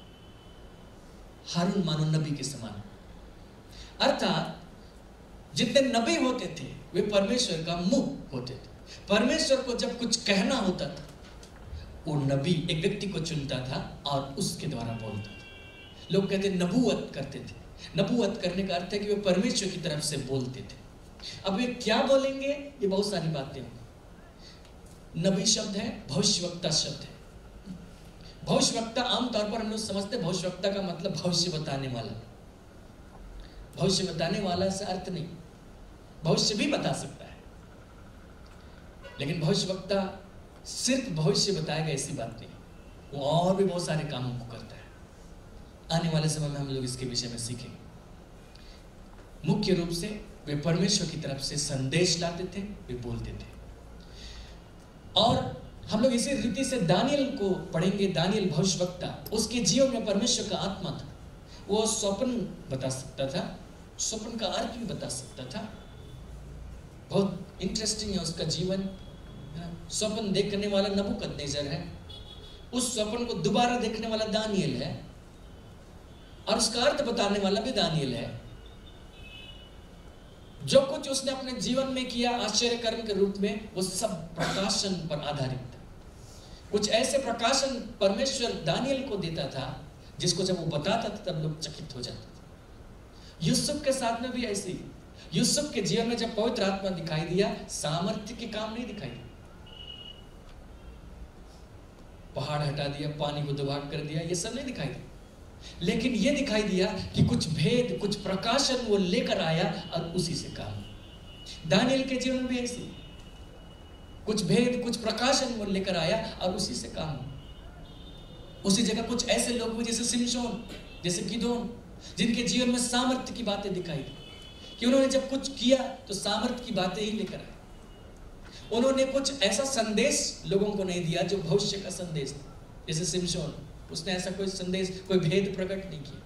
हारून मानो नबी के समान। अर्थात जितने नबी होते थे वे परमेश्वर का मुंह होते थे। परमेश्वर को जब कुछ कहना होता था वो नबी एक व्यक्ति को चुनता था और उसके द्वारा बोलता था। लोग कहते नबूवत करते थे। नबूवत करने का अर्थ है कि वे परमेश्वर की तरफ से बोलते थे। अब वे क्या बोलेंगे, ये बहुत सारी बातें होंगी। नबी शब्द है, भविष्यवक्ता शब्द है। भविष्यवक्ता आमतौर पर हम लोग समझते भविष्यवक्ता का मतलब भविष्य बताने वाला। भविष्य बताने वाला से अर्थ नहीं, भविष्य भी बता सकता है, लेकिन भविष्यवक्ता सिर्फ भविष्य बताएगा ऐसी बात नहीं, वो और भी बहुत सारे कामों को करता है। आने वाले समय में हम लोग इसके विषय में सीखेंगे। मुख्य रूप से वे परमेश्वर की तरफ से संदेश लाते थे, वे बोलते थे। और हम लोग इसी रीति से दानियल को पढ़ेंगे। दानियल भविष्यवक्ता, उसके जीवन में परमेश्वर का आत्मा था। वो स्वप्न बता सकता था, स्वप्न का अर्थ भी बता सकता था। बहुत इंटरेस्टिंग है उसका जीवन। स्वप्न देखने वाला नबूकदनेस्सर है, उस स्वप्न को दोबारा देखने वाला दानियल है, और उसका अर्थ बताने वाला भी दानियल है। जो कुछ उसने अपने जीवन में किया आश्चर्य कर्म के रूप में, वो सब प्रकाशन पर आधारित था। कुछ ऐसे प्रकाशन परमेश्वर दानियल को देता था जिसको जब वो बताता था तब लोग चकित हो जाते थे। यूसुफ के साथ में भी ऐसे ही। यूसुफ के जीवन में जब पवित्र आत्मा दिखाई दिया, सामर्थ्य के काम नहीं दिखाई दिया। पहाड़ हटा दिया, पानी को दुभाग कर दिया, ये सब नहीं दिखाई दिया। लेकिन ये दिखाई दिया कि कुछ भेद, कुछ प्रकाशन वो लेकर आया और उसी से काम। दानियल के जीवन में भी ऐसी कुछ भेद, कुछ प्रकाशन वो लेकर आया और उसी से काम। उसी जगह कुछ ऐसे लोग हुए जैसे सिमशोन, जैसे गिदोन, जिनके जीवन में सामर्थ्य की बातें दिखाई दी कि उन्होंने जब कुछ किया तो सामर्थ्य की बातें ही लेकर आए। उन्होंने कुछ ऐसा संदेश लोगों को नहीं दिया जो भविष्य का संदेश था। जैसे सिमशोन, उसने ऐसा कोई संदेश, कोई भेद प्रकट नहीं किया।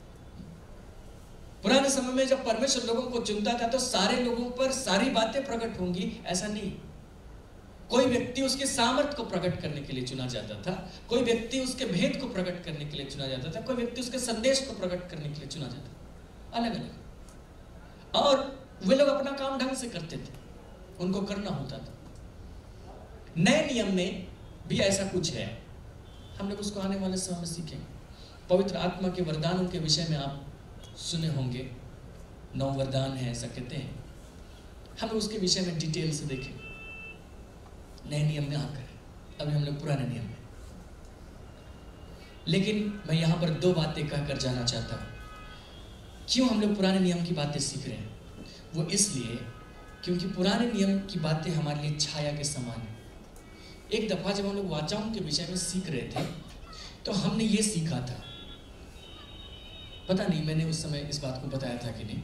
पुराने समय में जब परमेश्वर लोगों को चुनता था तो सारे लोगों पर सारी बातें प्रकट होंगी, ऐसा नहीं। कोई व्यक्ति उसके सामर्थ्य को प्रकट करने के लिए चुना जाता था, कोई व्यक्ति उसके भेद को प्रकट करने के लिए चुना जाता था, कोई व्यक्ति उसके संदेश को प्रकट करने के लिए चुना जाता था, अलग अलग। और वे लोग अपना काम ढंग से करते थे, उनको करना होता था। नए नियम में भी ऐसा कुछ है, हम लोग उसको आने वाले समय में सीखेंगे। पवित्र आत्मा के वरदानों के विषय में आप सुने होंगे, 9 वरदान है ऐसा कहते हैं। हम लोग उसके विषय में डिटेल से देखेंगे नए नियम में आकर। अभी हम लोग पुराने नियम में, लेकिन मैं यहां पर 2 बातें कहकर जाना चाहता हूं। क्यों हम लोग पुराने नियम की बातें सीख रहे हैं? वो इसलिए क्योंकि पुराने नियम की बातें हमारे लिए छाया के समान है। एक दफा जब हम लोग वाचाओं के विषय में सीख रहे थे तो हमने ये सीखा था, पता नहीं मैंने उस समय इस बात को बताया था कि नहीं,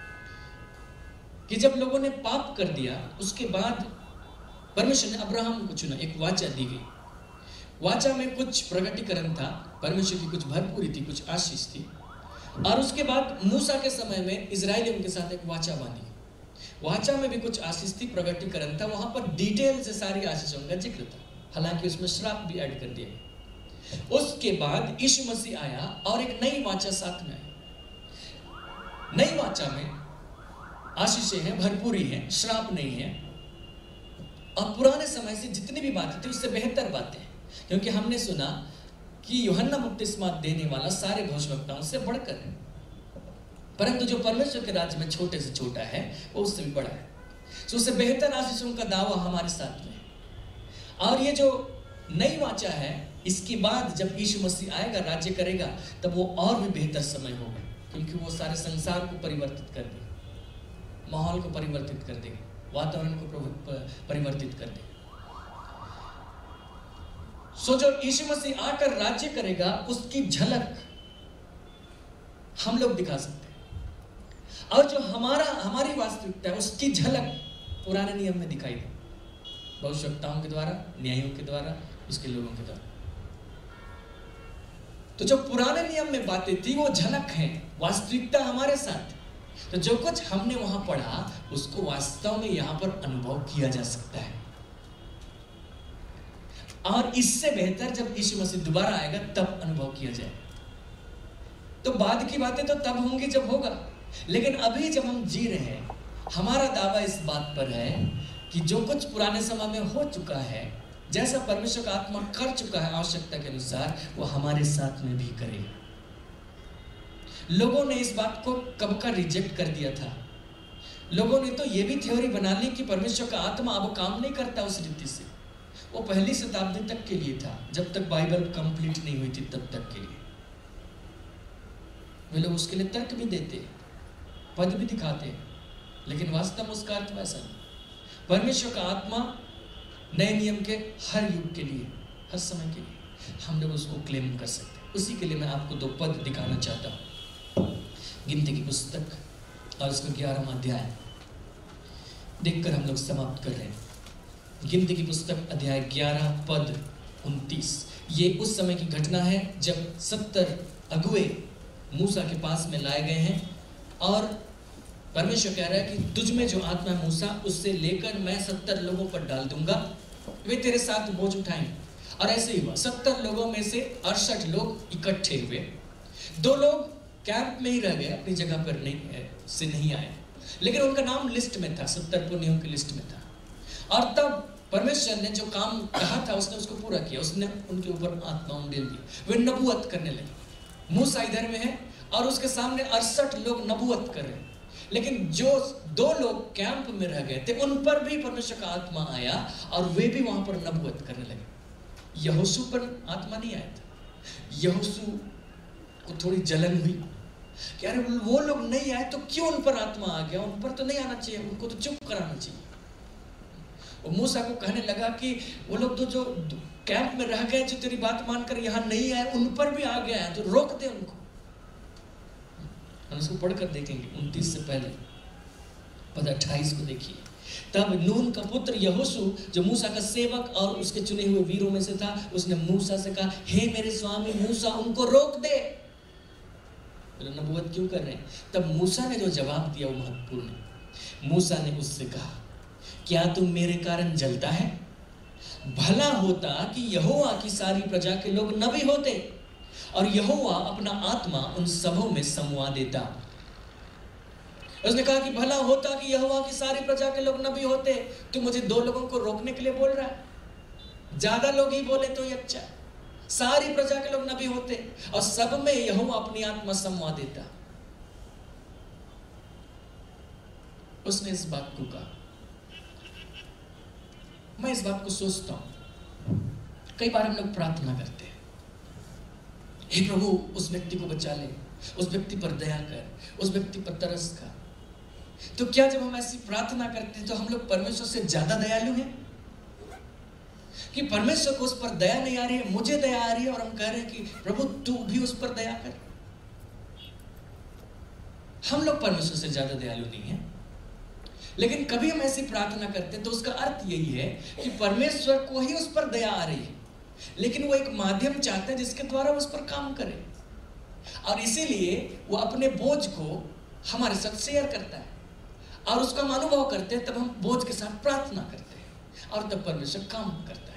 कि जब लोगों ने पाप कर दिया उसके बाद परमेश्वर ने अब्राहम को चुना, एक वाचा दी गई। वाचा में कुछ प्रकटीकरण था, परमेश्वर की कुछ भरपूरी थी, कुछ आशीष थी। और उसके बाद मूसा के समय में इजराइलियों के साथ एक वाचा बांधी। वाचा में भी कुछ आशीष थी, प्रकटीकरण था, वहां पर डिटेल से सारी आशीषों का जिक्र था, हालांकि उसमें श्राप भी ऐड कर दिया गया। उसके बाद यीशु मसीह आया और एक नई वाचा साथ में आई। नई वाचा में आशीषें हैं, भरपूरी है, श्राप नहीं है। और पुराने समय से जितनी भी बातें थी उससे बेहतर बातें, क्योंकि हमने सुना कि यूहन्ना बपतिस्मा देने वाला सारे भविष्यवक्ताओं से बढ़कर है, परंतु जो परमेश्वर के राज्य में छोटे से छोटा है वो उससे भी बड़ा है। तो उससे बेहतर आशीषों का दावा हमारे साथ में है। और ये जो नई वाचा है, इसके बाद जब यीशु मसीह आएगा, राज्य करेगा, तब वो और भी बेहतर समय होगा, क्योंकि वो सारे संसार को परिवर्तित कर देगा, माहौल को परिवर्तित कर देगा, वातावरण को परिवर्तित कर देगा। सो जो यीशु मसीह आकर राज्य करेगा उसकी झलक हम लोग दिखा सकते हैं, और जो हमारी वास्तविकता है उसकी झलक पुराने नियम में दिखाई दे, भविष्यवक्ताओं के द्वारा, न्यायों के द्वारा, उसके लोगों के द्वारा। तो जो पुराने नियम में बातें थी वो झलक है, वास्तविकता हमारे साथ। तो जो कुछ हमने वहां पढ़ा उसको वास्तव में यहां पर अनुभव किया जा सकता है। और इससे बेहतर जब यीशु मसीह दोबारा आएगा तब अनुभव किया जाए। तो बाद की बातें तो तब होंगी जब होगा, लेकिन अभी जब हम जी रहे हैं, हमारा दावा इस बात पर है कि जो कुछ पुराने समय में हो चुका है, जैसा परमेश्वर का आत्मा कर चुका है आवश्यकता के अनुसार, वो हमारे साथ में भी करेगा। लोगों ने इस बात को कब का रिजेक्ट कर दिया था। लोगों ने तो ये भी थ्योरी बना ली कि परमेश्वर का आत्मा अब काम नहीं करता उस रीति से। वो पहली शताब्दी तक के लिए था, जब तक बाइबल कंप्लीट नहीं हुई थी तब तक के लिए। वे लोग उसके लिए तर्क भी देते, पद भी दिखाते, लेकिन वास्तव में उसका अर्थ वैसा नहीं। परमेश्वर का आत्मा नए नियम के हर युग के लिए, हर समय के लिए हम लोग उसको क्लेम कर सकते हैं। उसी के लिए मैं आपको 2 पद दिखाना चाहता हूँ। गिनती की पुस्तक और उसका 11वां अध्याय देखकर हम लोग समाप्त कर रहे हैं। गिनती की पुस्तक अध्याय 11 पद 29। ये उस समय की घटना है जब 70 अगुए मूसा के पास में लाए गए हैं और परमेश्वर कह रहा है कि तुझ में जो आत्मा है मूसा, उससे लेकर मैं 70 लोगों पर डाल दूंगा, वे तेरे साथ बोझ उठाएंगे। और ऐसे ही हुआ, 70 लोगों में से 68 लोग इकट्ठे हुए। 2 लोग कैंप में ही रह गए, अपनी जगह पर नहीं आए, लेकिन उनका नाम लिस्ट में था, 70 पुण्यों की लिस्ट में था। और तब परमेश्वर ने जो काम कहा था उसने उसको पूरा किया, उसने उनके ऊपर आत्मा उंडेल दी, वे नबूवत करने लगे। मूसा इधर में है और उसके सामने 68 लोग नबूवत कर रहे हैं, लेकिन जो 2 लोग कैंप में रह गए थे उन पर भी परमेश्वर का आत्मा आया और वे भी वहां पर नबूवत करने लगे। यहोशू पर आत्मा नहीं आया था। यहोशू को थोड़ी जलन हुई कि अरे वो लोग नहीं आए तो क्यों उन पर आत्मा आ गया, उन पर तो नहीं आना चाहिए, उनको तो चुप कराना चाहिए। और मूसा को कहने लगा कि वो लोग तो जो कैंप में रह गए, जो तेरी बात मानकर यहाँ नहीं आए, उन पर भी आ गया है, तो रोक दे उनको। हम इसको पढ़कर देखेंगे 29 से पहले पद 28 को देखिए। तब नून का पुत्र यहोशू जो मूसा का सेवक और उसके चुने हुए वीरों में से था, उसने मूसा से कहा, हे मेरे स्वामी मूसा, उनको रोक दे। नबूवत क्यों कर रहे हैं? तब मूसा ने जो जवाब दिया वो महत्वपूर्ण है। मूसा ने उससे कहा, क्या तुम मेरे कारण जलता है? भला होता कि यहोवा की सारी प्रजा के लोग नबी होते और यहोवा अपना आत्मा उन सबों में समवा देता। उसने कहा कि भला होता कि यहोवा की सारी प्रजा के लोग नबी होते। तू मुझे 2 लोगों को रोकने के लिए बोल रहा है? ज्यादा लोग ही बोले तो ही अच्छा। सारी प्रजा के लोग नबी होते और सब में यहोवा अपनी आत्मा समवा देता। उसने इस बात को कहा। मैं इस बात को सोचता हूं, कई बार हम लोग प्रार्थना करते हैं, हे प्रभु उस व्यक्ति को बचा ले, उस व्यक्ति पर दया कर, उस व्यक्ति पर तरस कर। तो क्या जब हम ऐसी प्रार्थना करते हैं तो हम लोग परमेश्वर से ज्यादा दयालु हैं? कि परमेश्वर को उस पर दया नहीं आ रही है, मुझे दया आ रही है और हम कह रहे हैं कि प्रभु तू भी उस पर दया कर। हम लोग परमेश्वर से ज्यादा दयालु नहीं है। लेकिन कभी हम ऐसी प्रार्थना करते हैं तो उसका अर्थ यही है कि परमेश्वर को ही उस पर दया आ रही है, लेकिन वो एक माध्यम चाहते हैं जिसके द्वारा उस पर काम करे, और इसीलिए वो अपने बोझ को हमारे साथ शेयर करता है और उसका हम अनुभव करते हैं। तब हम बोझ के साथ प्रार्थना करते हैं और तब परमेश्वर काम करता है।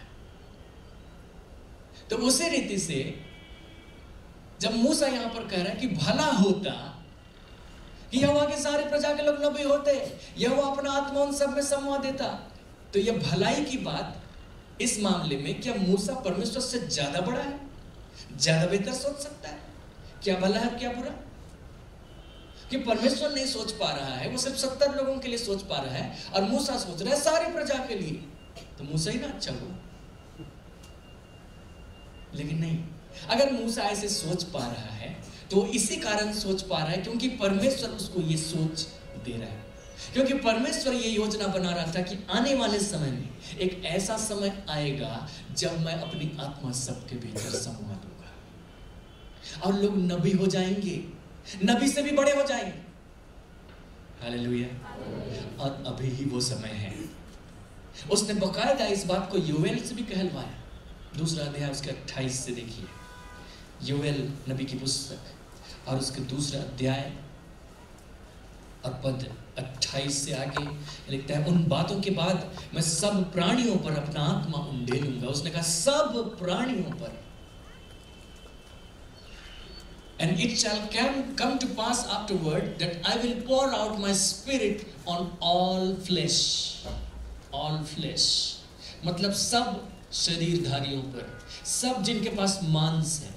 तो उसी रीति से जब मूसा यहां पर कह रहा है कि भला होता कि यहोवा की सारी प्रजा के लोग नबी होते, यहोवा अपना आत्मा उन सब में समवा देता, तो यह भलाई की बात इस मामले में क्या मूसा परमेश्वर से ज्यादा बड़ा है, ज्यादा बेहतर सोच सकता है? क्या भला है क्या बुरा? कि परमेश्वर नहीं सोच पा रहा है, वो सिर्फ 70 लोगों के लिए सोच पा रहा है और मूसा सोच रहा है सारी प्रजा के लिए, तो मूसा ही ना अच्छा हुआ। लेकिन नहीं, अगर मूसा ऐसे सोच पा रहा है तो इसी कारण सोच पा रहा है क्योंकि परमेश्वर उसको ये सोच दे रहा है, क्योंकि परमेश्वर ये योजना बना रहा था कि आने वाले समय में एक ऐसा समय आएगा जब मैं अपनी आत्मा सबके भीतर समवा दूंगा और लोग नबी हो जाएंगे, नबी से भी बड़े हो जाएंगे। हालेलुया। और अभी ही वो समय है। उसने बकायदा इस बात को योएल से भी कहलवाया। 2 अध्याय उसके 28 से देखिए, योएल नबी की पुस्तक और उसके 2 अध्याय और पद 28 से आगे लिखता है, उन बातों के बाद मैं सब प्राणियों पर अपना आत्मा उंडेलूंगा। उसने कहा सब प्राणियों पर। And it shall come to pass afterward that I will pour out my spirit on all flesh. All flesh मतलब सब शरीरधारियों पर, सब जिनके पास मांस है।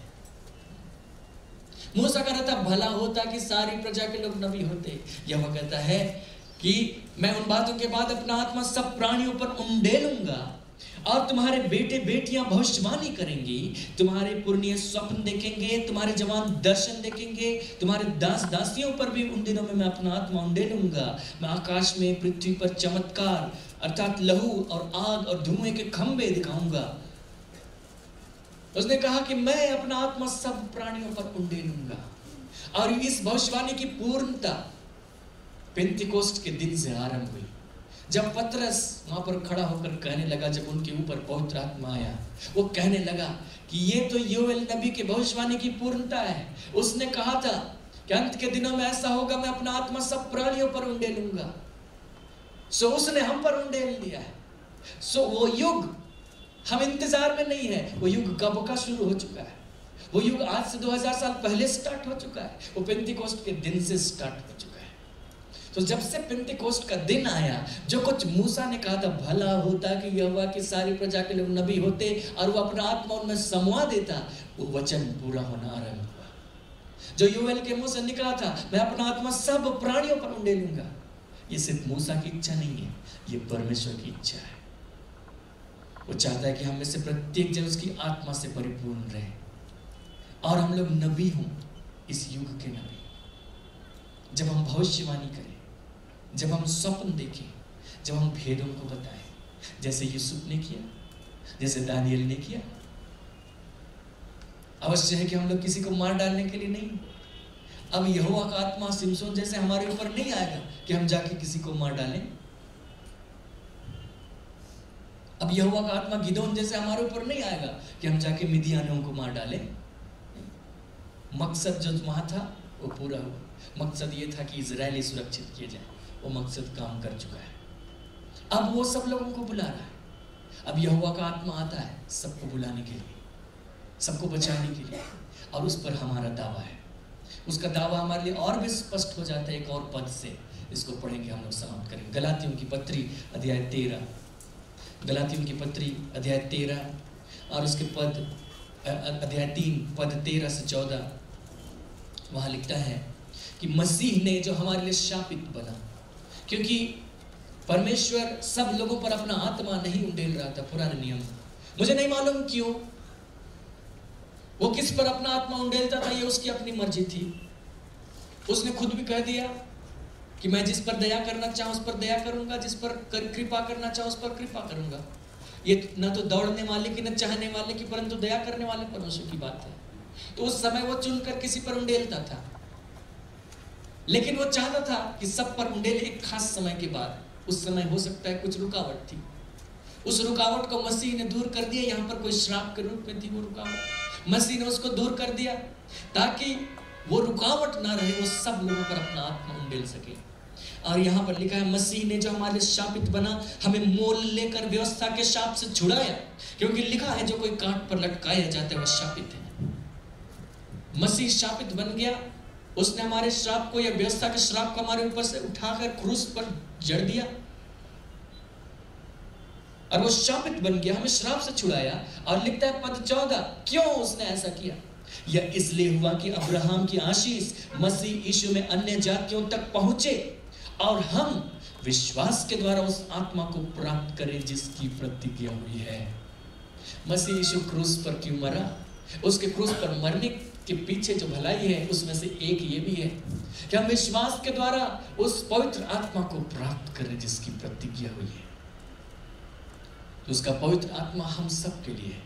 मूसा कह रहा था भला होता कि सारी प्रजा के लोग नबी होते। यहोवा कहता है कि मैं उन बातों के बाद अपना आत्मा सब प्राणियों पर उंडेलूंगा और तुम्हारे बेटे बेटियां भविष्यवाणी करेंगी, तुम्हारे पुरनिये स्वप्न देखेंगे, तुम्हारे जवान दर्शन देखेंगे, तुम्हारे दास दासियों पर भी उन दिनों में मैं अपना आत्मा उंडेलूंगा। मैं आकाश में पृथ्वी पर चमत्कार अर्थात लहू और आग और धुएं के खंभे दिखाऊंगा। उसने कहा कि मैं अपना आत्मा सब प्राणियों पर उंडेलूंगा। और इस भविष्यवाणी की पूर्णता पेंतिकोस्ट के दिन से आरंभ हुई, जब पतरस वहां पर खड़ा होकर कहने लगा, जब उनके ऊपर पवित्र आत्मा आया, वो कहने लगा कि ये तो योएल नबी के भविष्यवाणी की पूर्णता है। उसने कहा था कि अंत के दिनों में ऐसा होगा, मैं अपना आत्मा सब प्राणियों पर उंडेलूंगा। सो उसने हम पर उंडेल दिया है। सो वो युग हम इंतजार में नहीं है, वो युग कब का शुरू हो चुका है। वो युग आज से 2000 साल पहले स्टार्ट हो चुका है। वो पेंतिकोस्ट के दिन से स्टार्ट हो चुका है। तो जब से पेंतिकोस्ट का दिन आया, जो कुछ मूसा ने कहा था भला होता कि यहोवा की सारी प्रजा के लोग नबी होते और वो अपना आत्मा उनमें समवा देता, वो वचन पूरा होना आरंभ हुआ। जो योएल के मुंह से निकला था, मैं अपना आत्मा सब प्राणियों पर उंडेलूंगा, ये सिर्फ मूसा की इच्छा नहीं है, ये परमेश्वर की इच्छा है। वो चाहता है कि हम में से प्रत्येक जन उसकी आत्मा से परिपूर्ण रहे और हम लोग नबी हों, इस युग के नबी। जब हम भविष्यवाणी करें, जब हम स्वप्न देखें, जब हम भेदों को बताएं, जैसे यूसुफ ने किया, जैसे दानियल ने किया। अवश्य है कि हम लोग किसी को मार डालने के लिए नहीं, अब यहोवा का आत्मा सिमसोन जैसे हमारे ऊपर नहीं आएगा कि हम जाके किसी को मार डालें। अब यहोवा का आत्मा गिदोन जैसे हमारे ऊपर नहीं आएगा कि हम जाके मिदियानियों को मार डालें। मकसद जो वहां था वो पूरा हुआ। मकसद ये था कि इजरायली सुरक्षित किए जाए, वो मकसद काम कर चुका है। अब वो सब लोगों को बुला रहा है। अब यहोवा का आत्मा आता है सबको बुलाने के लिए, सबको बचाने के लिए, और उस पर हमारा दावा है। उसका दावा हमारे लिए और भी स्पष्ट हो जाता है एक और पद से। इसको पढ़ेंगे, हम लोग समाप्त करेंगे। गलातियों की पत्री अध्याय 13, गलातियों की पत्री अध्याय 13 और उसके पद अध्याय 3 पद 13 से 14। वहाँ लिखता है कि मसीह ने जो हमारे लिए शापित बना, क्योंकि परमेश्वर सब लोगों पर अपना आत्मा नहीं उंडेल रहा था पुराने नियम। मुझे नहीं मालूम क्यों वो किस पर अपना आत्मा उंडेलता था, ये उसकी अपनी मर्जी थी। उसने खुद भी कह दिया कि मैं जिस पर दया करना चाहूँ उस पर दया करूंगा, जिस पर कृपा करना चाहूँ उस पर कृपा करूंगा। ये न तो दौड़ने वाले की, न चाहने वाले की, परंतु दया करने वाले परमेश्वर की बात है। तो उस समय वो चुनकर किसी पर उंडेलता था, लेकिन वो चाहता था कि सब पर उंडेले एक खास समय के बाद। उस समय हो सकता है कुछ रुकावट थी, उस रुकावट को मसीह ने दूर कर दिया। यहाँ पर कोई श्राप के रूप में थी वो रुकावट, मसीह ने उसको दूर कर दिया ताकि वो रुकावट ना रहे, वो सब लोगों पर अपना आत्मा उंडेल सके। और यहाँ पर लिखा है मसीह ने जो हमारे शापित बना, हमें मोल लेकर व्यवस्था के शाप से छुड़ाया। क्योंकि लिखा है जो कोई कांट पर लटकाया जाता है वह शापित है। मसीह शापित बन गया, उसने हमारे श्राप को या व्यवस्था के श्राप को हमारे ऊपर से उठाकर क्रूस पर जड़ दिया और वो शापित बन गया, हमें श्राप से छुड़ाया। और लिखता है पद 14, क्यों उसने ऐसा किया? यह इसलिए हुआ कि अब्राहम की आशीष मसीह यीशु में अन्य जातियों तक पहुंचे और हम विश्वास के द्वारा उस आत्मा को प्राप्त करें जिसकी प्रतिज्ञा हुई है। मसीह यीशु क्रूस पर क्यों मरा? उसके क्रूस पर मरने के पीछे जो भलाई है उसमें से एक ये भी है कि हम विश्वास के द्वारा उस पवित्र आत्मा को प्राप्त करें जिसकी प्रतिज्ञा हुई है। तो उसका पवित्र आत्मा हम सब के लिए,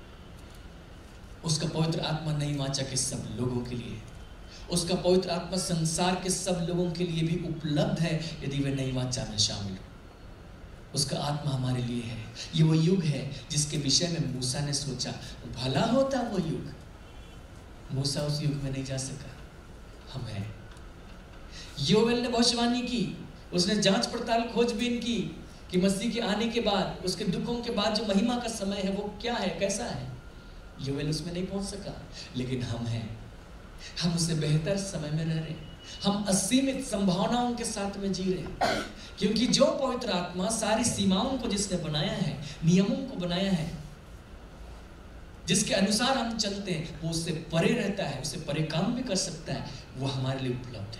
उसका पवित्र आत्मा नई वाचा के सब लोगों के लिए, उसका पवित्र आत्मा संसार के सब लोगों के लिए भी उपलब्ध है यदि वे नई वाचा में शामिल हो। उसका आत्मा हमारे लिए है। ये वो युग है जिसके विषय में मूसा ने सोचा, भला होता वो युग। मूसा उस युग में नहीं जा सका, हम हैं। योवेल ने भविष्यवाणी की, उसने जांच पड़ताल खोजबीन की कि मसीह के आने के बाद, उसके दुखों के बाद जो महिमा का समय है वो क्या है, कैसा है। योवेल उसमें नहीं पहुंच सका, लेकिन हम हैं। हम उससे बेहतर समय में रह रहे हैं। हम असीमित संभावनाओं के साथ में जी रहे हैं, क्योंकि जो पवित्र आत्मा सारी सीमाओं को जिसने बनाया है, नियमों को बनाया है, जिसके अनुसार हम चलते हैं, वो उससे परे रहता है, उससे परे काम भी कर सकता है, वो हमारे लिए उपलब्ध है।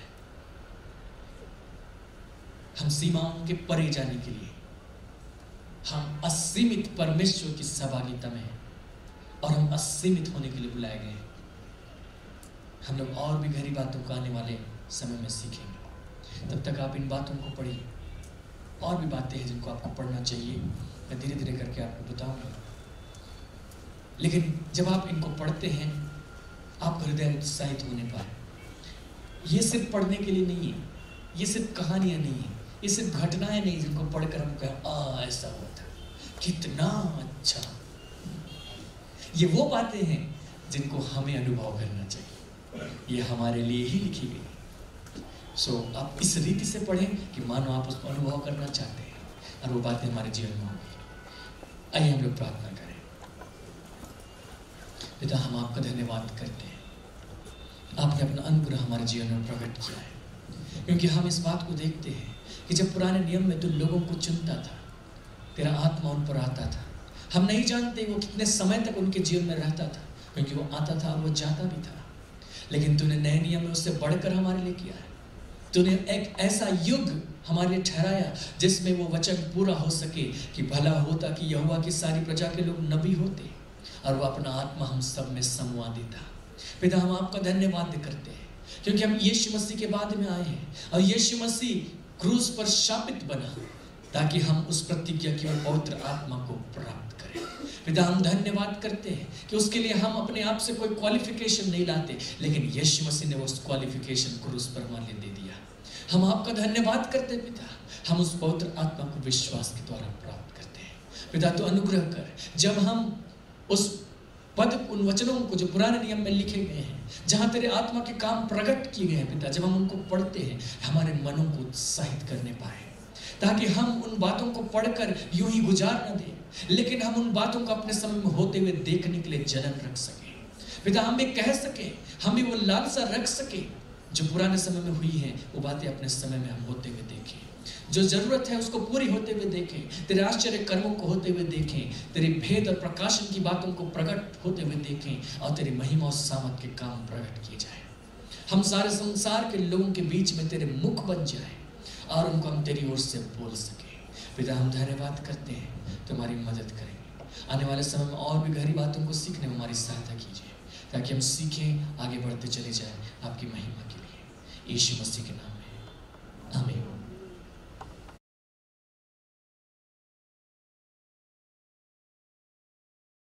हम सीमाओं के परे जाने के लिए, हम असीमित परमेश्वर की सहभागिता में हैं और हम असीमित होने के लिए बुलाए गए हैं। हम लोग और भी गहरी बातों को आने वाले समय में सीखेंगे। तब तक आप इन बातों को पढ़िए। और भी बातें हैं जिनको आपको पढ़ना चाहिए, मैं धीरे धीरे करके आपको बताऊंगा। लेकिन जब आप इनको पढ़ते हैं, आप हृदय उत्साहित होने पाए। ये सिर्फ पढ़ने के लिए नहीं है, ये सिर्फ कहानियां नहीं है, ये सिर्फ घटनाएं नहीं जिनको पढ़कर हम कहें ऐसा हुआ था, कितना अच्छा। ये वो बातें हैं जिनको हमें अनुभव करना चाहिए, ये हमारे लिए ही लिखी गई। आप इस रीति से पढ़ें कि मानो आप उसको अनुभव करना चाहते हैं और वो बातें हमारे जीवन में होंगी। आइए हम लोग प्रार्थना करें। पिता, हम आपका धन्यवाद करते हैं, आपने अपना अनुग्रह हमारे जीवन में प्रकट किया है। क्योंकि हम इस बात को देखते हैं कि जब पुराने नियम में तू लोगों को चुनता था, तेरा आत्मा उन पर आता था। हम नहीं जानते वो कितने समय तक उनके जीवन में रहता था, क्योंकि वो आता था और वो जाता भी था। लेकिन तूने नए नियम में उससे बढ़कर हमारे लिए किया है। तूने एक ऐसा युग हमारे लिए ठहराया जिसमें वो वचन पूरा हो सके कि भला होता कि यहोवा की सारी प्रजा के लोग नबी होते और वो अपना आत्मा हम सब में समवा देता। पिता, हम आपका धन्यवाद करते हैं क्योंकि हम यीशु मसीह के बाद में आए हैं और यीशु मसीह क्रूस पर शापित बना ताकि हम उस प्रतिज्ञा की और पवित्र आत्मा को प्राप्त करें। पिता, हम धन्यवाद करते हैं कि उसके लिए हम अपने आप से कोई क्वालिफिकेशन नहीं लाते, लेकिन यीशु मसीह ने उस क्वालिफिकेशन क्रूस पर हमारे लिए दे दिया। हम आपका धन्यवाद करते हैं पिता, हम उस पवित्र आत्मा को विश्वास के द्वारा प्राप्त करते हैं। पिता, तो अनुग्रह कर, जब हम उस पद उन वचनों को जो पुराने नियम में लिखे गए हैं, जहाँ तेरे आत्मा के काम प्रकट किए गए हैं पिता, जब हम उनको पढ़ते हैं हमारे मनों को उत्साहित करने पाए, ताकि हम उन बातों को पढ़कर यूं ही गुजार न दें, लेकिन हम उन बातों को अपने समय में होते हुए देखने के लिए जलन रख सके। पिता, हम भी कह सके, हम भी वो लालसा रख सके जो पुराने समय में हुई है, वो बातें अपने समय में हम होते हुए देखें, जो जरूरत है उसको पूरी होते हुए देखें, तेरे आश्चर्य कर्मों को होते हुए देखें, तेरे भेद और प्रकाशन की बातों को प्रकट होते हुए देखें और तेरी महिमा और सामर्थ के काम प्रकट किए जाए। हम सारे संसार के लोगों के बीच में तेरे मुख बन जाए और उनको हम तेरी ओर से बोल सके। पिता, हम धन्यवाद करते हैं, तुम्हारी मदद करेंगे। आने वाले समय में और भी गहरी बातों को सीखने में हमारी सहायता कीजिए, ताकि हम सीखें, आगे बढ़ते चले जाएं आपकी महिमा के लिए। यीशु मसीह के नाम